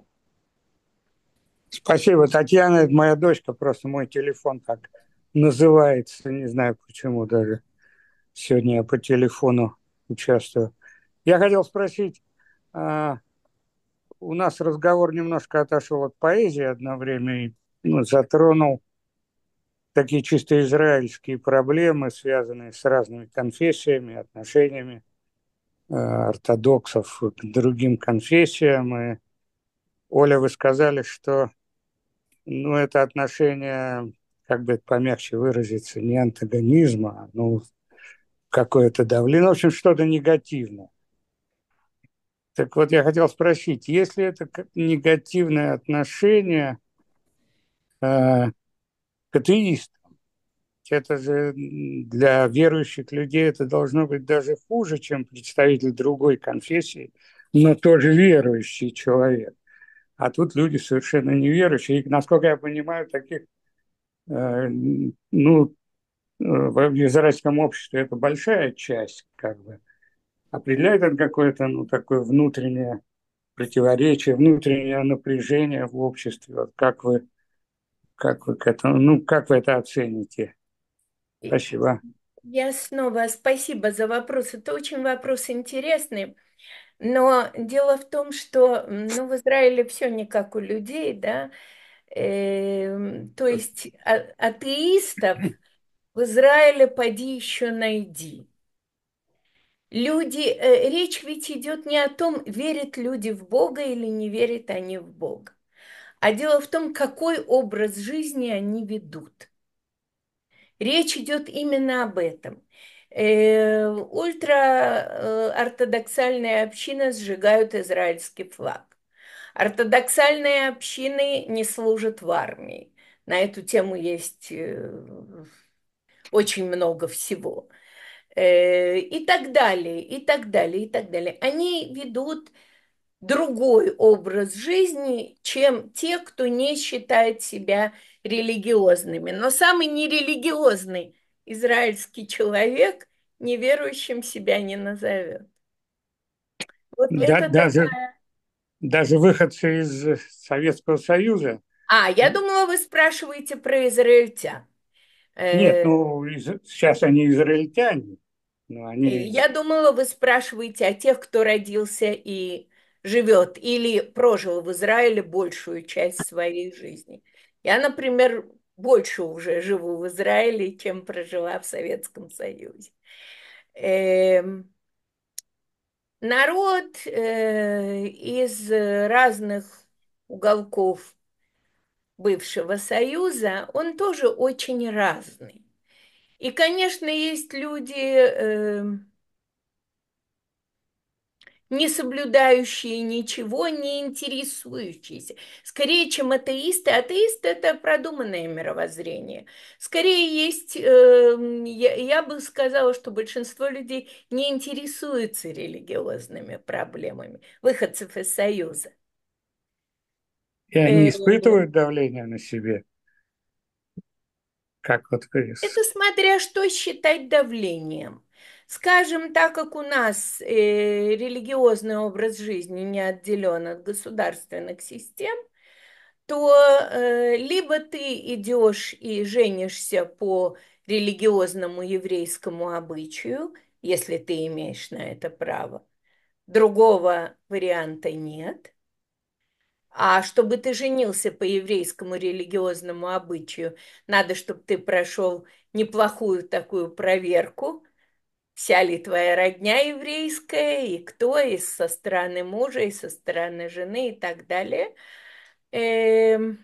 Спасибо, Татьяна, это моя дочка, просто мой телефон так называется, не знаю почему даже. Сегодня я по телефону участвую. Я хотел спросить, а, у нас разговор немножко отошел от поэзии одно время и ну, затронул такие чисто израильские проблемы, связанные с разными конфессиями, отношениями э, ортодоксов к другим конфессиям. И, Оля, вы сказали, что ну, это отношение, как бы это помягче выразиться, не антагонизма, а ну, какое-то давление, ну, в общем, что-то негативное. Так вот, я хотел спросить, если это как негативное отношение э, к атеистам, это же для верующих людей это должно быть даже хуже, чем представитель другой конфессии, но тоже верующий человек. А тут люди совершенно неверующие. И, насколько я понимаю, таких, э, ну, в израильском обществе это большая часть, как бы, определяет это какое-то, ну, такое внутреннее противоречие, внутреннее напряжение в обществе. Вот как вы, как вы к этому, ну, как вы это оцените? Спасибо. Я снова спасибо за вопрос. Это очень вопрос интересный. Но дело в том, что ну, в Израиле все не как у людей, да. Эм, то есть а- атеистов в Израиле поди еще найди. Люди, э, речь ведь идет не о том, верят люди в Бога или не верят они в Бога, а дело в том, какой образ жизни они ведут. Речь идет именно об этом. Э, ультраортодоксальная община сжигают израильский флаг. Ортодоксальные общины не служат в армии. На эту тему есть э, очень много всего. Э, и так далее, и так далее, и так далее. Они ведут другой образ жизни, чем те, кто не считает себя религиозными. Но самый нерелигиозный израильский человек неверующим себя не назовет. Вот Да, это даже, такая... даже выходцы из Советского Союза. А, я думала, вы спрашиваете про израильтян. Нет, Э, ну, из- сейчас они израильтяне, но они... Я думала, вы спрашиваете о тех, кто родился и живет или прожил в Израиле большую часть своей жизни. Я, например, больше уже живу в Израиле, чем прожила в Советском Союзе. Эм, Народ э, из разных уголков бывшего Союза, он тоже очень разный. И, конечно, есть люди, э, не соблюдающие ничего, не интересующиеся. Скорее, чем атеисты. Атеисты – это продуманное мировоззрение. Скорее есть, э, я, я бы сказала, что большинство людей не интересуются религиозными проблемами, выходцев из Союза. И они Э, испытывают давление на себе, как вот вы. Это смотря что считать давлением. Скажем, так как у нас э, религиозный образ жизни не отделен от государственных систем, то э, либо ты идешь и женишься по религиозному еврейскому обычаю, если ты имеешь на это право, другого варианта нет. А чтобы ты женился по еврейскому религиозному обычаю, надо, чтобы ты прошел неплохую такую проверку, вся ли твоя родня еврейская, и кто, и со стороны мужа, и со стороны жены, и так далее. Эм,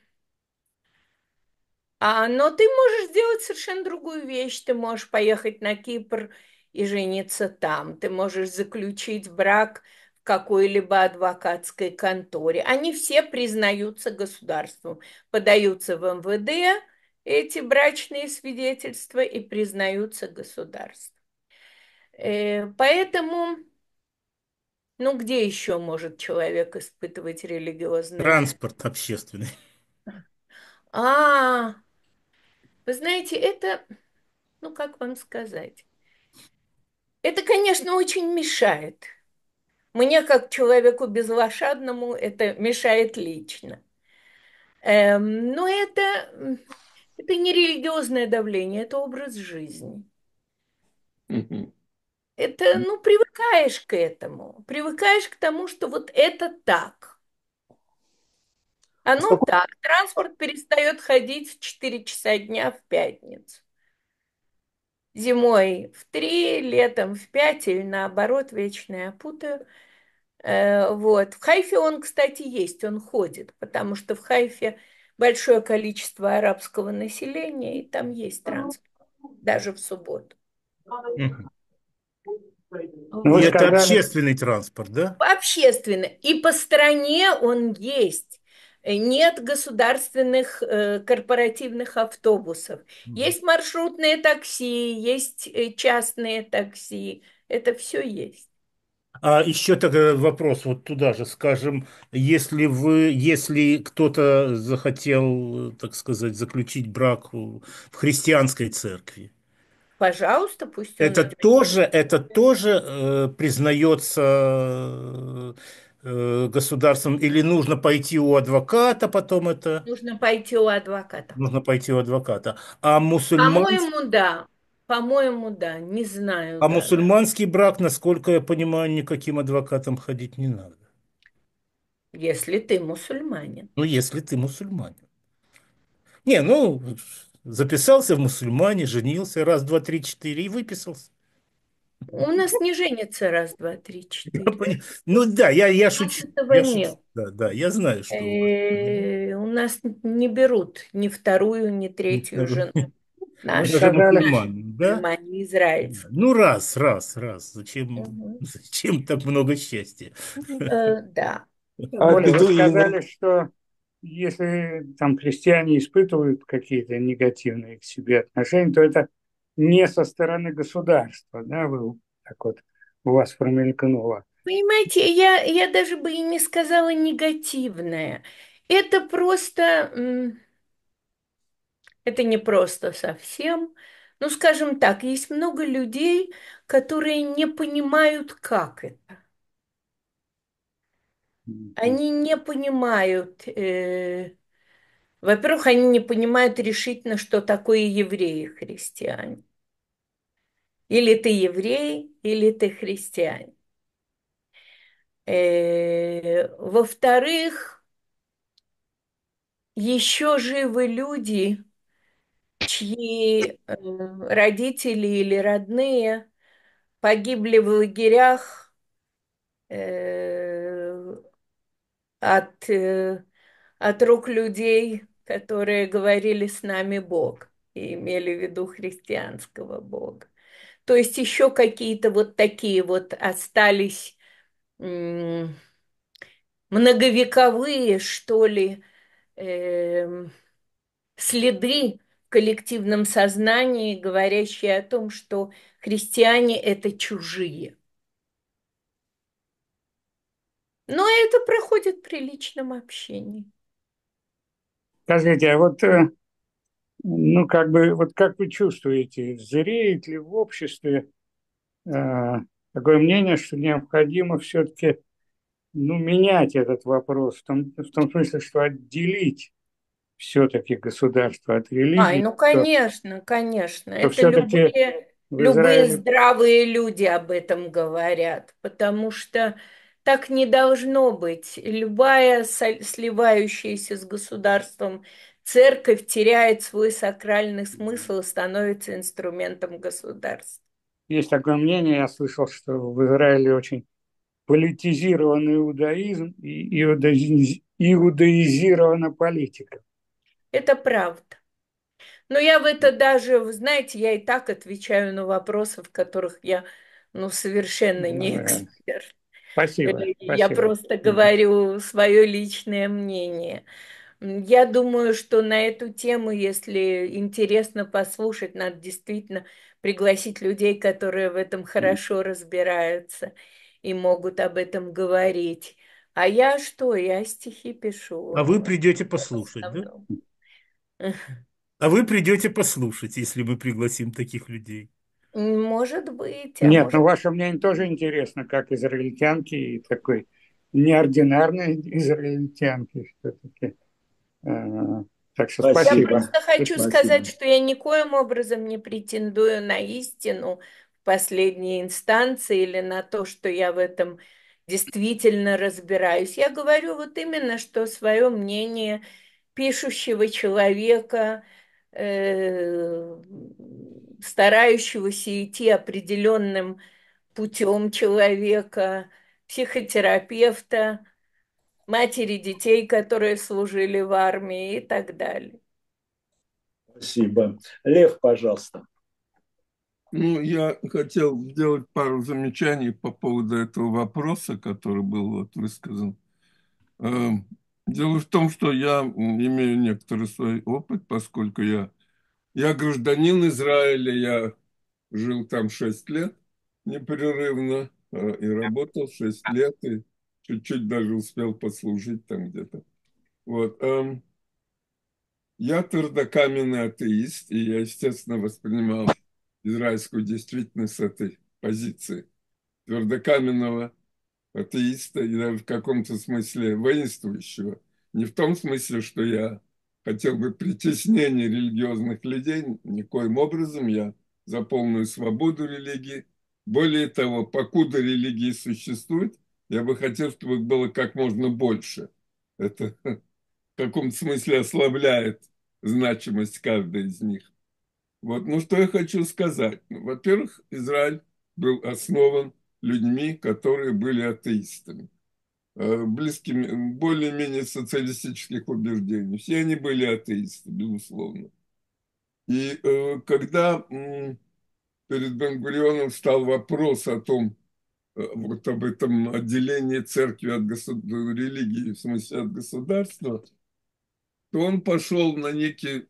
А, но ты можешь сделать совершенно другую вещь. Ты можешь поехать на Кипр и жениться там. Ты можешь заключить брак в какой-либо адвокатской конторе. Они все признаются государством, подаются в эм вэ дэ, эти брачные свидетельства, и признаются государством. Э, Поэтому, ну где еще может человек испытывать религиозные? Транспорт общественный. А, вы знаете, это, ну как вам сказать? Это, конечно, очень мешает. Мне, как человеку безлошадному, это мешает лично. Эм, но это, м, это не религиозное давление, это образ жизни. Мгм. Это, ну, привыкаешь к этому. Привыкаешь к тому, что вот это так. Оно так. Транспорт перестает ходить в четыре часа дня в пятницу. Зимой в три, летом в пять или наоборот, вечно я путаю. Э, Вот. В Хайфе он, кстати, есть, он ходит, потому что в Хайфе большое количество арабского населения, и там есть транспорт, даже в субботу. Мгм. Ну, И вы Вот. это сказали, общественный транспорт, да? Общественно. И по стране он есть. Э, Нет государственных э, корпоративных автобусов. Мгм. Есть маршрутные такси, есть э, частные такси. Это все есть. А еще такой вопрос вот туда же, скажем, если вы, если кто-то захотел, так сказать, заключить брак в в христианской церкви, Пожалуйста, пусть он это это тоже, это тоже э, признается э, государством, или нужно пойти у адвоката, потом это нужно пойти у адвоката. нужно пойти у адвоката. А мусульманский, По-моему, да. По-моему, да. Не знаю а даже. мусульманский брак, насколько я понимаю, никаким адвокатом ходить не надо. Если ты мусульманин. Ну, если ты мусульманин. Не, ну, записался в мусульмане, женился, раз, два, три, четыре и выписался. У нас не женится раз, два, три, Я четыре. пони- Ну да, я, я У нас шучу. этого Я шучу. нет. Да, да, я знаю, что у вас. Э, У нас не берут ни вторую, ни Не третью второй. жену. вы Даже Наши, сказали, наши мусульмане, да? мусульмане израильские. Ну, раз, раз, раз. Зачем, Мгм. зачем так много счастья? Э, Да. А Оля, вы бедуины? сказали, что если там христиане испытывают какие-то негативные к себе отношения, то это не со стороны государства, да, вы так вот у вас промелькнуло. Понимаете, я, я даже бы и не сказала негативное. Это просто, м, это не просто совсем. Ну, скажем так, есть много людей, которые не понимают, как это. Мгм. Они не понимают, э, во-первых, они не понимают решительно, что такое евреи и христиане. Или ты еврей, или ты христианин. Э, во-вторых, еще живы люди, чьи э, родители или родные погибли в лагерях э, от, э, от рук людей, которые говорили с нами Бог и имели в виду христианского Бога. То есть еще какие-то вот такие вот остались многовековые, что ли, эм, следы в коллективном сознании, говорящие о том, что христиане – это чужие. Но это проходит при личном общении. Скажите, а вот, э, ну, как бы, вот как вы чувствуете, зреет ли в обществе э, такое мнение, что необходимо все-таки, ну, менять этот вопрос, в том, в том смысле, что отделить все-таки государство от Ай, религии, ну, что, конечно, конечно. что Это все-таки любые, в любые Израиле здравые люди об этом говорят, потому что так не должно быть. Любая со- сливающаяся с государством церковь теряет свой сакральный смысл и становится инструментом государства. есть такое мнение, я слышал, что в Израиле очень политизированный иудаизм и иудаиз- иудаизирована политика. Это правда. Но я в это даже, вы знаете, я и так отвечаю на вопросы, в которых я, ну, совершенно не Ну, э, эксперт. Э, Спасибо, Я спасибо. просто говорю свое личное мнение. М, Я думаю, что на эту тему, если интересно послушать, надо действительно пригласить людей, которые в этом хорошо разбираются и могут об этом говорить. А я что? Я стихи пишу А вы в придете послушать, да? основном. А вы придете послушать, если мы пригласим таких людей. Может быть, а Нет, ну может ваше мнение тоже интересно, как израильтянки и такой неординарной израильтянки все-таки. Так что Я спасибо. просто хочу сказать, Спасибо. что я никоим образом не претендую на истину в последней инстанции или на то, что я в этом действительно разбираюсь. Я говорю вот именно, что свое мнение пишущего человека, э, старающегося идти определенным путем человека, психотерапевта, матери детей, которые служили в армии и так далее. Спасибо. Лев, пожалуйста. Ну, я хотел сделать пару замечаний по поводу этого вопроса, который был вот высказан. Э, Дело в том, что я имею некоторый свой опыт, поскольку я, я гражданин Израиля, я жил там шесть лет непрерывно э, и работал шесть лет, и чуть-чуть даже успел послужить там где-то. Вот. эм, Я твердокаменный атеист, и я, естественно, воспринимал израильскую действительность с этой позиции твердокаменного атеиста и даже в каком-то смысле воинствующего. Не в том смысле, что я хотел бы притеснения религиозных людей, никоим образом я за полную свободу религии. Более того, покуда религии существуют, я бы хотел, чтобы их было как можно больше. Это в каком-то смысле ослабляет значимость каждой из них. Вот, ну что я хочу сказать. Ну, во-первых, Израиль был основан людьми, которые были атеистами, э, близкими, более-менее социалистических убеждений. Все они были атеисты, безусловно. И э, когда м, перед Бен-Гурионом встал вопрос о том, э, вот об этом отделении церкви от государ... религии, в смысле от государства, то он пошел на некий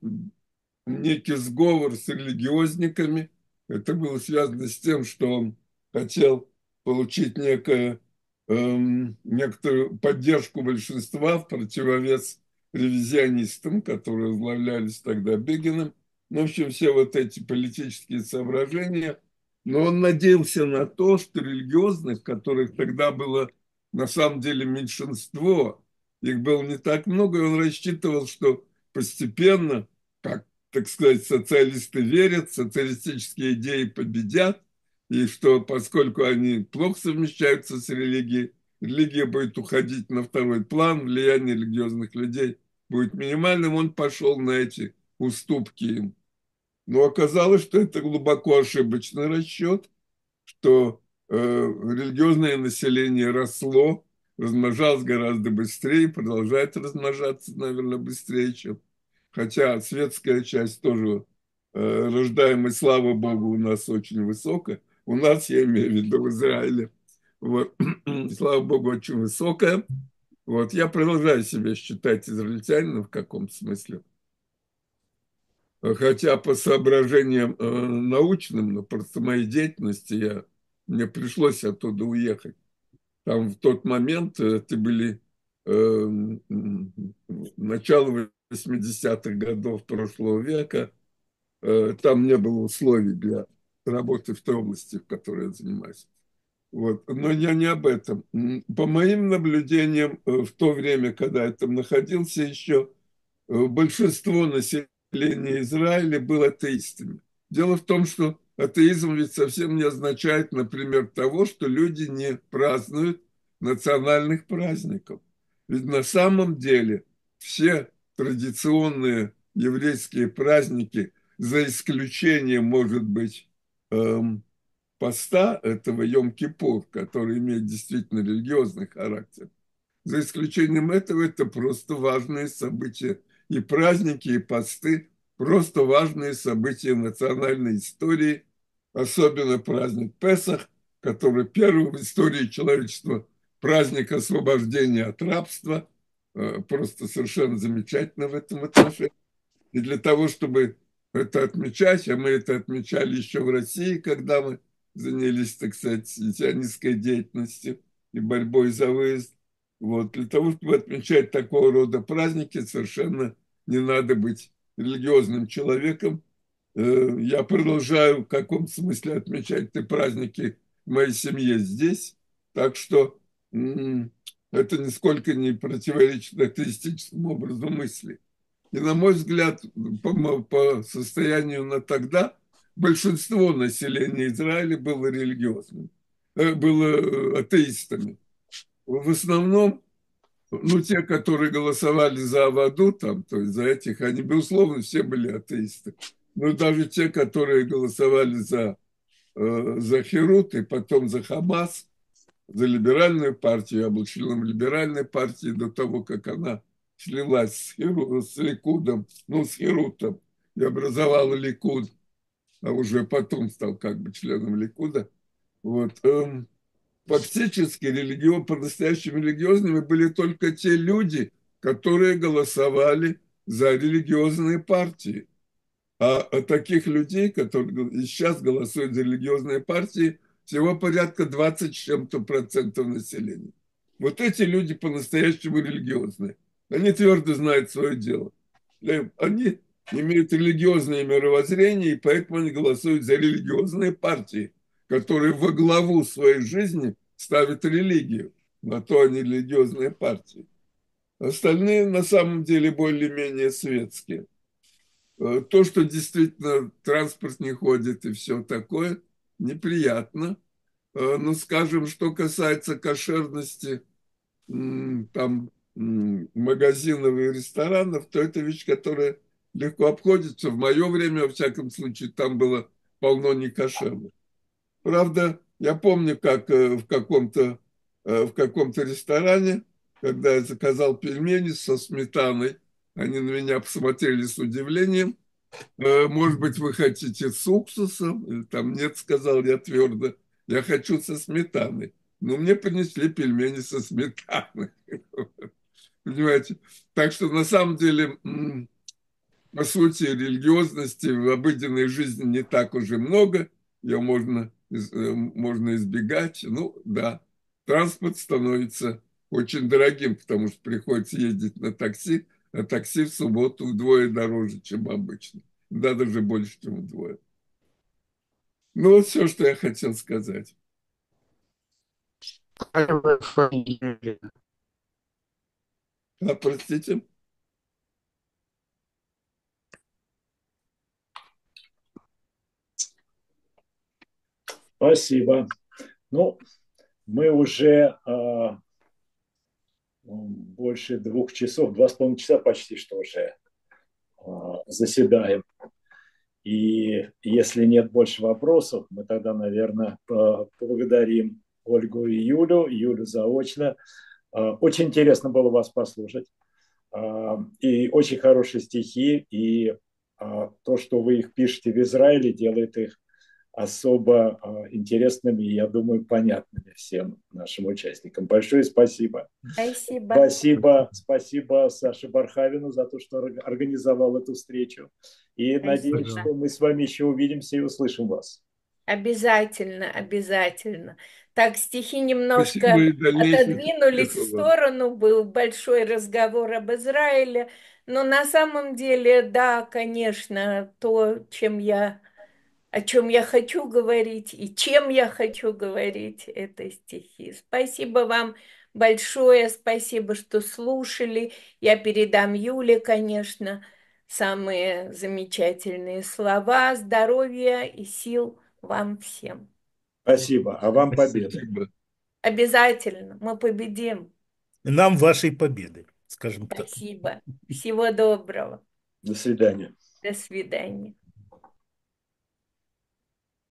некий сговор с религиозниками. Это было связано с тем, что он хотел получить некое, эм, некоторую поддержку большинства в противовес ревизионистам, которые возглавлялись тогда Бегиным. Ну, в общем, все вот эти политические соображения. Но он надеялся на то, что религиозных, которых тогда было на самом деле меньшинство, их было не так много, и он рассчитывал, что постепенно, как так сказать, социалисты верят, социалистические идеи победят, и что поскольку они плохо совмещаются с религией, религия будет уходить на второй план, влияние религиозных людей будет минимальным, он пошел на эти уступки им. Но оказалось, что это глубоко ошибочный расчет, что э, религиозное население росло, размножалось гораздо быстрее, продолжает размножаться, наверное, быстрее, чем хотя светская часть тоже, э, рождаемость, слава богу, у нас очень высокая. У нас, я имею в виду, в Израиле. Вот. Слава богу, очень высокая. Вот. Я продолжаю себя считать израильтянином в каком-то смысле. Хотя по соображениям э, научным, но просто моей деятельности я, мне пришлось оттуда уехать. Там в тот момент, это были э, начало восьмидесятых годов прошлого века, э, там не было условий для работы в той области, в которой я занимаюсь. Вот. Но я не об этом. По моим наблюдениям, в то время, когда я там находился еще, большинство населения Израиля было атеистами. Дело в том, что атеизм ведь совсем не означает, например, того, что люди не празднуют национальных праздников. Ведь на самом деле все традиционные еврейские праздники, за исключением, может быть, эм, поста этого Йом-Кипур, который имеет действительно религиозный характер. За исключением этого, это просто важные события. И праздники, и посты – просто важные события национальной истории. Особенно праздник Песах, который первый в истории человечества праздник освобождения от рабства. Просто совершенно замечательно в этом отношении. И для того, чтобы это отмечать, а мы это отмечали еще в России, когда мы занялись, так сказать, сионистской деятельностью и борьбой за выезд. Вот. Для того, чтобы отмечать такого рода праздники, совершенно не надо быть религиозным человеком. Я продолжаю в каком смысле отмечать эти праздники в моей семье здесь. Так что это нисколько не противоречит атеистическому образу мысли. И, на мой взгляд, по, по состоянию на тогда большинство населения Израиля было религиозным, было атеистами. В основном, ну, те, которые голосовали за Аваду, там, то есть за этих, они, безусловно, все были атеисты. Но даже те, которые голосовали за, за Херут и потом за Хамас, за либеральную партию, я был членом либеральной партии до того, как она слилась с, Херу, с Ликудом, ну, с Херутом, и образовала Ликуд, а уже потом стал как бы членом Ликуда. Вот. Эм, фактически религио, по-настоящему религиозными были только те люди, которые голосовали за религиозные партии. А, а таких людей, которые сейчас голосуют за религиозные партии, всего порядка двадцать с чем-то процентов населения. Вот эти люди по-настоящему религиозные. Они твердо знают свое дело. Они имеют религиозное мировоззрение, и поэтому они голосуют за религиозные партии, которые во главу своей жизни ставят религию. На то они религиозные партии. Остальные на самом деле более-менее светские. То, что действительно транспорт не ходит и все такое, неприятно. Но, скажем, что касается кошерности там, магазинов и ресторанов, то это вещь, которая легко обходится. В мое время, во всяком случае, там было полно некошерных. Правда, я помню, как в каком-то в каком-то ресторане, когда я заказал пельмени со сметаной, они на меня посмотрели с удивлением. Может быть, вы хотите с уксусом? Или там нет, сказал я твердо. Я хочу со сметаной. Но мне принесли пельмени со сметаной. Понимаете? Так что на самом деле, по сути, религиозности в обыденной жизни не так уже много. Ее можно, можно избегать. Ну, да. Транспорт становится очень дорогим, потому что приходится ездить на такси, а такси в субботу вдвое дороже, чем обычно. Да, даже больше, чем вдвое. Ну, вот все, что я хотел сказать. А, простите? Спасибо. Ну, мы уже а, больше двух часов, два с половиной часа почти что уже а, заседаем. И если нет больше вопросов, мы тогда, наверное, поблагодарим Ольгу и Юлю, Юлю заочно. Очень интересно было вас послушать. И очень хорошие стихи, и то, что вы их пишете в Израиле, делает их особо интересными и, я думаю, понятными всем нашим участникам. Большое спасибо. Спасибо. Спасибо, спасибо Саше Бархавину за то, что организовал эту встречу. И Спасибо. надеюсь, что мы с вами еще увидимся и услышим вас. Обязательно, обязательно. Так, стихи немножко Спасибо и дальнейших отодвинулись в успехов вам. сторону, был большой разговор об Израиле, но на самом деле, да, конечно, то, чем я, о чем я хочу говорить и чем я хочу говорить, это стихи. Спасибо вам большое, спасибо, что слушали. Я передам Юле, конечно, самые замечательные слова, здоровья и сил вам всем. Спасибо. А вам победы. Спасибо. Обязательно. Мы победим. Нам вашей победы, скажем так. Спасибо. Всего доброго. До свидания. До свидания.